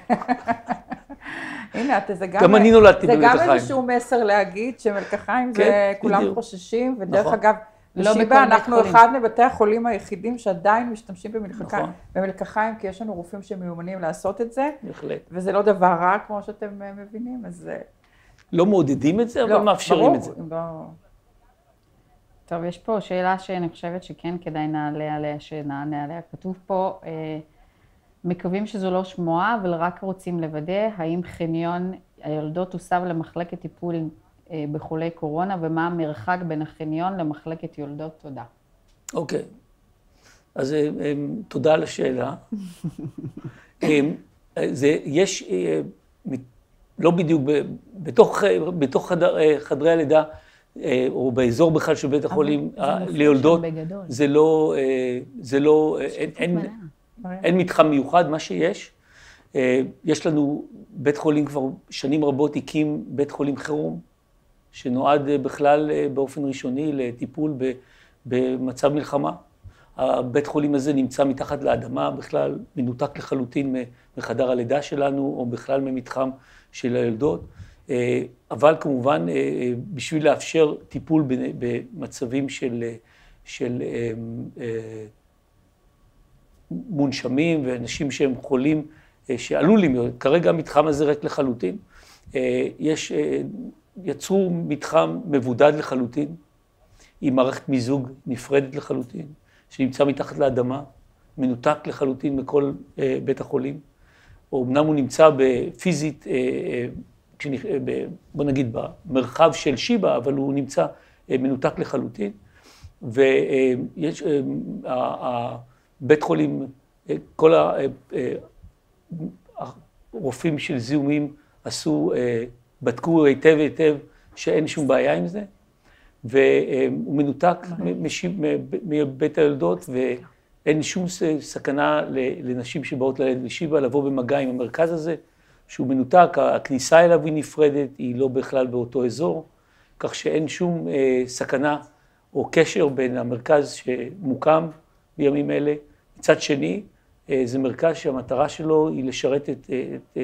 הנה, זה גם, גם אני נולדתי במלקחיים. זה גם איזשהו מסר להגיד שמלקחיים כן, זה כולם בדיוק. חוששים, ודרך נכון. אגב, בשיבה אנחנו אחד מבתי החולים היחידים שעדיין משתמשים במלקחיים, נכון. במלקחיים, כי יש לנו רופאים שמיומנים לעשות את זה, בהחלט. וזה לא דבר רע, כמו שאתם מבינים, אז... לא מעודדים את זה, לא, אבל מאפשרים ברור, את זה. לא... טוב, יש פה שאלה שאני חושבת שכן כדאי נעלה עליה, שנענה עליה. כתוב פה, אה, מקווים שזו לא שמועה, אבל רק רוצים לוודא, האם חניון היולדות הוסב למחלקת טיפול אה, בחולי קורונה, ומה המרחק בין החניון למחלקת יולדות? תודה. אוקיי. אז אה, אה, תודה על השאלה. אה, זה, יש, אה, לא בדיוק, בתוך, בתוך חדר, חדרי הלידה, או באזור בכלל של בית החולים ליולדות, זה לא, זה לא, אין, אין, אין מתחם מיוחד, מה שיש. יש לנו בית חולים כבר שנים רבות הקים בית חולים חירום, שנועד בכלל באופן ראשוני לטיפול במצב מלחמה. הבית חולים הזה נמצא מתחת לאדמה, בכלל מנותק לחלוטין מחדר הלידה שלנו, או בכלל ממתחם של היולדות. אבל כמובן, בשביל לאפשר טיפול במצבים של, של מונשמים ואנשים שהם חולים, שעלולים להיות, כרגע המתחם הזה ריק לחלוטין. יש, יצרו מתחם מבודד לחלוטין, עם מערכת מיזוג נפרדת לחלוטין, שנמצא מתחת לאדמה, מנותק לחלוטין מכל בית החולים. או אמנם הוא נמצא בפיזית, בוא נגיד במרחב של שיבה, אבל הוא נמצא מנותק לחלוטין. ויש, בית חולים, כל הרופאים של זיהומים עשו, בדקו היטב היטב שאין שום בעיה עם זה, והוא מנותק מבית היולדות, ואין שום סכנה לנשים שבאות ללדת בשיבה לבוא במגע עם המרכז הזה, שהוא מנותק, הכניסה אליו היא נפרדת, היא לא בכלל באותו אזור, כך שאין שום סכנה או קשר בין המרכז שמוקם בימים אלה. מצד שני, זה מרכז שהמטרה שלו היא לשרת את, את,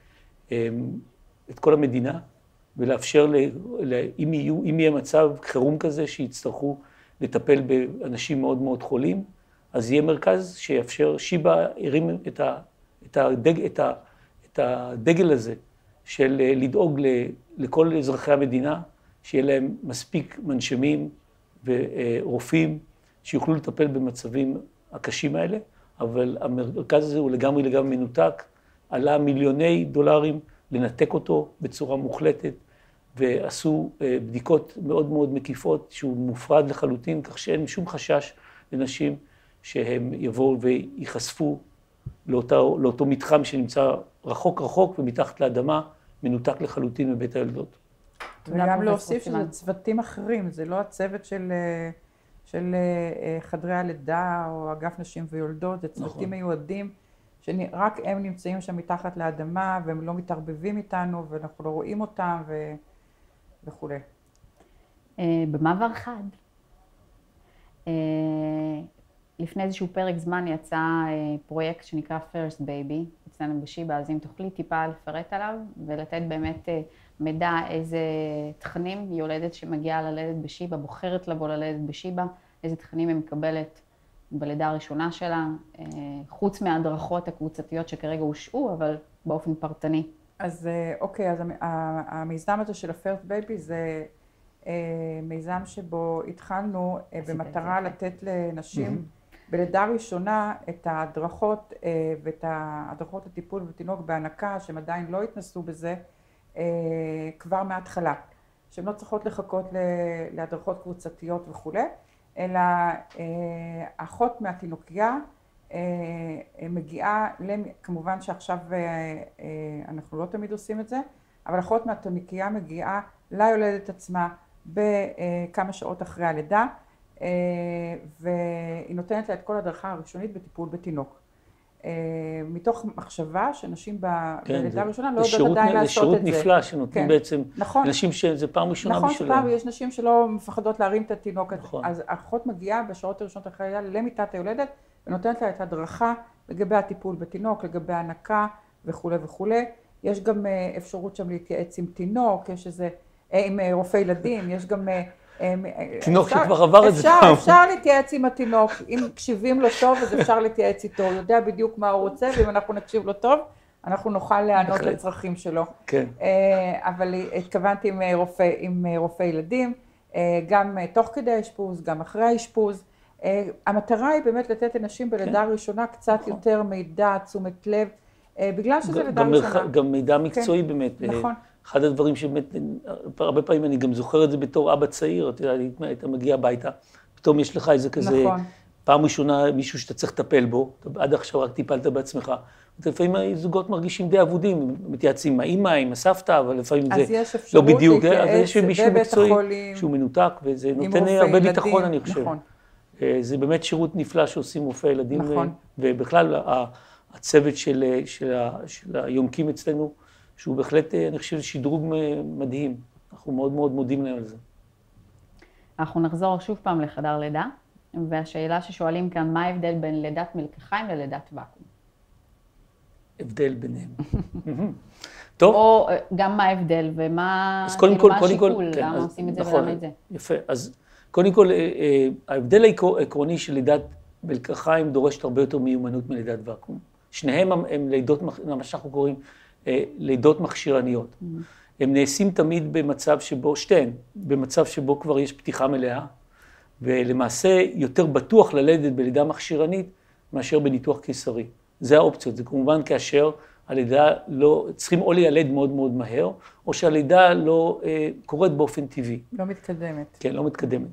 את כל המדינה, ולאפשר, אם יהיו, אם יהיה מצב חירום כזה שיצטרכו לטפל באנשים מאוד מאוד חולים, אז יהיה מרכז שיאפשר, שיבה הרים את, ה, את, הדג, את, ה, את הדגל הזה של לדאוג לכל אזרחי המדינה, שיהיה להם מספיק מנשמים ורופאים שיוכלו לטפל במצבים הקשים האלה, אבל המרכז הזה הוא לגמרי לגמרי מנותק, עלה מיליוני דולרים לנתק אותו בצורה מוחלטת, ועשו בדיקות מאוד מאוד מקיפות, שהוא מופרד לחלוטין, כך שאין שום חשש לנשים שהם יבואו ויחשפו לאותו, לאותו מתחם שנמצא רחוק רחוק ומתחת לאדמה, מנותק לחלוטין מבית היולדות. וגם להוסיף שזה צוותים אחרים, זה לא הצוות של, של חדרי הלידה או אגף נשים ויולדות, זה צוותים נכון. מיועדים, שרק הם נמצאים שם מתחת לאדמה והם לא מתערבבים איתנו ואנחנו לא רואים אותם ו... וכו'. במעבר חד, לפני איזשהו פרק זמן יצא פרויקט שנקרא First Baby, אצלנו בשיבא, אז אם תוכלי טיפה לפרט עליו ולתת באמת מידע איזה תכנים יולדת שמגיעה ללדת בשיבא, בוחרת לבוא ללדת בשיבא, איזה תכנים היא מקבלת בלידה הראשונה שלה, חוץ מההדרכות הקבוצתיות שכרגע הושעו, אבל באופן פרטני. אז אוקיי, אז המיזם הזה של ה-First Baby זה מיזם שבו התחלנו במטרה לתת לנשים בלידה ראשונה את ההדרכות ואת ההדרכות הטיפול בתינוק בהנקה, שהם עדיין לא התנסו בזה כבר מההתחלה, שהן לא צריכות לחכות להדרכות קבוצתיות וכו', אלא אחות מהתינוקייה מגיעה, כמובן שעכשיו אנחנו לא תמיד עושים את זה, אבל אחות מהתינוקייה מגיעה ליולדת עצמה בכמה שעות אחרי הלידה, והיא נותנת לה את כל הדרכה הראשונית בטיפול בתינוק. מתוך מחשבה שנשים בלידה הראשונה לא יודעות עדיין לעשות את זה. זה שירות נפלא שנותנים בעצם נשים שזה פעם ראשונה בשבילם. נכון, יש נשים שלא מפחדות להרים את התינוק. אז האחות מגיעה בשעות הראשונות אחרי הלידה למיטת היולדת, ונותנת לה את הדרכה לגבי הטיפול בתינוק, לגבי ההנקה וכו' וכו'. יש גם אפשרות שם להתייעץ עם תינוק, יש איזה, עם רופא ילדים, יש גם... תינוק שכבר עבר את זה פעם. אפשר להתייעץ עם התינוק, אם קשיבים לו טוב אז אפשר להתייעץ איתו, הוא יודע בדיוק מה הוא רוצה, ואם אנחנו נקשיב לו טוב, אנחנו נוכל לענות לצרכים שלו. כן. אבל התכוונתי עם רופא ילדים, גם תוך כדי האשפוז, גם אחרי האשפוז. המטרה היא באמת לתת לנשים בלידה הראשונה קצת יותר מידע, תשומת לב, בגלל שזה לידה ראשונה. גם מידע מקצועי באמת. נכון. אחד הדברים שבאמת, הרבה פעמים אני גם זוכר את זה בתור אבא צעיר, אתה יודע, היית מגיע הביתה, פתאום יש לך איזה כזה, נכון. פעם ראשונה מישהו שאתה צריך לטפל בו, עד עכשיו רק טיפלת בעצמך, לפעמים זוגות מרגישים די אבודים, מתייעצים עם האמא, עם הסבתא, אבל לפעמים זה לא בדיוק, אז יש מישהו מקצועי שהוא מנותק, וזה נותן הרבה ביטחון אני חושב. נכון. זה באמת שירות נפלא שעושים רופאי ילדים, נכון. ובכלל הצוות של, של, של היונקים אצלנו, שהוא בהחלט, אני חושב, שדרוג מדהים. אנחנו מאוד מאוד מודים להם על זה. אנחנו נחזור שוב פעם לחדר לידה, והשאלה ששואלים כאן, מה ההבדל בין לידת מלקחיים ללידת ואקום? הבדל ביניהם. טוב. או גם מה ההבדל ומה השיקול, למה עושים את זה ולמה את זה. יפה. אז קודם כל, ההבדל העקרוני של לידת מלקחיים דורשת הרבה יותר מיומנות מלידת ואקום. שניהם הם לידות, מה שאנחנו קוראים, לידות מכשירניות. Mm-hmm. הם נעשים תמיד במצב שבו, שתיהן, במצב שבו כבר יש פתיחה מלאה, ולמעשה יותר בטוח ללדת בלידה מכשירנית מאשר בניתוח קיסרי. זה האופציות, זה כמובן כאשר הלידה לא, צריכים או לילד מאוד מאוד מהר, או שהלידה לא אה, קורית באופן טבעי. לא מתקדמת. כן, לא מתקדמת.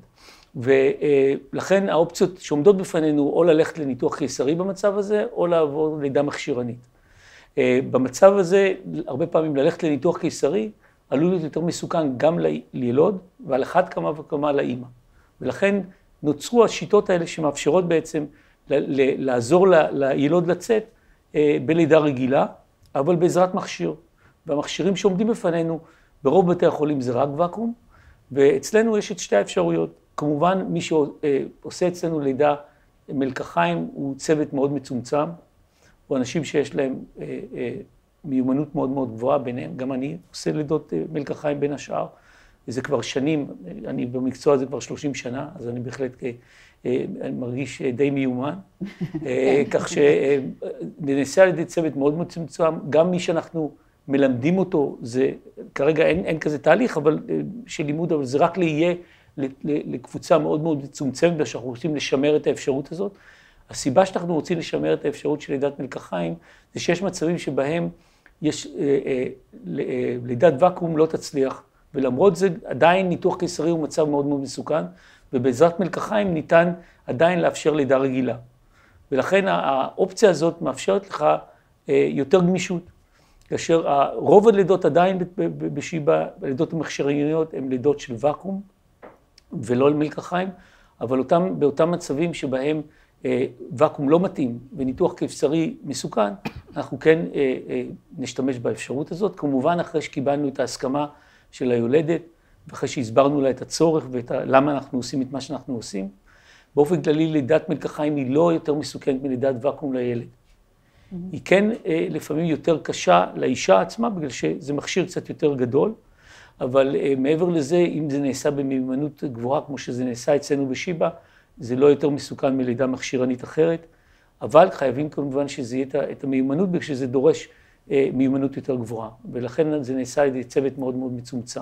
ולכן האופציות שעומדות בפנינו, או ללכת לניתוח קיסרי במצב הזה, או לעבור לידה מכשירנית. במצב הזה, הרבה פעמים ללכת לניתוח קיסרי, עלול להיות יותר מסוכן גם לילוד, ועל אחת כמה וכמה לאמא. ולכן נוצרו השיטות האלה שמאפשרות בעצם לעזור לילוד לצאת בלידה רגילה, אבל בעזרת מכשיר. והמכשירים שעומדים בפנינו, ברוב בתי החולים זה רק ואקום, ואצלנו יש את שתי האפשרויות. כמובן, מי שעושה אצלנו לידה מלקחיים הוא צוות מאוד מצומצם, או אנשים שיש להם אה, אה, מיומנות מאוד מאוד גבוהה ביניהם, גם אני עושה לידות אה, מלקחיים בין השאר, וזה כבר שנים, אני במקצוע הזה כבר שלושים שנה, אז אני בהחלט אה, אה, מרגיש די מיומן, אה, כך שנעשה על ידי צוות מאוד מצומצם, גם מי שאנחנו מלמדים אותו, זה כרגע אין, אין כזה תהליך אבל, אה, של לימוד, אבל זה רק יהיה לקבוצה מאוד מאוד מצומצמת, שאנחנו רוצים לשמר את האפשרות הזאת. הסיבה שאנחנו רוצים לשמר את האפשרות של לידת מלקחיים, זה שיש מצבים שבהם יש, אה, אה, לידת ואקום לא תצליח, ולמרות זה עדיין ניתוח קיסרי הוא מצב מאוד מאוד מסוכן, ובעזרת מלקחיים ניתן עדיין לאפשר לידה רגילה. ולכן האופציה הזאת מאפשרת לך יותר גמישות, כאשר רוב הלידות עדיין בשיבא, הלידות המכשירניות הן לידות של ואקום ולא על מלקחיים, אבל אותם, באותם מצבים שבהם ואקום לא מתאים וניתוח קיסרי מסוכן, אנחנו כן נשתמש באפשרות הזאת, כמובן אחרי שקיבלנו את ההסכמה של היולדת, ואחרי שהסברנו לה את הצורך ולמה אנחנו עושים את מה שאנחנו עושים. באופן כללי לידת מלקחיים היא לא יותר מסוכנת מלידת ואקום לילד. Mm-hmm. היא כן לפעמים יותר קשה לאישה עצמה, בגלל שזה מכשיר קצת יותר גדול, אבל מעבר לזה, אם זה נעשה במיומנות גבוהה, כמו שזה נעשה אצלנו בשיבא, זה לא יותר מסוכן מלידה מכשירנית אחרת, אבל חייבים כמובן שזה יהיה את המיומנות, בגלל שזה דורש מיומנות יותר גבוהה, ולכן זה נעשה על ידי צוות מאוד מאוד מצומצם.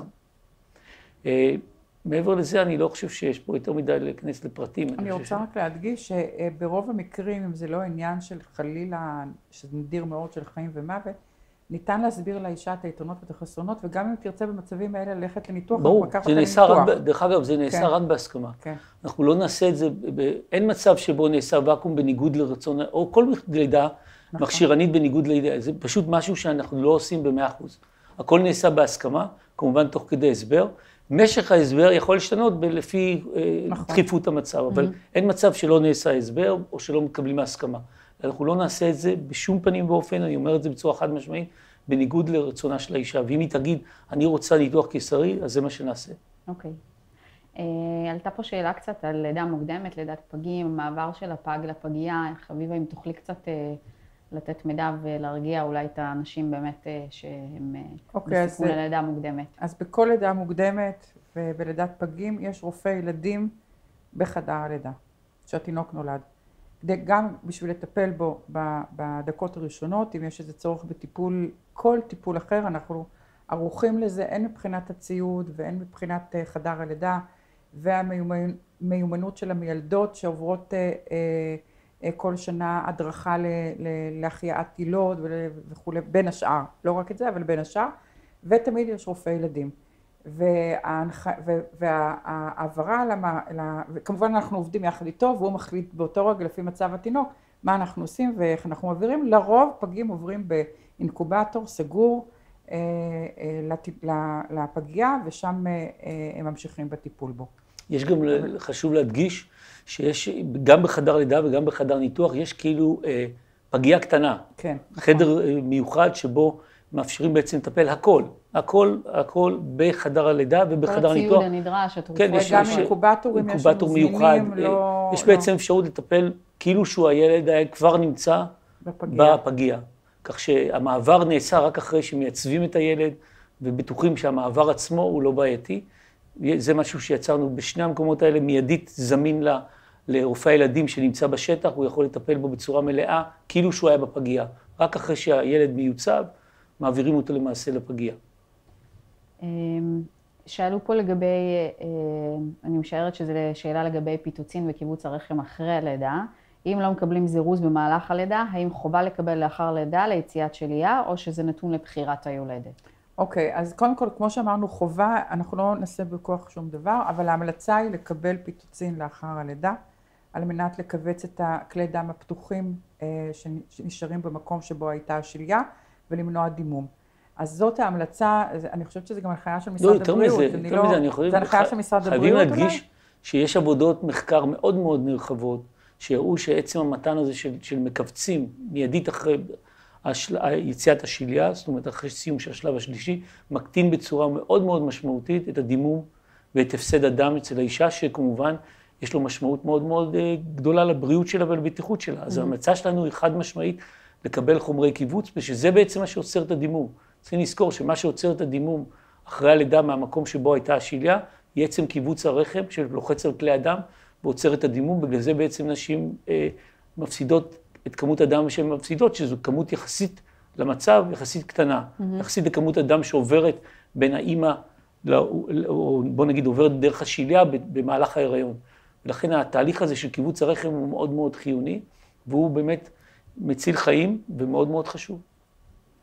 מעבר לזה, אני לא חושב שיש פה יותר מדי להיכנס לפרטים. אני רוצה רק להדגיש שברוב המקרים, אם זה לא עניין של חלילה, שזה נדיר מאוד של חיים ומוות, ניתן להסביר לאישה את היתרונות ואת החסרונות, וגם אם תרצה במצבים האלה ללכת לניתוח, ברור, זה נעשה רק, דרך אגב, זה נעשה רק בהסכמה. אנחנו לא נעשה את זה, אין מצב שבו נעשה ואקום בניגוד לרצון, או כל לידה מכשירנית בניגוד לידה, זה פשוט משהו שאנחנו לא עושים במאה אחוז. הכל נעשה בהסכמה, כמובן תוך כדי הסבר. משך ההסבר יכול להשתנות לפי דחיפות המצב, אבל אין מצב שלא נעשה הסבר או שלא מקבלים ההסכמה. אנחנו לא נעשה את זה בשום פנים ואופן, אני אומר את זה בצורה חד משמעית, בניגוד לרצונה של האישה. ואם היא תגיד, אני רוצה ניתוח קיסרי, אז זה מה שנעשה. אוקיי. עלתה פה שאלה קצת על לידה מוקדמת, לידת פגים, מעבר של הפג לפגייה. חביבה, אם תוכלי קצת לתת מידע ולהרגיע אולי את האנשים באמת שהם בסיכון ללידה מוקדמת. אז בכל לידה מוקדמת ובלידת פגים יש רופא ילדים בחדר הלידה, שהתינוק נולד. גם בשביל לטפל בו בדקות הראשונות, אם יש איזה צורך בטיפול, כל טיפול אחר, אנחנו ערוכים לזה, הן מבחינת הציוד והן מבחינת חדר הלידה, והמיומנות של המילדות שעוברות כל שנה הדרכה להחייאת יילוד וכו', בין השאר, לא רק את זה, אבל בין השאר, ותמיד יש רופא ילדים. והעברה, וכמובן אנחנו עובדים יחד איתו, והוא מחליט באותו רגע לפי מצב התינוק, מה אנחנו עושים ואיך אנחנו מעבירים. לרוב פגים עוברים באינקובטור סגור לפגייה, ושם הם ממשיכים בטיפול בו. יש גם, חשוב להדגיש, שיש גם בחדר לידה וגם בחדר ניתוח, יש כאילו פגייה קטנה. כן. חדר מיוחד שבו מאפשרים בעצם לטפל הכל. הכל, הכל בחדר הלידה ובחדר ניתוח. כל הציוד הנדרש, כן, יש גם אינקובטורים, יש לנו זמינים, לא... יש בעצם אפשרות לטפל כאילו שהוא הילד היה כבר נמצא בפגייה. בפגייה. כך שהמעבר נעשה רק אחרי שמייצבים את הילד, ובטוחים שהמעבר עצמו הוא לא בעייתי. זה משהו שיצרנו בשני המקומות האלה, מיידית זמין לה, לרופא הילדים שנמצא בשטח, הוא יכול לטפל בו בצורה מלאה, כאילו שהוא היה בפגייה. רק אחרי שהילד מיוצב, מעבירים אותו למעשה לפגייה. שאלו פה לגבי, אני משערת שזו שאלה לגבי פיתוצין וקיבוץ הרחם אחרי הלידה. אם לא מקבלים זירוז במהלך הלידה, האם חובה לקבל לאחר לידה ליציאת שלייה, או שזה נתון לבחירת היולדת? אוקיי, אז קודם כל, כמו שאמרנו, חובה, אנחנו לא נעשה בכוח שום דבר, אבל ההמלצה היא לקבל פיתוצין לאחר הלידה, על מנת לקבץ את הכלי דם הפתוחים שנשארים במקום שבו הייתה השליה, ולמנוע דימום. אז זאת ההמלצה, אני חושבת שזה גם הנחיה של משרד הבריאות. לא, יותר מזה, יותר מזה, אני חושב, זה הנחיה של משרד הבריאות אולי? חייבים להדגיש שיש עבודות מחקר מאוד מאוד נרחבות, שהראו שעצם המתן הזה של, של מקבצים מיידית אחרי השל... יציאת השליה, זאת אומרת אחרי סיום של השלב השלישי, מקטין בצורה מאוד מאוד משמעותית את הדימום ואת הפסד הדם אצל האישה, שכמובן יש לו משמעות מאוד מאוד גדולה לבריאות שלה ולבטיחות שלה. אז ההמלצה שלנו היא חד משמעית לקבל חומרי קיבוץ, ושזה בעצם מה שעוצר את הדימום. צריכים לזכור שמה שעוצר את הדימום אחרי הלידה מהמקום שבו הייתה השליה, היא עצם קיבוץ הרחם שלוחץ על כלי הדם ועוצר את הדימום. בגלל זה בעצם נשים אה, מפסידות את כמות הדם שהן מפסידות, שזו כמות יחסית למצב, יחסית קטנה. Mm-hmm. יחסית לכמות הדם שעוברת בין האימא, או בוא נגיד עוברת דרך השליה במהלך ההיריון. ולכן התהליך הזה של קיבוץ הרחם הוא מאוד מאוד חיוני, והוא באמת מציל חיים ומאוד מאוד חשוב.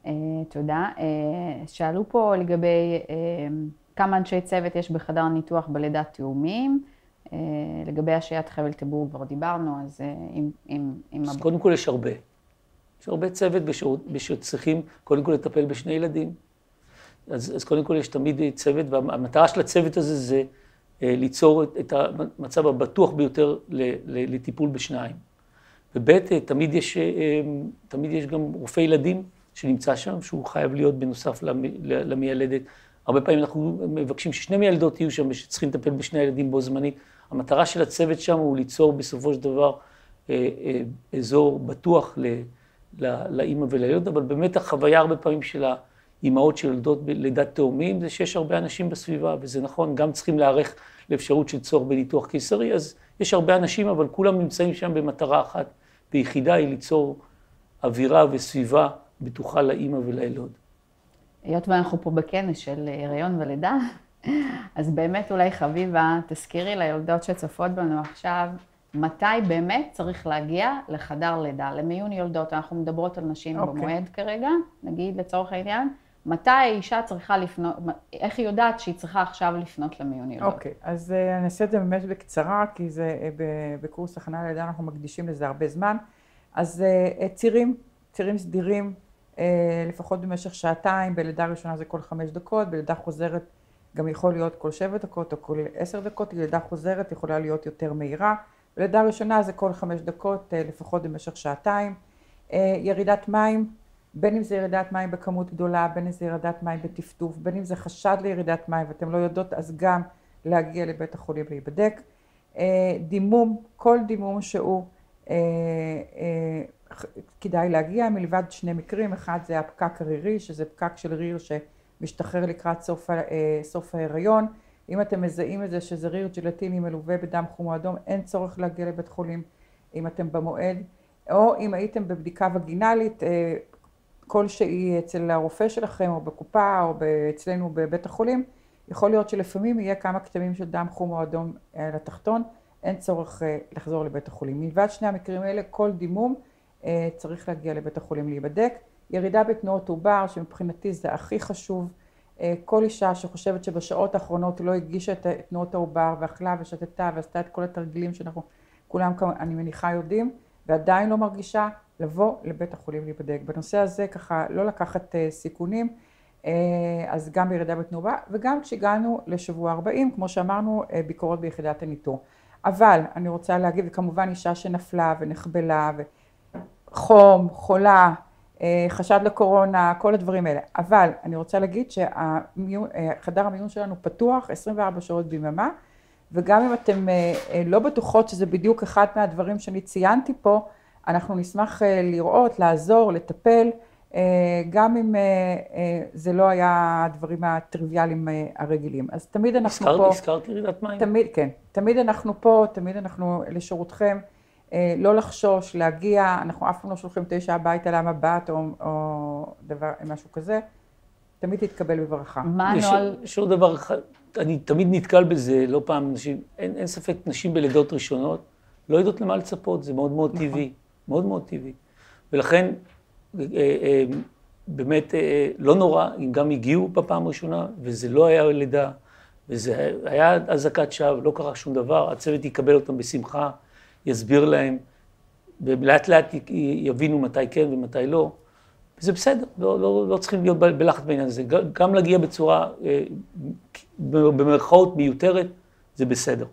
תודה. שאלו פה לגבי כמה אנשי צוות יש בחדר ניתוח בלידת תאומים. לגבי השעיית חבל תבור כבר דיברנו, אז אם... אם, אם אז קודם כל יש הרבה. יש הרבה צוות שצריכים קודם כל לטפל בשני ילדים. אז, אז קודם כל יש תמיד צוות, והמטרה של הצוות הזה זה ליצור את המצב הבטוח ביותר לטיפול בשניים. וב' תמיד יש, תמיד יש גם רופא ילדים שנמצא שם, שהוא חייב להיות בנוסף למיילדת. הרבה פעמים אנחנו מבקשים ששני מיילדות יהיו שם, שצריכים לטפל בשני ילדים בו זמנית. המטרה של הצוות שם הוא ליצור בסופו של דבר אזור בטוח לאמא ולילד, אבל באמת החוויה הרבה פעמים של האימהות שילדות בלידת תאומים, זה שיש הרבה אנשים בסביבה, וזה נכון, גם צריכים להיערך לאפשרות של צורך בניתוח קיסרי, אז יש הרבה אנשים, אבל כולם נמצאים שם במטרה אחת, ויחידה היא ליצור אווירה וסביבה בטוחה לאמא ולילוד. היות ואנחנו פה בכנס של הריון ולידה, אז באמת אולי חביבה, תזכירי ליולדות שצופות בנו עכשיו, מתי באמת צריך להגיע לחדר לידה, למיון יולדות. אנחנו מדברות על נשים okay. במועד כרגע, נגיד לצורך העניין, מתי האישה צריכה לפנות, איך היא יודעת שהיא צריכה עכשיו לפנות למיון יולדות? אוקיי, okay. אז uh, אני אעשה את זה באמת בקצרה, כי זה uh, בקורס הכנה ללידה אנחנו מקדישים לזה הרבה זמן. אז uh, צירים, צירים סדירים, uh, לפחות במשך שעתיים, בלידה ראשונה זה כל חמש דקות, בלידה חוזרת גם יכול להיות כל שבע דקות או כל עשר דקות, לידה חוזרת יכולה להיות יותר מהירה. בלידה ראשונה זה כל חמש דקות, לפחות במשך שעתיים. ירידת מים, בין אם זה ירידת מים בכמות גדולה, בין אם זה ירידת מים בטפטוף, בין אם זה חשד לירידת מים ואתם לא יודעות, אז גם להגיע לבית החולים להיבדק. דימום, כל דימום שהוא כדאי להגיע, מלבד שני מקרים, אחד זה הפקק הרירי, שזה פקק של ריר שמשתחרר לקראת סוף, סוף ההיריון. אם אתם מזהים את זה שזה ריר ג'לטיני מלווה בדם חום או אדום, אין צורך להגיע לבית חולים אם אתם במועד, או אם הייתם בבדיקה וגינלית כלשהי אצל הרופא שלכם או בקופה או אצלנו בבית החולים, יכול להיות שלפעמים יהיה כמה כתמים של דם חום או אדום על התחתון, אין צורך לחזור לבית החולים. מלבד שני המקרים האלה, כל דימום צריך להגיע לבית החולים להיבדק. ירידה בתנועות עובר, שמבחינתי זה הכי חשוב, כל אישה שחושבת שבשעות האחרונות לא הגישה את תנועות העובר ואכלה ושתתה ועשתה את כל התרגילים שאנחנו כולם, אני מניחה, יודעים, ועדיין לא מרגישה, לבוא לבית החולים להיבדק. בנושא הזה ככה לא לקחת סיכונים, אז גם בירידה בתנועה וגם כשהגענו לשבוע ארבעים, כמו שאמרנו, ביקורות ביחידת הניטור. אבל אני רוצה להגיד, וכמובן אישה שנפלה ונחבלה וחום, חולה, חשד לקורונה, כל הדברים האלה. אבל אני רוצה להגיד שחדר המיון שלנו פתוח עשרים וארבע שעות ביממה, וגם אם אתם לא בטוחות שזה בדיוק אחד מהדברים שאני ציינתי פה, אנחנו נשמח לראות, לעזור, לטפל, גם אם זה לא היה הדברים הטריוויאליים הרגילים. אז תמיד אנחנו הזכרת, פה... הזכרת ירידת מים? תמיד, כן. תמיד אנחנו פה, תמיד אנחנו לשירותכם. לא לחשוש, להגיע, אנחנו אף פעם לא שולחים תשע הביתה למבט או, או דבר, משהו כזה, תמיד תתקבל בברכה. מה הנוהל? יש עוד דבר אחד, אני תמיד נתקל בזה, לא פעם נשים, אין, אין ספק, נשים בלידות ראשונות, לא יודעות למה לצפות, זה מאוד מאוד טבעי, מאוד מאוד טבעי. ולכן, באמת לא נורא, אם גם הגיעו בפעם הראשונה, וזה לא היה לידה, וזה היה אזעקת שווא, לא קרה שום דבר, הצוות יקבל אותם בשמחה, יסביר להם, ולאט לאט יבינו מתי כן ומתי לא, וזה בסדר, לא, לא, לא צריכים להיות בלחץ בעניין הזה, גם להגיע בצורה, במרכאות מיותרת, זה בסדר.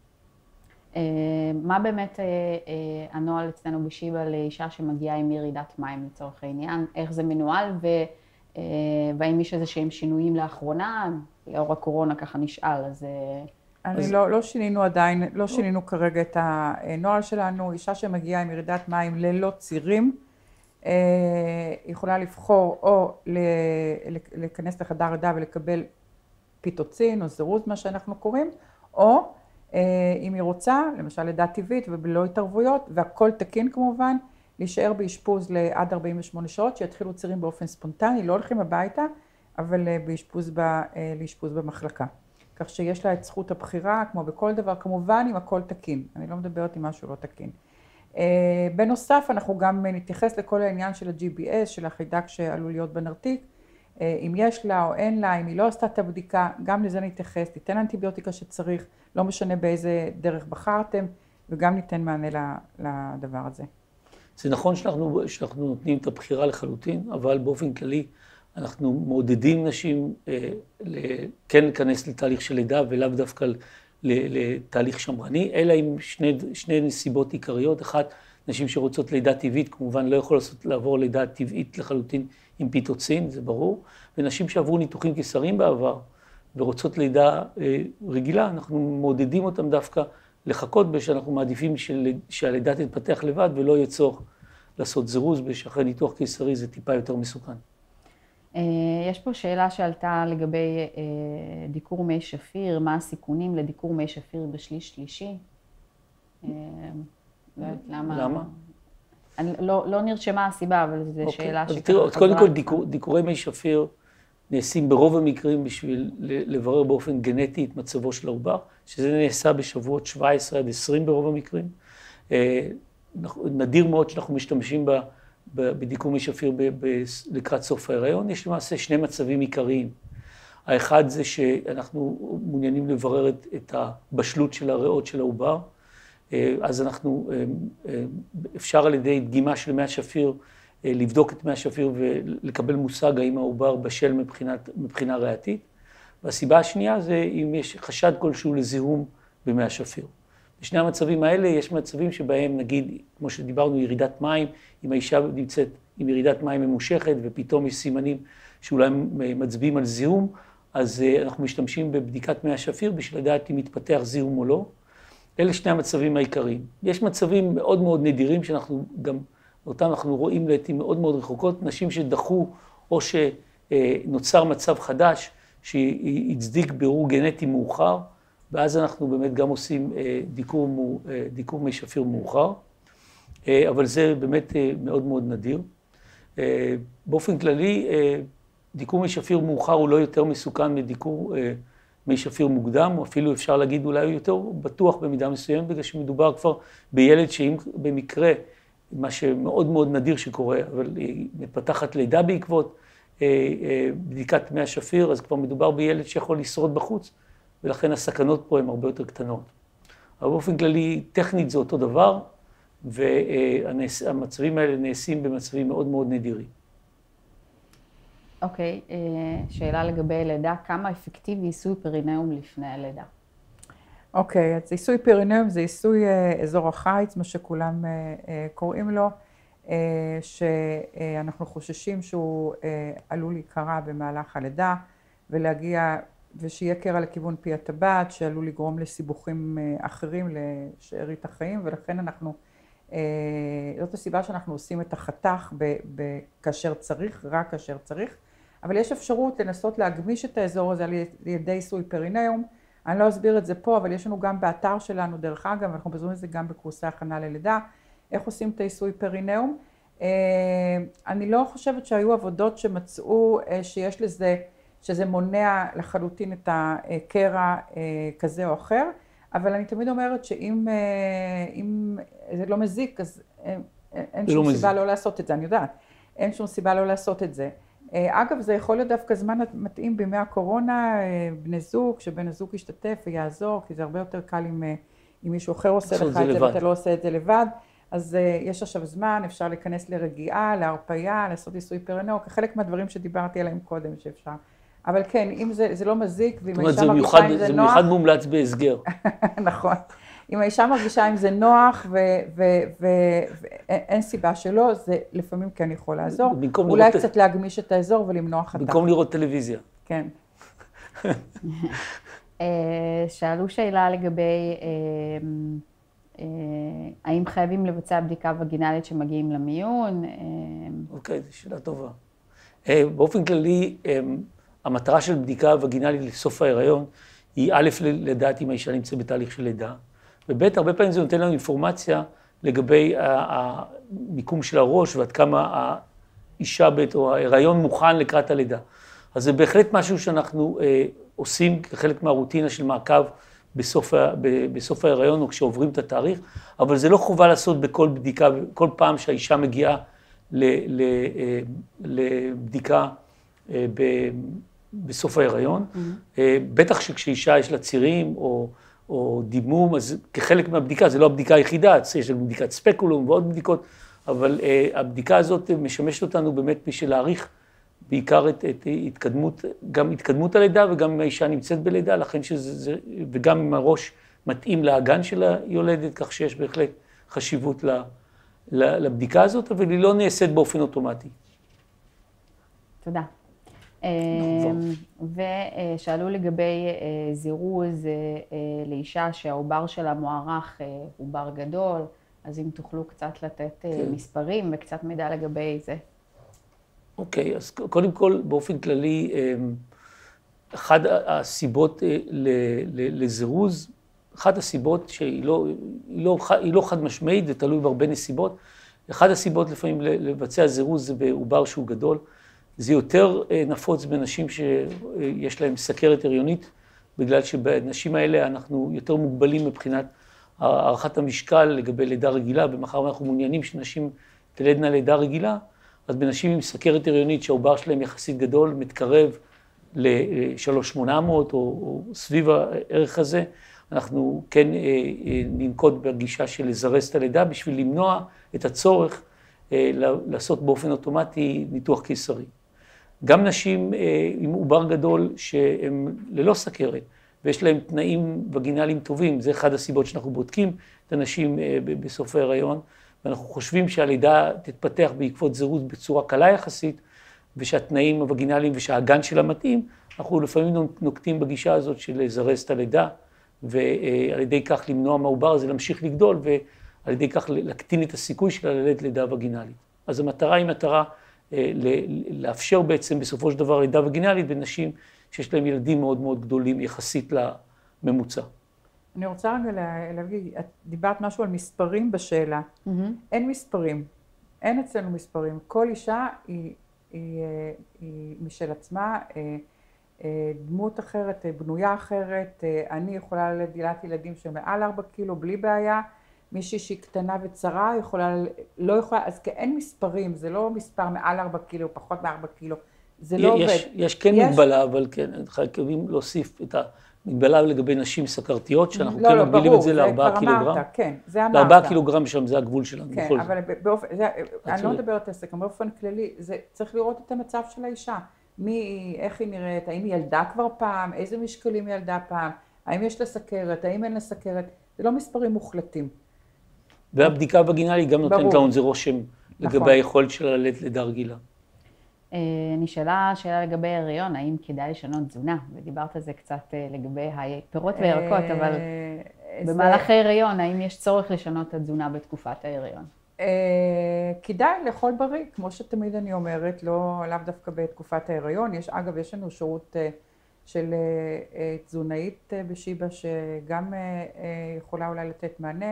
מה באמת הנוהל אצלנו בשיבא לאישה שמגיעה עם ירידת מים לצורך העניין, איך זה מנוהל, והאם יש איזה שהם שינויים לאחרונה, לאור הקורונה ככה נשאל, אז... אני אז... לא, לא שינינו עדיין, לא שינינו כרגע את הנוהל שלנו. אישה שמגיעה עם ירידת מים ללא צירים, יכולה לבחור או להיכנס לחדר לידה ולקבל פיטוצין או זירוז, מה שאנחנו קוראים, או אם היא רוצה, למשל לידה טבעית ובלא התערבויות, והכל תקין כמובן, להישאר באשפוז לעד ארבעים ושמונה שעות, שיתחילו צירים באופן ספונטני, לא הולכים הביתה, אבל באשפוז, לאשפוז במחלקה. כך שיש לה את זכות הבחירה, כמו בכל דבר, כמובן אם הכל תקין. אני לא מדברת עם משהו לא תקין. בנוסף, אנחנו גם נתייחס לכל העניין של ה-ג'י בי אס, של החיידק שעלול להיות בנרתיק, אם יש לה או אין לה, אם היא לא עשתה את הבדיקה, גם לזה נתייחס, ניתן אנטיביוטיקה שצריך, לא משנה באיזה דרך בחרתם, וגם ניתן מענה לדבר הזה. זה נכון שאנחנו, שאנחנו נותנים את הבחירה לחלוטין, אבל באופן כללי אנחנו מעודדים נשים אה, כן להיכנס לתהליך של לידה ולאו דווקא לתהליך שמרני, אלא עם שני, שני נסיבות עיקריות. אחת, נשים שרוצות לידה טבעית, כמובן לא יכול לעשות, לעבור לידה טבעית לחלוטין עם פיטוצין, זה ברור, ונשים שעברו ניתוחים קיסריים בעבר ורוצות לידה אה, רגילה, אנחנו מעודדים אותם דווקא לחכות בשאנחנו מעדיפים של, שהלידה תתפתח לבד ולא יהיה צורך לעשות זירוז, ושאחרי ניתוח קיסרי זה טיפה יותר מסוכן. יש פה שאלה שעלתה לגבי דיקור מי שפיר, מה הסיכונים לדיקור מי שפיר בשליש שלישי? למה? למה? לא, לא נרשמה הסיבה, אבל זו אוקיי. שאלה שככה תראו, חזרה. קודם כל דיקור, דיקורי מי שפיר נעשים ברוב המקרים בשביל לברר באופן גנטי את מצבו של העובר, שזה נעשה בשבועות שבע עשרה עד עשרים ברוב המקרים. נדיר מאוד שאנחנו משתמשים ב, ב, בדיקור מי שפיר ב, ב, לקראת סוף ההיריון. יש למעשה שני מצבים עיקריים. האחד זה שאנחנו מעוניינים לברר את, את הבשלות של הריאות של העובר. אז אנחנו, אפשר על ידי דגימה של מי השפיר, לבדוק את מי השפיר ולקבל מושג האם העובר בשל מבחינת, מבחינה ריאתית. והסיבה השנייה זה אם יש חשד כלשהו לזיהום במי השפיר. בשני המצבים האלה יש מצבים שבהם נגיד, כמו שדיברנו, ירידת מים, אם האישה נמצאת עם ירידת מים ממושכת ופתאום יש סימנים שאולי מצביעים על זיהום, אז אנחנו משתמשים בבדיקת מי השפיר בשביל לדעת אם מתפתח זיהום או לא. אלה שני המצבים העיקריים. יש מצבים מאוד מאוד נדירים שאנחנו גם, אותם אנחנו רואים לעתים מאוד מאוד רחוקות, נשים שדחו או שנוצר מצב חדש שהצדיק בירור גנטי מאוחר, ואז אנחנו באמת גם עושים דיקור, דיקור מי שפיר מאוחר, אבל זה באמת מאוד מאוד נדיר. באופן כללי, דיקור מי שפיר מאוחר הוא לא יותר מסוכן מדיקור מי שפיר מוקדם, או אפילו אפשר להגיד אולי הוא יותר בטוח במידה מסוימת, בגלל שמדובר כבר בילד שאם במקרה, מה שמאוד מאוד נדיר שקורה, אבל היא מתפתחת לידה בעקבות בדיקת מי השפיר, אז כבר מדובר בילד שיכול לשרוד בחוץ, ולכן הסכנות פה הן הרבה יותר קטנות. אבל באופן כללי, טכנית זה אותו דבר, והמצבים האלה נעשים במצבים מאוד מאוד נדירים. אוקיי, שאלה לגבי לידה, כמה אפקטיבי עיסוי פרינאום לפני הלידה? אוקיי, אז עיסוי פרינאום זה עיסוי אזור החיץ, מה שכולם קוראים לו, שאנחנו חוששים שהוא עלול להיקרע במהלך הלידה, ולהגיע, ושיהיה קרע לכיוון פי הטבעת, שעלול לגרום לסיבוכים אחרים לשארית החיים, ולכן אנחנו, זאת הסיבה שאנחנו עושים את החתך כאשר צריך, רק כאשר צריך, אבל יש אפשרות לנסות להגמיש את האזור הזה על ידי עיסוי פרינאום. אני לא אסביר את זה פה, אבל יש לנו גם באתר שלנו, דרך אגב, אנחנו בזום את זה גם בקורסי הכנה ללידה, איך עושים את העיסוי פרינאום. אני לא חושבת שהיו עבודות שמצאו שיש לזה, שזה מונע לחלוטין את הקרע כזה או אחר, אבל אני תמיד אומרת שאם אם זה לא מזיק, אז אין שום סיבה לא לעשות את זה, אני יודעת, אין שום סיבה לא לעשות את זה. אגב, זה יכול להיות דווקא זמן מתאים בימי הקורונה, בני זוג, שבן הזוג ישתתף ויעזור, כי זה הרבה יותר קל אם, אם מישהו אחר עושה לך את זה ואתה לא עושה את זה לבד. אז יש עכשיו זמן, אפשר להיכנס לרגיעה, להרפיה, לעשות עיסוי פרינאום, כחלק מהדברים שדיברתי עליהם קודם שאפשר. אבל כן, אם זה, זה לא מזיק, ואם האישה מרגישה אם זה נוח... זה במיוחד מומלץ בהסגר. נכון. אם האישה מרגישה אם זה נוח ואין סיבה שלא, זה לפעמים כן יכול לעזור. אולי קצת להגמיש את האזור ולמנוע חתך. במקום לראות טלוויזיה. כן. שאלו שאלה לגבי האם חייבים לבצע בדיקה וגינלית שמגיעים למיון? אוקיי, זו שאלה טובה. באופן כללי, המטרה של בדיקה וגינלית לסוף ההיריון היא א', לדעת אם האישה נמצאת בתהליך של לידה, וב', הרבה פעמים זה נותן לנו אינפורמציה לגבי המיקום של הראש ועד כמה האישה או ההיריון מוכן לקראת הלידה. אז זה בהחלט משהו שאנחנו עושים כחלק מהרוטינה של מעקב בסוף, בסוף ההיריון או כשעוברים את התאריך, אבל זה לא חובה לעשות בכל בדיקה, כל פעם שהאישה מגיעה לבדיקה בסוף ההיריון. Mm-hmm. בטח שכשאישה יש לה צירים או, או דימום, אז כחלק מהבדיקה, זה לא הבדיקה היחידה, יש לנו בדיקת ספקולום ועוד בדיקות, אבל הבדיקה הזאת משמשת אותנו באמת בשביל להעריך בעיקר את, את התקדמות, גם התקדמות הלידה וגם אם האישה נמצאת בלידה, לכן שזה, זה, וגם אם הראש מתאים לאגן של היולדת, כך שיש בהחלט חשיבות ל, ל, לבדיקה הזאת, אבל היא לא נעשית באופן אוטומטי. תודה. ושאלו לגבי זירוז לאישה שהעובר שלה מוערך עובר גדול, אז אם תוכלו קצת לתת כן. מספרים וקצת מידע לגבי זה. אוקיי, אז קודם כל, באופן כללי, אחת הסיבות לזירוז, אחת הסיבות שהיא לא, היא לא, היא לא חד משמעית, זה תלוי בהרבה נסיבות, אחת הסיבות לפעמים לבצע זירוז זה בעובר שהוא גדול, זה יותר נפוץ בנשים שיש להן סכרת הריונית, בגלל שבנשים האלה אנחנו יותר מוגבלים מבחינת הערכת המשקל לגבי לידה רגילה, ומאחר אנחנו מעוניינים שנשים תלדנה לידה רגילה, אז בנשים עם סכרת הריונית שהעובר שלהם יחסית גדול, מתקרב ל-שלוש אלף שמונה מאות או, או סביב הערך הזה, אנחנו כן ננקוט בגישה של לזרז את הלידה בשביל למנוע את הצורך לעשות באופן אוטומטי ניתוח קיסרי. גם נשים עם עובר גדול שהם ללא סכרת ויש להם תנאים וגינליים טובים, זה אחד הסיבות שאנחנו בודקים את הנשים בסוף ההיריון, ואנחנו חושבים שהלידה תתפתח בעקבות זירוז בצורה קלה יחסית, ושהתנאים הווגינליים ושהאגן שלה מתאים, אנחנו לפעמים נוקטים בגישה הזאת של לזרז את הלידה, ועל ידי כך למנוע מהעובר הזה להמשיך לגדול, ועל ידי כך להקטין את הסיכוי שלה ללדת לידה וגינלית. אז המטרה היא מטרה לאפשר בעצם בסופו של דבר לידה וגינלית בנשים שיש להם ילדים מאוד מאוד גדולים יחסית לממוצע. אני רוצה רגע להגיד, את דיברת משהו על מספרים בשאלה. Mm-hmm. אין מספרים, אין אצלנו מספרים. כל אישה היא, היא, היא משל עצמה, דמות אחרת, בנויה אחרת. אני יכולה ללדת ילדים שמעל ארבע קילו בלי בעיה. מישהי שהיא קטנה וצרה יכולה, לא יכולה, אז אין מספרים, זה לא מספר מעל ארבע קילו, פחות מארבע קילו. זה לא יש, עובד. יש כן יש... מגבלה, אבל כן, חייבים להוסיף את המגבלה לגבי נשים סכרתיות, שאנחנו לא, כן לא, מגבילים ברור, את זה לארבעה קילוגרם. אמרת, כן, זה אמרת. לארבעה קילוגרם שם, זה הגבול שלנו. כן, אבל באופן, זה, אני לא מדברת על סכר, באופן כללי, זה צריך לראות את המצב של האישה. מי, איך היא נראית, האם היא ילדה כבר פעם, איזה משקלים היא ילדה פעם, האם יש לה סכרת, האם אין לה סכרת, זה לא מספרים מוחלטים. והבדיקה הווגינלית גם נותנת לנו זה רושם לגבי היכולת שלה ללדת לידה רגילה. נשאלה שאלה לגבי הריון, האם כדאי לשנות תזונה? ודיברת על זה קצת לגבי הפירות וירקות, אבל במהלך ההריון, האם יש צורך לשנות את התזונה בתקופת ההריון? כדאי לאכול בריא, כמו שתמיד אני אומרת, לא לאו דווקא בתקופת ההריון. יש, אגב, יש לנו שירות של תזונאית בשיבא, שגם יכולה אולי לתת מענה.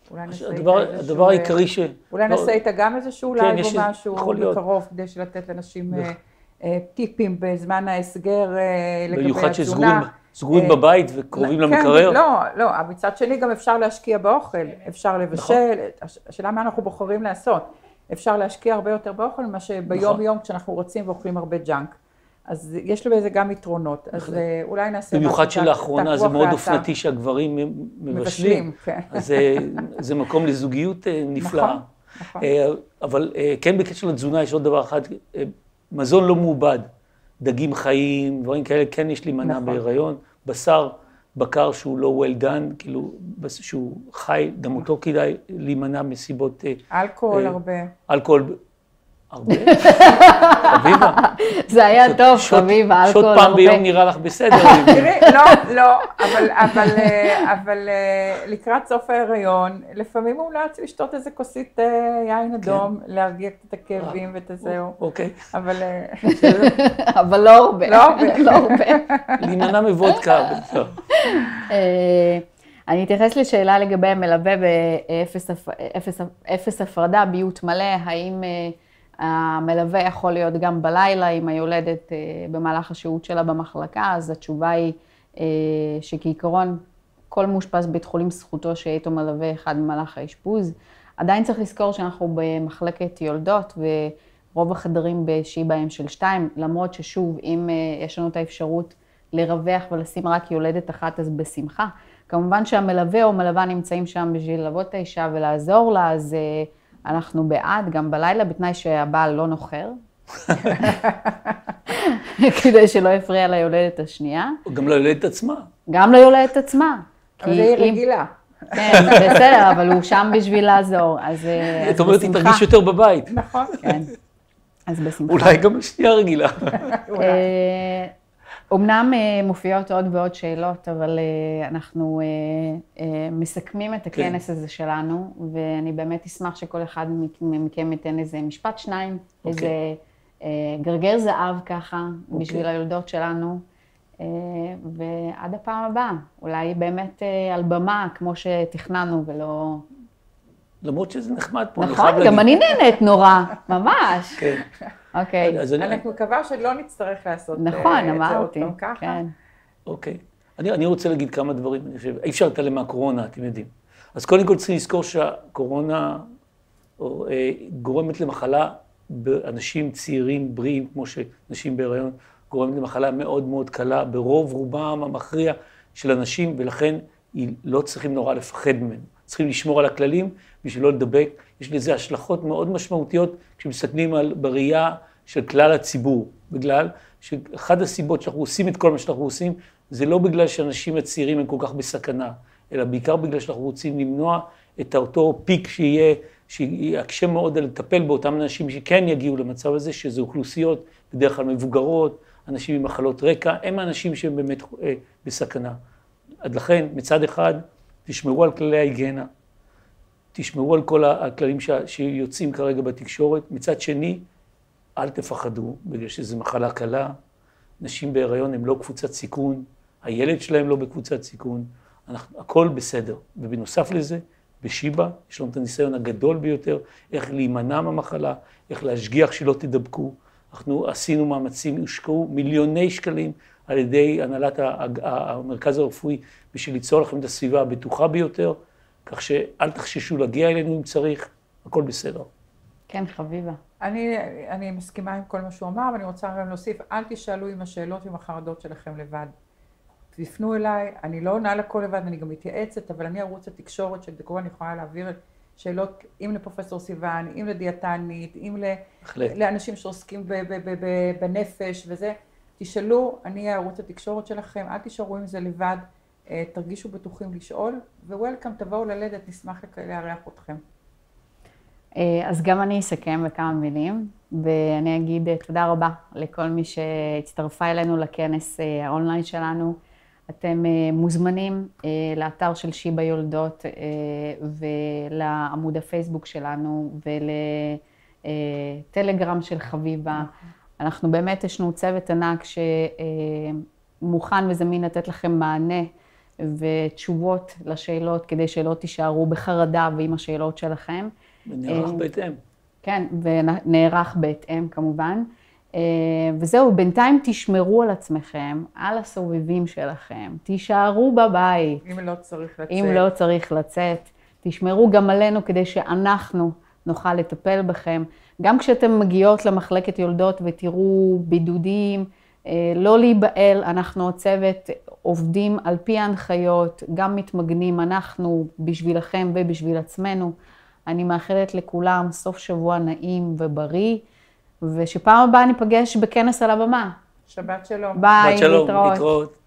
הדבר העיקרי ש... אולי נעשה איתה גם איזשהו לייב או משהו בקרוב, כדי שלתת לאנשים טיפים בזמן ההסגר לגבי התזונה. במיוחד שסגורים בבית וקרובים למקרר. לא, לא, מצד שני גם אפשר להשקיע באוכל, אפשר לבשל, השאלה מה אנחנו בוחרים לעשות. אפשר להשקיע הרבה יותר באוכל, מה שביום יום כשאנחנו רוצים ואוכלים הרבה ג'אנק. אז יש לו בזה גם יתרונות, אז אולי נעשה... במיוחד שלאחרונה זה מאוד אופנתי שהגברים מבשלים, אז זה מקום לזוגיות נפלאה. אבל כן בקשר לתזונה יש עוד דבר אחד, מזון לא מעובד, דגים חיים, דברים כאלה, כן יש להימנע בהיריון, בשר, בקר שהוא לא well done, כאילו שהוא חי, גם אותו כדאי להימנע מסיבות... אלכוהול הרבה. אלכוהול... הרבה? חביבה. זה היה טוב, חביבה, אלכוהול הרבה. שוט פעם ביום נראה לך בסדר. תראי, לא, לא, אבל לקראת סוף ההיריון, לפעמים מומלץ לשתות איזה כוסית יין אדום, להרגיע את הכאבים ואת הזהו. אוקיי. אבל... אבל לא הרבה. לא הרבה. לא הרבה. להימנע מבודקה. אני אתייחס לשאלה לגבי המלווה באפס הפרדה, ביות מלא, האם המלווה יכול להיות גם בלילה עם היולדת במהלך השהות שלה במחלקה, אז התשובה היא שכעיקרון כל מאושפז בית חולים זכותו שיהיה איתו מלווה אחד במהלך האשפוז. עדיין צריך לזכור שאנחנו במחלקת יולדות, ורוב החדרים בשיבא הם של שתיים, למרות ששוב, אם יש לנו את האפשרות לרווח ולשים רק יולדת אחת, אז בשמחה. כמובן שהמלווה או מלווה נמצאים שם בשביל ללוות את האישה ולעזור לה, אז אנחנו בעד, גם בלילה, בתנאי שהבעל לא נוחר. כדי שלא יפריע ליולדת השנייה. גם ליולדת עצמה. גם ליולדת עצמה. אבל זה היא רגילה. כן, בסדר, אבל הוא שם בשביל לעזור, אז בשמחה. זאת אומרת, היא תרגיש יותר בבית. נכון. כן, אז בשמחה. אולי גם השנייה רגילה. אומנם מופיעות עוד ועוד שאלות, אבל אנחנו מסכמים את הכנס הזה שלנו, ואני באמת אשמח שכל אחד מכם ייתן איזה משפט שניים, איזה גרגר זהב ככה, בשביל היולדות שלנו, ועד הפעם הבאה, אולי באמת על במה, כמו שתכננו, ולא... למרות שזה נחמד פה, נכון, גם אני נהנית נורא, ממש. כן. אוקיי. אני מקווה שלא נצטרך לעשות את זה עוד פעם ככה. אוקיי. אני רוצה להגיד כמה דברים, אני חושב, אי אפשר להתעלם מהקורונה, אתם יודעים. אז קודם כל צריכים לזכור שהקורונה גורמת למחלה באנשים צעירים, בריאים, כמו שנשים בהיריון, גורמת למחלה מאוד מאוד קלה, ברוב רובם המכריע של אנשים, ולכן לא צריכים נורא לפחד ממנו. צריכים לשמור על הכללים בשביל לא לדבק. יש לזה השלכות מאוד משמעותיות כשמסתכלים על בראייה של כלל הציבור, בגלל שאחד הסיבות שאנחנו עושים את כל מה שאנחנו עושים, זה לא בגלל שאנשים הצעירים הם כל כך בסכנה, אלא בעיקר בגלל שאנחנו רוצים למנוע את אותו פיק שיהיה, שיקשה מאוד על לטפל באותם אנשים שכן יגיעו למצב הזה, שזה אוכלוסיות בדרך כלל מבוגרות, אנשים עם מחלות רקע, הם האנשים שהם באמת אה, בסכנה. עד לכן, מצד אחד, תשמרו על כללי ההיגיינה, תשמרו על כל הכללים ש... שיוצאים כרגע בתקשורת. מצד שני, אל תפחדו, בגלל שזו מחלה קלה. נשים בהיריון הם לא קבוצת סיכון, הילד שלהם לא בקבוצת סיכון, אנחנו, הכל בסדר. ובנוסף לזה, בשיבא יש לנו את הניסיון הגדול ביותר, איך להימנע מהמחלה, איך להשגיח שלא תדבקו. אנחנו עשינו מאמצים, הושקעו מיליוני שקלים על ידי הנהלת המרכז הרפואי, בשביל ליצור לכם את הסביבה הבטוחה ביותר, כך שאל תחששו להגיע אלינו אם צריך, הכל בסדר. כן, חביבה. אני, אני מסכימה עם כל מה שהוא אמר, ואני רוצה גם להוסיף, אל תשאלו עם השאלות ועם החרדות שלכם לבד. תפנו אליי, אני לא עונה לכל לבד, אני גם מתייעצת, אבל אני ערוץ התקשורת של דקרו, אני יכולה להעביר שאלות, אם לפרופסור סיוון, אם לדיאטנית, אם לאנשים שעוסקים ב- ב- ב- ב- בנפש וזה, תשאלו, אני ערוץ התקשורת שלכם, אל תשארו עם זה לבד, תרגישו בטוחים לשאול, ווולקאם, תבואו ללדת, נשמח לארח אתכם. אז גם אני אסכם בכמה מילים, ואני אגיד תודה רבה לכל מי שהצטרפה אלינו לכנס האונליין שלנו. אתם מוזמנים לאתר של שיבא יולדות ולעמוד הפייסבוק שלנו ולטלגרם של חביבה. אנחנו באמת יש לנו צוות ענק שמוכן וזמין לתת לכם מענה ותשובות לשאלות כדי שלא תישארו בחרדה ועם השאלות שלכם. ונערך בהתאם. כן, ונערך בהתאם כמובן. וזהו, בינתיים תשמרו על עצמכם, על הסובבים שלכם, תישארו בבית. אם לא צריך לצאת. אם לא צריך לצאת. תשמרו גם עלינו כדי שאנחנו נוכל לטפל בכם. גם כשאתם מגיעות למחלקת יולדות ותראו בידודים, לא להיבעל, אנחנו הצוות עובדים על פי ההנחיות, גם מתמגנים אנחנו בשבילכם ובשביל עצמנו. אני מאחלת לכולם סוף שבוע נעים ובריא, ושפעם הבאה ניפגש בכנס על הבמה. שבת שלום. ביי, שבת שלום, להתראות. להתראות.